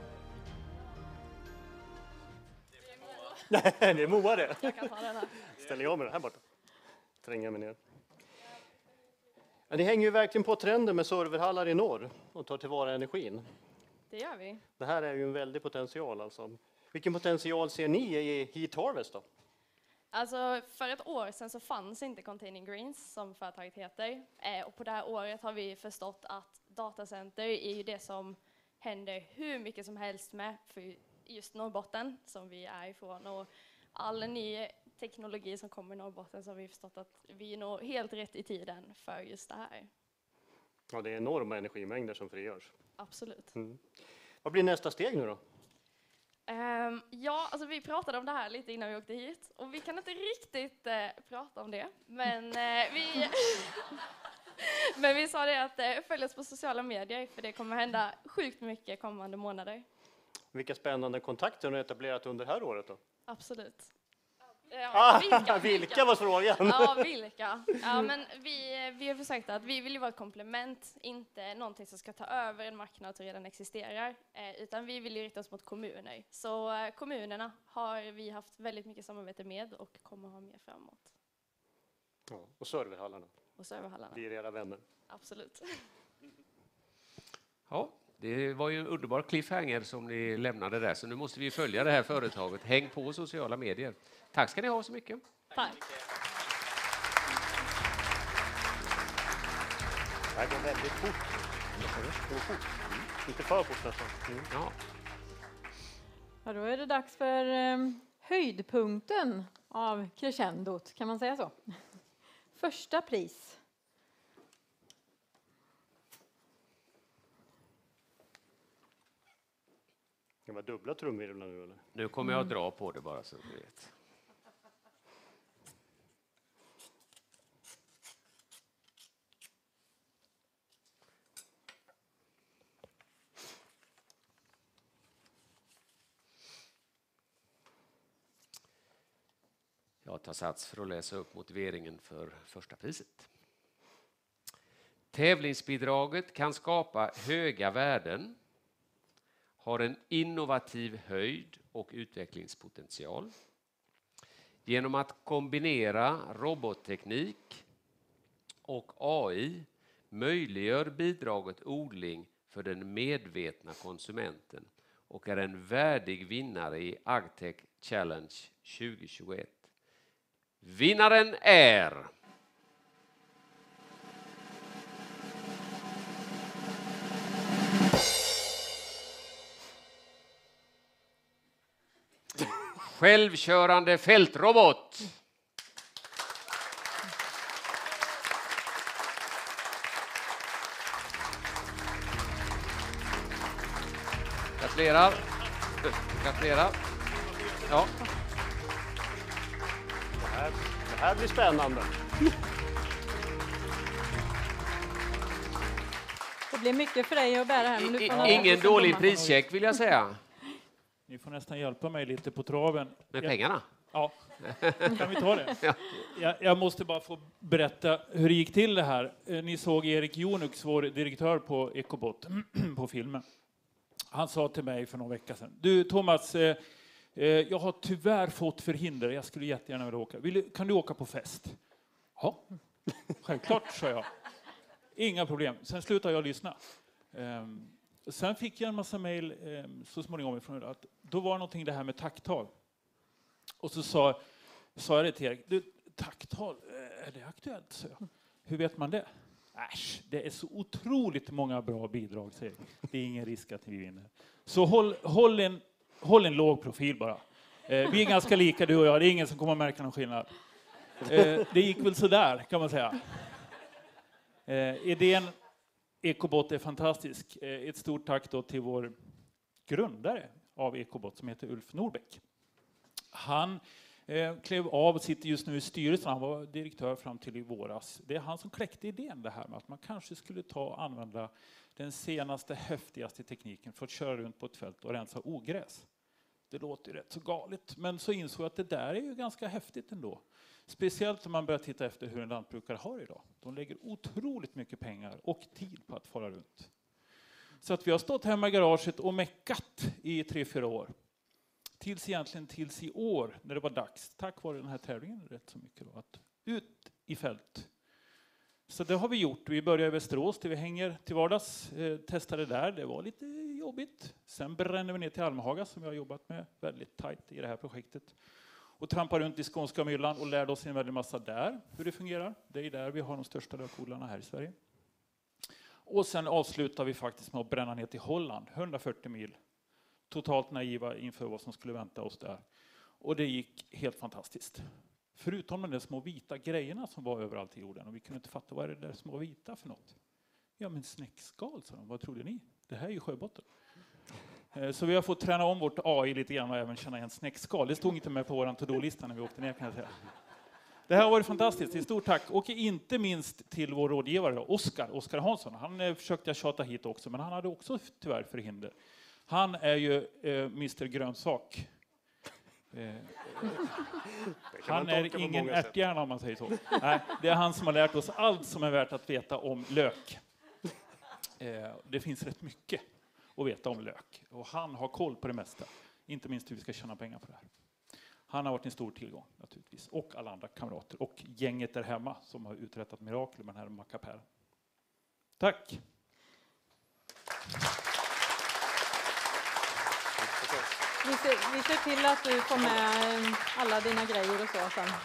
Nej, det är Moa det. Jag kan ta den här. Ställer jag mig det här borta. Tränger mig ner. Ja, ni hänger ju verkligen på trenden med serverhallar i norr och tar tillvara energin. Det gör vi. Det här är ju en väldig potential alltså. Vilken potential ser ni i Heat Harvest då? Alltså för ett år sedan så fanns inte Containing Greens som företaget heter. Eh, och på det här året har vi förstått att datacenter är ju det som händer hur mycket som helst med för just Norrbotten som vi är ifrån. Och all ny teknologi som kommer i Norrbotten så har vi förstått att vi är nog helt rätt i tiden för just det här. Ja, det är enorma energimängder som frigörs. Absolut. Mm. Vad blir nästa steg nu då? Um, ja, alltså vi pratade om det här lite innan vi åkte hit och vi kan inte riktigt uh, prata om det, men uh, vi men vi sa det att uh, följ oss på sociala medier för det kommer hända sjukt mycket kommande månader. Vilka spännande kontakter har ni etablerat under det här året då? Absolut. Ja, ah, vilka, vilka var frågan? Ja, vilka? Ja, men vi, vi har försökt att vi vill ju vara ett komplement, inte någonting som ska ta över en marknad som redan existerar, eh, utan vi vill ju rikta oss mot kommuner. Så eh, kommunerna har vi haft väldigt mycket samarbete med och kommer ha mer framåt. Ja, och serverhallarna. Och serverhallarna. Blir era vänner. Absolut. Ja, det var ju en underbar cliffhanger som ni lämnade där, så nu måste vi följa det här företaget. Häng på sociala medier. Tack ska ni ha så mycket. Tack. Det går väldigt fort. Det går fort. Mm. Inte för fort nästan. Mm. Ja. Ja, då är det dags för eh, höjdpunkten av crescendot, kan man säga så. Första pris. Det var dubbla trumvirvlar nu eller? Nu kommer jag att dra på det bara så du vet. Jag tar sats för att läsa upp motiveringen för första priset. Tävlingsbidraget kan skapa höga värden, har en innovativ höjd och utvecklingspotential. Genom att kombinera robotteknik och A I möjliggör bidraget odling för den medvetna konsumenten och är en värdig vinnare i AgTech Challenge tjugohundratjugoett. Vinnaren är... Självkörande fältrobot. Gratulerar. Gratulerar. Ja. Det här, det här blir spännande. Det blir mycket för dig att bära här. Men du får Ingen dålig prischeck vill jag säga. Ni får nästan hjälpa mig lite på traven. Med jag, pengarna? Ja, kan vi ta det? Ja. Jag, jag måste bara få berätta hur det gick till det här. Ni såg Erik Jonux, vår direktör på Ecobot, på filmen. Han sa till mig för någon vecka sedan: du Thomas, eh, eh, jag har tyvärr fått förhinder. Jag skulle jättegärna vilja åka. Vill, kan du åka på fest? Ja, självklart, sa jag. Inga problem. Sen slutade jag lyssna. Um, sen fick jag en massa mejl um, så småningom ifrån att då var någonting det här med tacktal. Och så sa, sa jag det till Erik: du, tacktal, är det aktuellt? Så jag. Hur vet man det? Äsch, det är så otroligt många bra bidrag, säger jag. Det är ingen risk att vi vinner. Så håll, håll, en, håll en låg profil bara. Eh, vi är ganska lika, du och jag. Det är ingen som kommer att märka någon skillnad. Eh, det gick väl så där, kan man säga. Eh, idén Ecobot är fantastisk. Eh, ett stort tack då till vår grundare av Ecobot som heter Ulf Norbeck. Han eh, klev av och sitter just nu i styrelsen. Han var direktör fram till i våras. Det är han som kläckte idén det här med att man kanske skulle ta och använda den senaste häftigaste tekniken för att köra runt på ett fält och rensa ogräs. Det låter ju rätt så galet, men så insåg jag att det där är ju ganska häftigt ändå. Speciellt om man börjar titta efter hur en lantbrukare har idag. De lägger otroligt mycket pengar och tid på att fara runt. Så att vi har stått hemma i garaget och meckat i tre, fyra år. Tills egentligen tills i år, när det var dags, tack vare den här tävlingen rätt så mycket då, att ut i fält. Så det har vi gjort. Vi började i Västerås där vi hänger till vardags. Eh, testade där, det var lite jobbigt. Sen brände vi ner till Almhaga som jag har jobbat med väldigt tajt i det här projektet. Och trampade runt i skånska myllan och lärde oss en väldigt massa där, hur det fungerar. Det är där vi har de största lökodlarna här i Sverige. Och sen avslutar vi faktiskt med att bränna ner till Holland, hundrafyrtio mil. Totalt naiva inför vad som skulle vänta oss där. Och det gick helt fantastiskt. Förutom de där små vita grejerna som var överallt i jorden. Och vi kunde inte fatta vad är det där små vita för något. Ja men snäckskal, sa de. Vad trodde ni? Det här är ju sjöbotten. Så vi har fått träna om vårt A I lite grann och även känna igen snäckskal. Det stod inte med på vår to-do-lista när vi åkte ner, kan jag säga. Det här har varit fantastiskt. Ett stort tack. Och inte minst till vår rådgivare, Oskar, Oskar Hansson. Han eh, försökte jag tjata hit också, men han hade också tyvärr förhinder. Han är ju eh, mister Grönsak. Eh, han är ingen ärthjärna om man säger så. Nej, det är han som har lärt oss allt som är värt att veta om lök. Eh, det finns rätt mycket att veta om lök. Och han har koll på det mesta. Inte minst hur vi ska tjäna pengar på det här. Han har varit en stor tillgång naturligtvis. Och alla andra kamrater. Och gänget där hemma som har uträttat mirakel med den här mackapären. Tack! Vi ser, vi ser till att du får med alla dina grejer och så sen.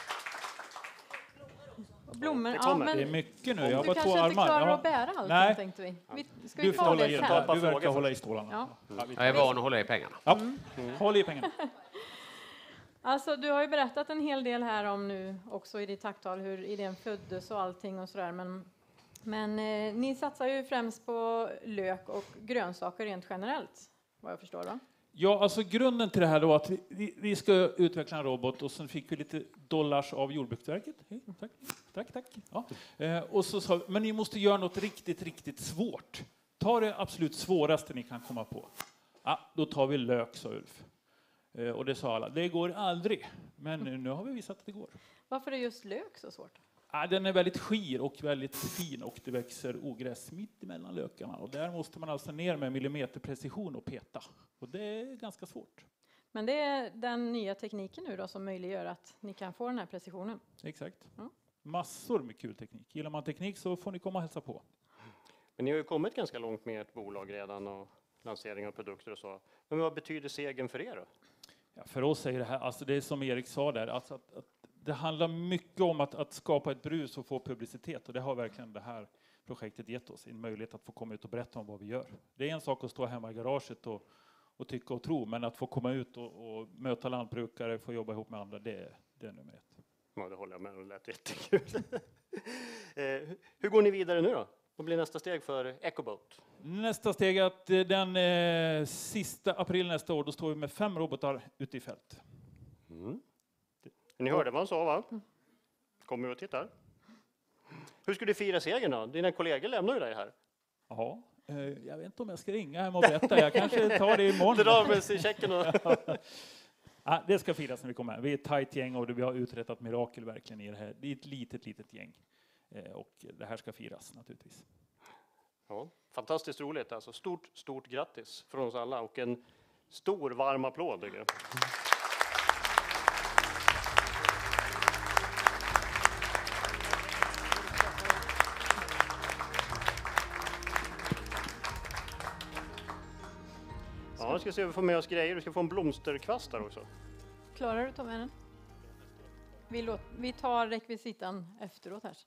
Och blommor, ja, men det är mycket nu. Jag har du bara kanske två inte armar. klarar Ja. att bära allt, Nej. tänkte vi. vi ska Du vi får ta hålla det i sen? den. Du verkar hålla i stålarna. Ja. Ja, vi- Jag är van att hålla i pengarna. Ja. Mm. Håll i pengarna. Alltså, du har ju berättat en hel del här om nu också i ditt tacktal hur idén föddes och allting och sådär. Men, men eh, ni satsar ju främst på lök och grönsaker rent generellt, vad jag förstår då. Ja, alltså grunden till det här var att vi, vi, vi ska utveckla en robot och sen fick vi lite dollars av Jordbruksverket. Hej, tack, tack, tack. Ja. Eh, och så sa vi, men ni måste göra något riktigt, riktigt svårt. Ta det absolut svåraste ni kan komma på. Ja, då tar vi lök, sa Ulf. Eh, och det sa alla, det går aldrig. Men nu har vi visat att det går. Varför är just lök så svårt? Ja, den är väldigt skir och väldigt fin och det växer ogräs mitt emellan lökarna. Och där måste man alltså ner med millimeterprecision och peta. Och det är ganska svårt. Men det är den nya tekniken nu då som möjliggör att ni kan få den här precisionen. Exakt. Ja. Massor med kul teknik. Gillar man teknik så får ni komma och hälsa på. Men ni har ju kommit ganska långt med ert bolag redan och lansering av produkter och så. Men vad betyder segern för er då? Ja, för oss är det här, alltså det är som Erik sa där, alltså att, att det handlar mycket om att, att skapa ett brus och få publicitet. Och det har verkligen det här projektet gett oss. En möjlighet att få komma ut och berätta om vad vi gör. Det är en sak att stå hemma i garaget och, och tycka och tro. Men att få komma ut och, och möta lantbrukare, få jobba ihop med andra, det är, det är nummer ett. Ja, det håller jag med om. Det lät jättekul. eh, hur går ni vidare nu då? Vad blir nästa steg för Ecobot? Nästa steg är att den eh, sista april nästa år, då står vi med fem robotar ute i fält. Mm. Ni hörde vad han sa, va? Kommer och tittar. Hur ska du fira segern då? Dina kollegor lämnar ju dig här. Ja, eh, jag vet inte om jag ska ringa hem och berätta. Jag kanske tar det imorgon. Dra med sig checken och... Ja, det ska firas när vi kommer. Vi är ett tajt gäng och vi har uträttat mirakel verkligen i det här. Det är ett litet, litet gäng. Eh, och det här ska firas naturligtvis. Ja, fantastiskt roligt. Alltså stort, stort grattis från oss alla och en stor varm applåd. Tycker jag. Ja, vi ska se om vi får med oss grejer. Vi ska få en blomsterkvast där också. Klarar du att ta med den? Vi, låt, vi tar rekvisitan efteråt här.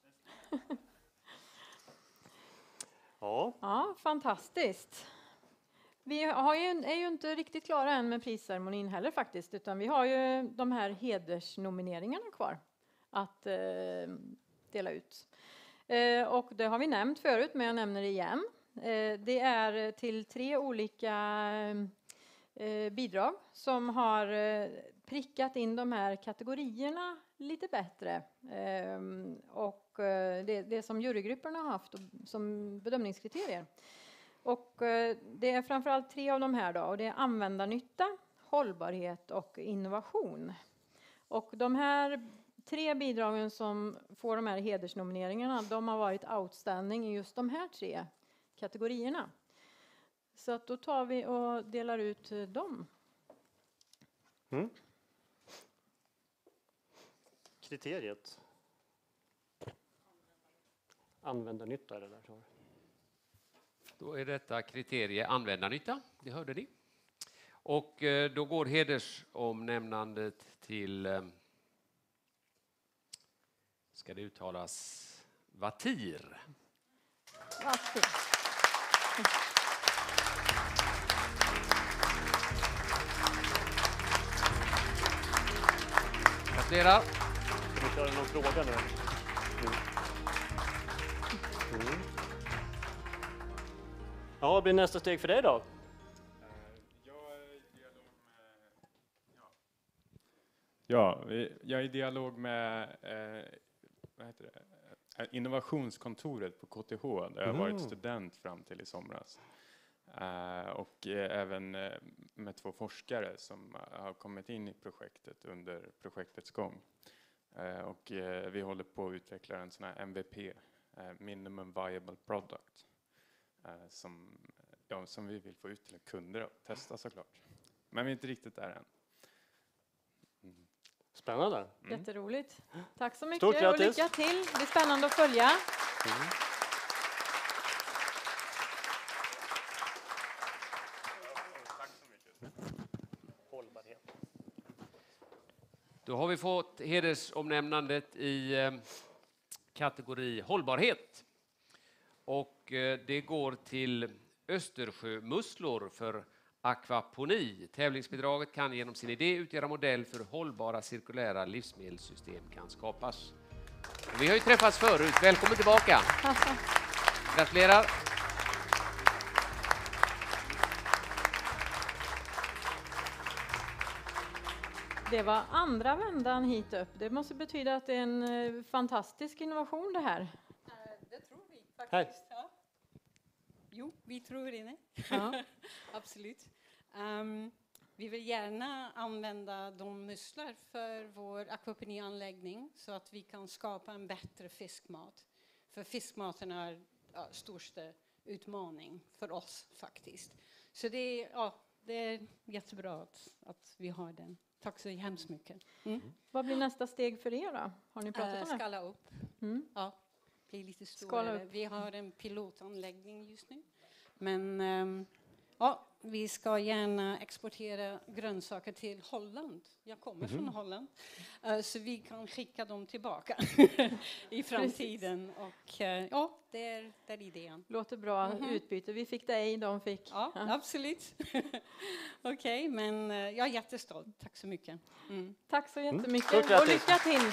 Ja. Ja, fantastiskt. Vi har ju, är ju inte riktigt klara än med prisceremonin heller faktiskt, utan vi har ju de här hedersnomineringarna kvar att eh, dela ut. Eh, och det har vi nämnt förut, men jag nämner det igen. Eh, det är till tre olika eh, bidrag som har eh, prickat in de här kategorierna lite bättre. Eh, och eh, det, det som jurygrupperna har haft som bedömningskriterier. Och eh, det är framförallt tre av de här då, och det är användarnytta, hållbarhet och innovation. Och de här tre bidragen som får de här hedersnomineringarna, de har varit outstanding i just de här tre kategorierna. Så att då tar vi och delar ut dem. Mm. Kriteriet. Användarnytta är det där. Då är detta kriterie användarnytta, det hörde ni. Och eh, då går hedersomnämnandet till, eh, ska det uttalas, Vatir. Vatir. Gratulerar. Ska vi köra någon fråga nu? Mm. Mm. Ja, vad blir nästa steg för dig då? Ja, jag är i dialog med eh, vad heter det? Innovationskontoret på K T H där jag har varit student fram till i somras. Uh, och eh, även eh, med två forskare som uh, har kommit in i projektet under projektets gång. Uh, och uh, vi håller på att utveckla en sån här M V P, uh, Minimum Viable Product, uh, som, ja, som vi vill få ut till kunder och testa såklart. Men vi är inte riktigt där än. Mm. Spännande. Mm. Jätteroligt. Tack så mycket Stort och lycka till. Det blir spännande att följa. Mm. Hållbarhet. Då har vi fått hedersomnämnandet i eh, kategori hållbarhet. Och eh, det går till Östersjömusslor för akvaponi. Tävlingsbidraget kan genom sin idé utgöra modell för hållbara cirkulära livsmedelssystem kan skapas. Och vi har ju träffats förut. Välkommen tillbaka. Gratulerar. Det var andra vändan hit upp. Det måste betyda att det är en eh, fantastisk innovation det här. Det tror vi faktiskt. Hej. Ja. Jo, vi tror det. Ja. Absolut. Um, vi vill gärna använda de musslar för vår akvaponianläggning så att vi kan skapa en bättre fiskmat. För fiskmaten är ja, största utmaning för oss faktiskt. Så det är, ja, det är jättebra att, att vi har den. Tack så hemskt mycket. Mm. Vad blir nästa steg för er då? Har ni pratat Uh, om det? skala upp. Mm. Ja, bli lite Skala större. upp. Vi har en pilotanläggning just nu. Men um, ja, vi ska gärna exportera grönsaker till Holland. Jag kommer Mhm. från Holland. Uh, så vi kan skicka dem tillbaka i framtiden. Och uh, ja, det är, det är idén. Låter bra Mhm. utbyte. Vi fick dig, de fick... Ja, absolut. Okej, okay, men uh, jag är jättestolt. Tack så mycket. Mm. Tack så Mm. jättemycket Stort och grattis. lycka till!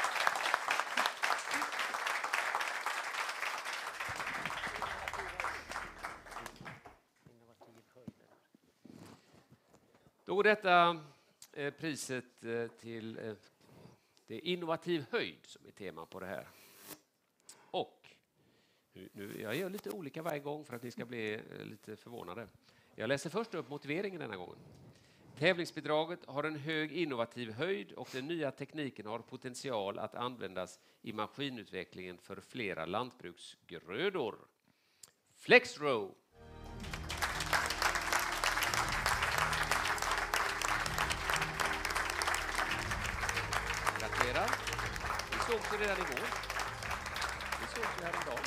Då går detta eh, priset eh, till eh, det är innovativ höjd som är tema på det här. Och nu, nu, jag gör lite olika varje gång för att ni ska bli eh, lite förvånade. Jag läser först upp motiveringen denna gången. Tävlingsbidraget har en hög innovativ höjd och den nya tekniken har potential att användas i maskinutvecklingen för flera lantbruksgrödor. Flexrow. Gratulerar. Vi såg det redan igår. Vi såg det här idag.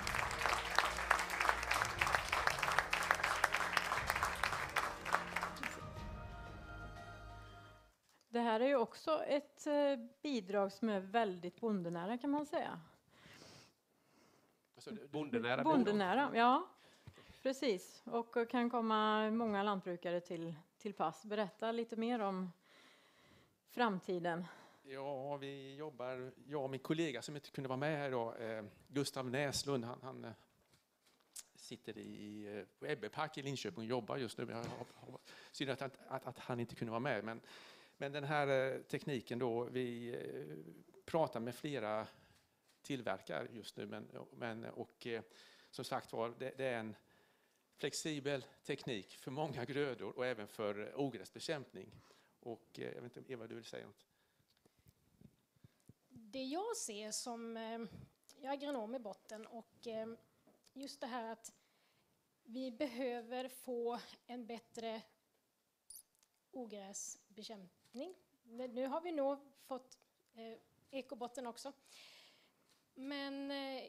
Det här är ju också ett eh, bidrag som är väldigt bondenära kan man säga. Alltså, bondenära? Bondenära, ja. Precis. Och kan komma många lantbrukare till, till pass. Berätta lite mer om framtiden. Ja, vi jobbar, jag och min kollega som inte kunde vara med här idag, eh, Gustav Näslund, han, han eh, sitter i eh, på Ebbepark i Linköping och jobbar just nu. Jag har, har, synd att, att, att han inte kunde vara med, men, men den här eh, tekniken då, vi eh, pratar med flera tillverkare just nu, men, men och eh, som sagt var, det, det är en flexibel teknik för många grödor och även för ogräsbekämpning. Och eh, jag vet inte, Eva, du vill säga något? Det jag ser som, eh, jag är agronom i botten och eh, just det här att vi behöver få en bättre ogräsbekämpning. Nu har vi nog fått eh, ekobotten också. Men eh,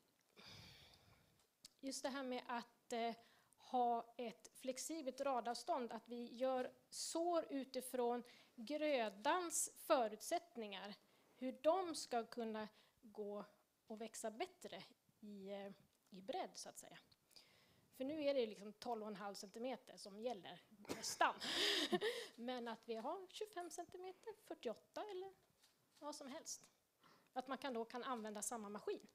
just det här med att eh, ha ett flexibelt radavstånd, att vi gör sår utifrån grödans förutsättningar, hur de ska kunna gå och växa bättre i, eh, i bredd så att säga. För nu är det liksom tolv komma fem centimeter som gäller nästan. Men att vi har tjugofem centimeter, fyrtioåtta eller vad som helst. Att man kan då kan använda samma maskin.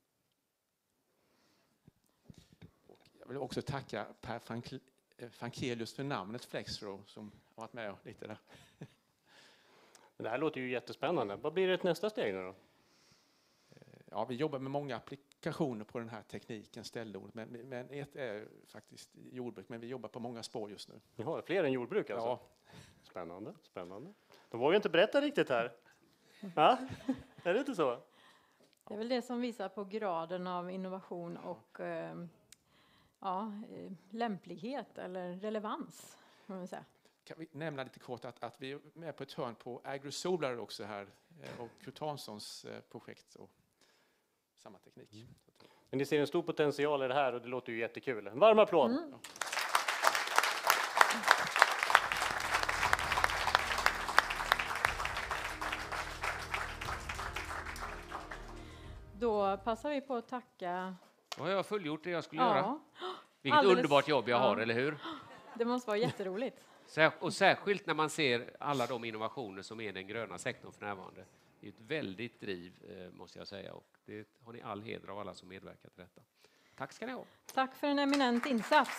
Jag vill också tacka Per Frankelius för namnet Flexrow som har varit med lite där. Det här låter ju jättespännande. Vad blir det nästa steg nu då? Ja, vi jobbar med många applikationer på den här tekniken, ställord. Men, men ett är faktiskt jordbruk, men vi jobbar på många spår just nu. Ni har fler än jordbruk alltså? Ja. Spännande, spännande. De vågar inte berätta riktigt här. Ja? Är det inte så? Det är väl det som visar på graden av innovation och eh, ja, eh, lämplighet eller relevans, kan man säga. Kan vi nämna lite kort att, att vi är med på ett hörn på AgroSolar också här och Kurt Hanssons projekt och samma teknik. Mm. Men ni ser en stor potential i det här och det låter ju jättekul. En varm applåd! Mm. Då passar vi på att tacka. Ja, jag har fullgjort det jag skulle ja. göra. Vilket Alldeles. underbart jobb jag ja. har, eller hur? Det måste vara jätteroligt. Och särskilt när man ser alla de innovationer som är den gröna sektorn för närvarande. Det är ett väldigt driv, måste jag säga. Och det har ni all heder av alla som medverkar till detta. Tack ska ni ha. Tack för en eminent insats.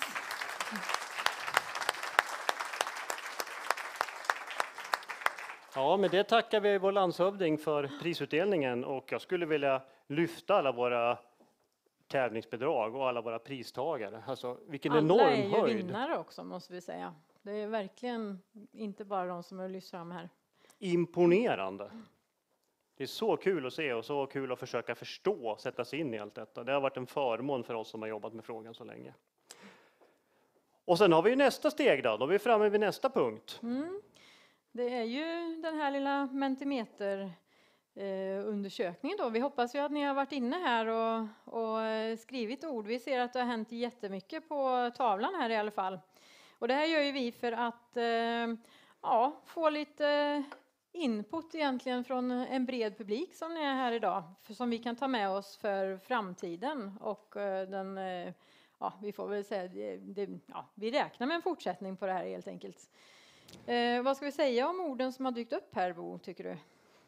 Ja, med det tackar vi vår landshövding för prisutdelningen och jag skulle vilja lyfta alla våra tävlingsbidrag och alla våra pristagare. Alltså, vilken alla enorm höjd. Alla är ju vinnare också, måste vi säga. Det är verkligen inte bara de som har lyft fram här. Imponerande. Det är så kul att se och så kul att försöka förstå och sätta sig in i allt detta. Det har varit en förmån för oss som har jobbat med frågan så länge. Och sen har vi nästa steg då. Då är vi framme vid nästa punkt. Mm. Det är ju den här lilla Mentimeter eh, undersökningen då. Vi hoppas ju att ni har varit inne här och, och skrivit ord. Vi ser att det har hänt jättemycket på tavlan här i alla fall. Och det här gör ju vi för att eh, ja, få lite input egentligen från en bred publik som är här idag. För, som vi kan ta med oss för framtiden. Och eh, den, eh, ja, vi får väl säga, det, det, ja, vi räknar med en fortsättning på det här helt enkelt. Eh, vad ska vi säga om orden som har dykt upp här, Bo, tycker du?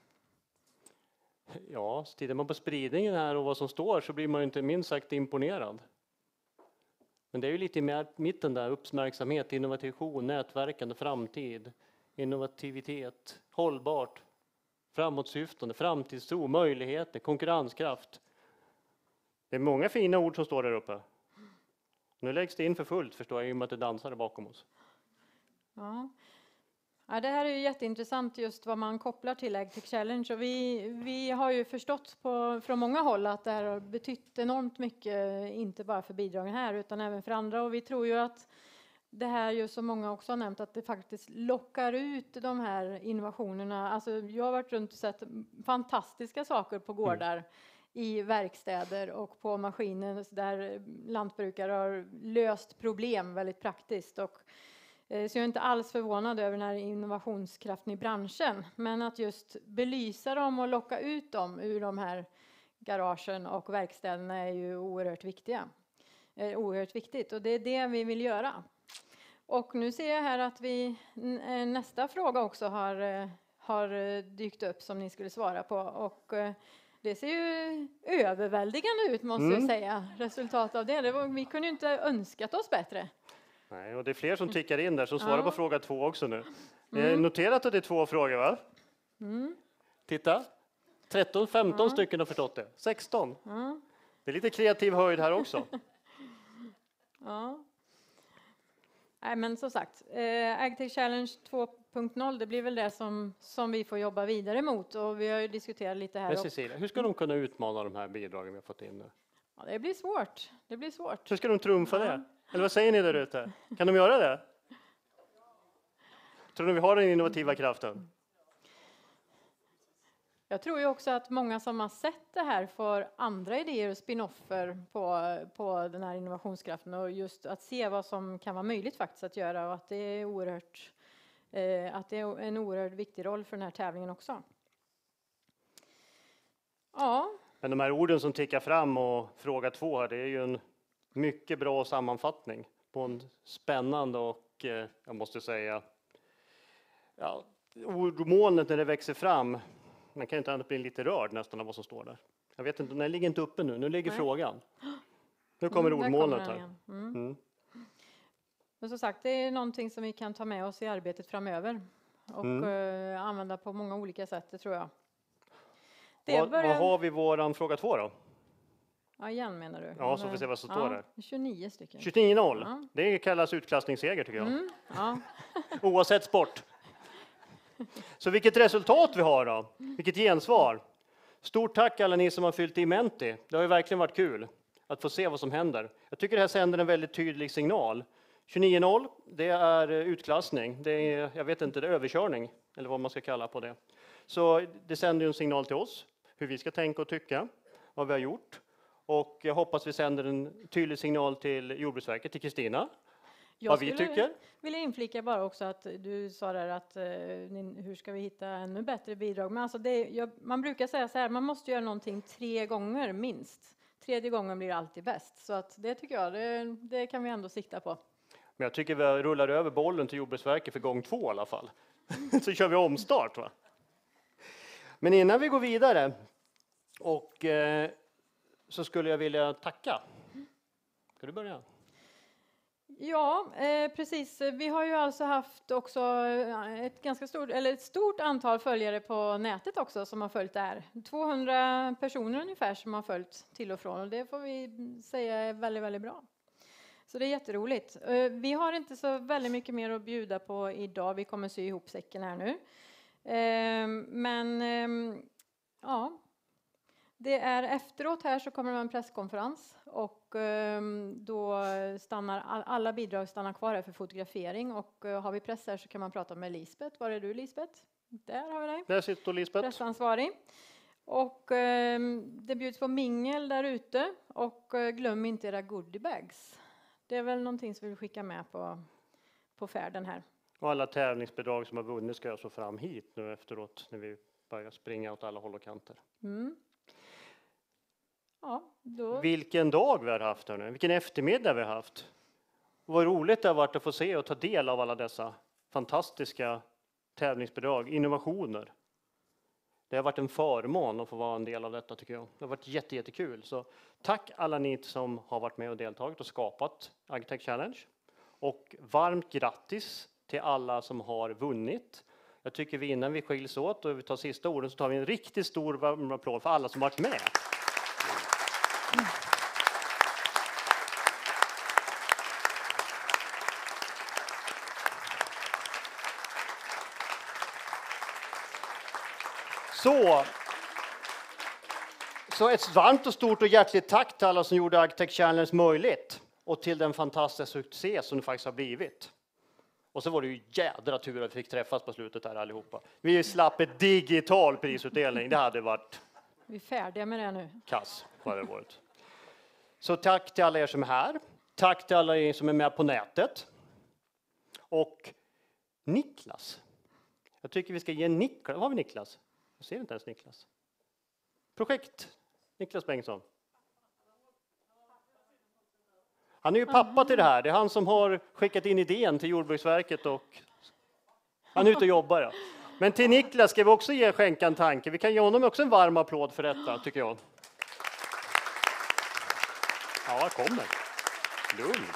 Ja, så tittar man på spridningen här och vad som står så blir man ju inte minst sagt imponerad. Men det är ju lite i mitten där, uppmärksamhet, innovation, nätverkande, framtid, innovativitet, hållbart, framåtsyftande, framtidstro, möjligheter, konkurrenskraft. Det är många fina ord som står där uppe. Nu läggs det in för fullt, förstår jag, i och med att det dansar bakom oss. Ja. Ja, det här är ju jätteintressant just vad man kopplar till AgTech Challenge. Och vi, vi har ju förstått på, från många håll att det här har betytt enormt mycket, inte bara för bidragen här utan även för andra. Och vi tror ju att det här, ju som många också har nämnt, att det faktiskt lockar ut de här innovationerna. Alltså, jag har varit runt och sett fantastiska saker på gårdar mm. i verkstäder och på maskiner där lantbrukare har löst problem väldigt praktiskt. Och så jag är inte alls förvånad över den här innovationskraften i branschen. Men att just belysa dem och locka ut dem ur de här garagen och verkstäderna är ju oerhört viktiga. Är oerhört viktigt och det är det vi vill göra. Och nu ser jag här att vi nästa fråga också har, har dykt upp som ni skulle svara på. Och det ser ju överväldigande ut måste mm. jag säga. Resultat av det. det var, vi kunde ju inte önskat oss bättre. Nej, och det är fler som tickar in där som svarar ja. på fråga två också nu. Ni har Mm. noterat att det är två frågor, va? Mm. Titta. tretton femton Ja. stycken har förstått det. sexton. Ja. Det är lite kreativ höjd här också. Ja. Nej, men som sagt, eh, AgTech Challenge två punkt noll, det blir väl det som, som vi får jobba vidare mot. Och vi har ju diskuterat lite här. Men Cecilia, hur ska de kunna utmana de här bidragen vi har fått in nu? Ja, det blir svårt. Det blir svårt. Hur ska de trumfa Ja. det? Eller vad säger ni där ute? Kan de göra det? Tror ni vi har den innovativa kraften? Jag tror ju också att många som har sett det här får andra idéer och spin-offer på, på den här innovationskraften och just att se vad som kan vara möjligt faktiskt att göra och att det är oerhört, eh, att det är en oerhört viktig roll för den här tävlingen också. Ja. Men de här orden som tickar fram och fråga två här, det är ju en mycket bra sammanfattning på en spännande och eh, jag måste säga ja, ordmolnet när det växer fram. Man kan inte annat bli lite rörd nästan av vad som står där. Jag vet inte, den ligger inte uppe nu. Nu ligger Nej. frågan. Nu kommer Mm, där ordmolnet kommer den här. igen. Mm. Mm. Men som sagt, det är någonting som vi kan ta med oss i arbetet framöver och Mm. eh, använda på många olika sätt, det tror jag. Det Vad, börjar- vad har vi våran fråga två då? Ja, igen menar du? Ja, så får vi se vad som står där. tjugonio stycken. tjugonio noll. Ja. Det kallas utklassningsseger tycker jag. Mm, ja. Oavsett sport. Så vilket resultat vi har då? Vilket gensvar? Stort tack alla ni som har fyllt i Menti. Det har ju verkligen varit kul att få se vad som händer. Jag tycker det här sänder en väldigt tydlig signal. tjugonio noll, det är utklassning. Det är, jag vet inte, det är överkörning eller vad man ska kalla på det. Så det sänder ju en signal till oss hur vi ska tänka och tycka, vad vi har gjort. Och jag hoppas vi sänder en tydlig signal till Jordbruksverket, till Kristina. Jag Vad vi skulle tycker. vilja inflika bara också att du sa där att eh, ni- hur ska vi hitta ännu bättre bidrag? Men alltså det, jag, man brukar säga så här, man måste göra någonting tre gånger minst. Tredje gången blir alltid bäst. Så att det tycker jag, det, det kan vi ändå sikta på. Men jag tycker vi rullar över bollen till Jordbruksverket för gång två i alla fall. Så kör vi omstart, va? Men innan vi går vidare och eh, så skulle jag vilja tacka. Ska du börja? Ja, eh, precis. Vi har ju alltså haft också eh, ett ganska stort, eller ett stort antal följare på nätet också som har följt det här. tvåhundra personer ungefär som har följt till och från och det får vi säga är väldigt, väldigt bra. Så det är jätteroligt. Eh, vi har inte så väldigt mycket mer att bjuda på idag. Vi kommer sy ihop säcken här nu. Eh, men eh, ja, det är efteråt här så kommer det vara en presskonferens och eh, då stannar all, alla bidrag stannar kvar här för fotografering och eh, har vi press här så kan man prata med Lisbeth. Var är du Lisbeth? Där har vi dig. Där sitter Lisbeth. Pressansvarig. Och eh, det bjuds på mingel där ute och eh, glöm inte era goodiebags. Det är väl någonting som vi vill skicka med på, på färden här. Och alla tävlingsbidrag som har vunnit ska jag så fram hit nu efteråt när vi börjar springa åt alla håll och kanter. Mm. Ja, då... Vilken dag vi har haft här nu. Vilken eftermiddag vi har haft. Vad roligt det har varit att få se och ta del av alla dessa fantastiska tävlingsbidrag, innovationer. Det har varit en förmån att få vara en del av detta tycker jag. Det har varit jätte, jättekul. Så tack alla ni som har varit med och deltagit och skapat AgTech Challenge. Och varmt grattis till alla som har vunnit. Jag tycker vi innan vi skiljs åt och vi tar sista orden så tar vi en riktigt stor varm applåd för alla som varit med. Så, så ett varmt och stort och hjärtligt tack till alla som gjorde AgTech Challenge möjligt och till den fantastiska succé som det faktiskt har blivit. Och så var det ju jädra tur att vi fick träffas på slutet här allihopa. Vi slapp ett digital prisutdelning, det hade varit Vi är färdiga med det nu. kass. Var det varit. Så tack till alla er som är här. Tack till alla er som är med på nätet. Och Niklas. Jag tycker vi ska ge Niklas. Var har vi Niklas? Jag ser inte ens Niklas. Projekt. Niklas Bengtsson. Han är ju pappa till det här. Det är han som har skickat in idén till Jordbruksverket och han är ute och jobbar. Ja. Men till Niklas ska vi också ge skänka en tanke. Vi kan ge honom också en varm applåd för detta, tycker jag. Ja, kommer. Lugn.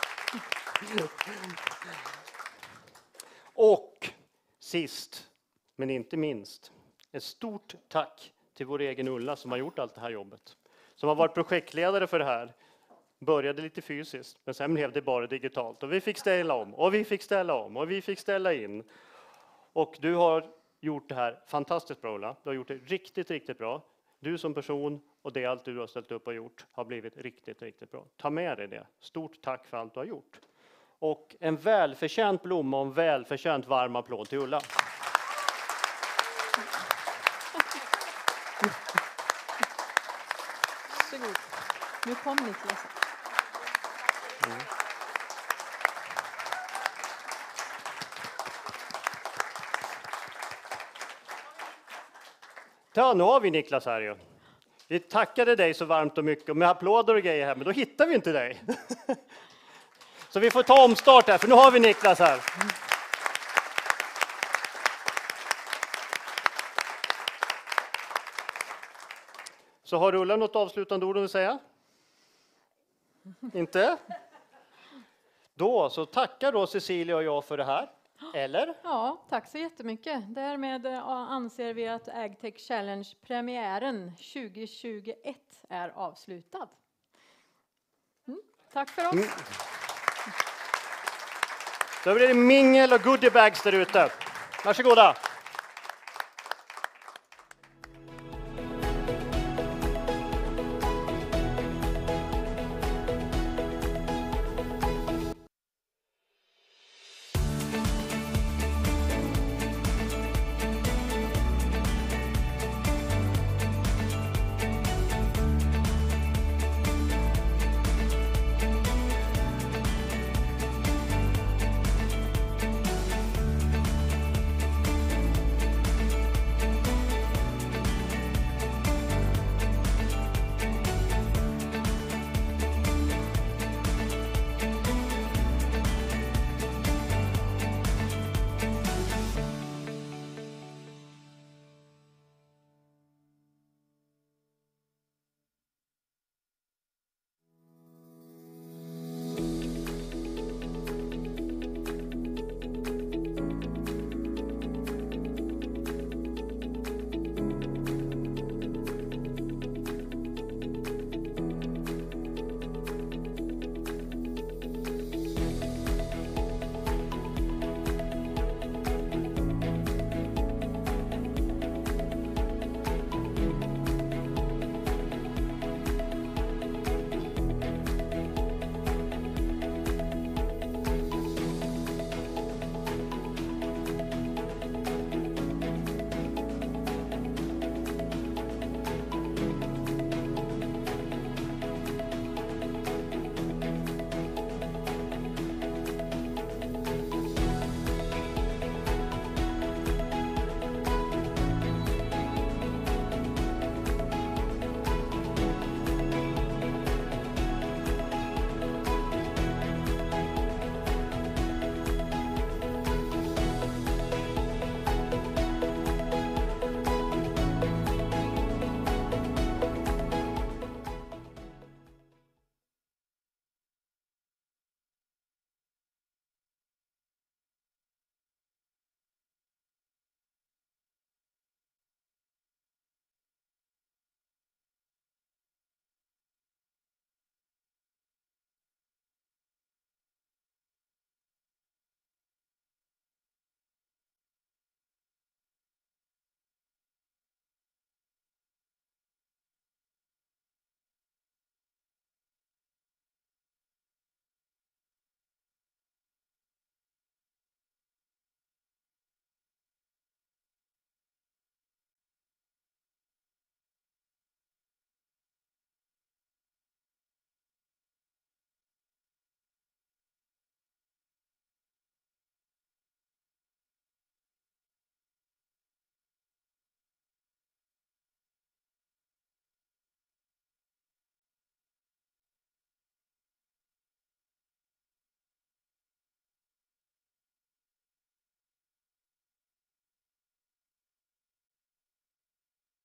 Och sist, men inte minst, ett stort tack till vår egen Ulla som har gjort allt det här jobbet. Som har varit projektledare för det här. Började lite fysiskt, men sen blev det bara digitalt. Och vi fick ställa om, och vi fick ställa om, och vi fick ställa in. Och du har gjort det här fantastiskt bra, Ulla. Du har gjort det riktigt, riktigt bra. Du som person och det allt du har ställt upp och gjort har blivit riktigt, riktigt bra. Ta med dig det. Stort tack för allt du har gjort. Och en välförtjänt blomma och en välförtjänt varm applåd till Ulla. Varsågod. Nu kom Niklas. Mm. Ja, nu har vi Niklas här ju. Vi tackade dig så varmt och mycket med applåder och grejer här, men då hittar vi inte dig. Så vi får ta omstart här, för nu har vi Niklas här. Så har Ulla något avslutande ord att säga? Inte? Då så tackar då Cecilia och jag för det här. Eller? Ja, tack så jättemycket. Därmed anser vi att AgTech Challenge-premiären tjugo tjugoett är avslutad. Mm, tack för oss. Mm. Då blir det mingel och goodiebags där ute. Varsågoda.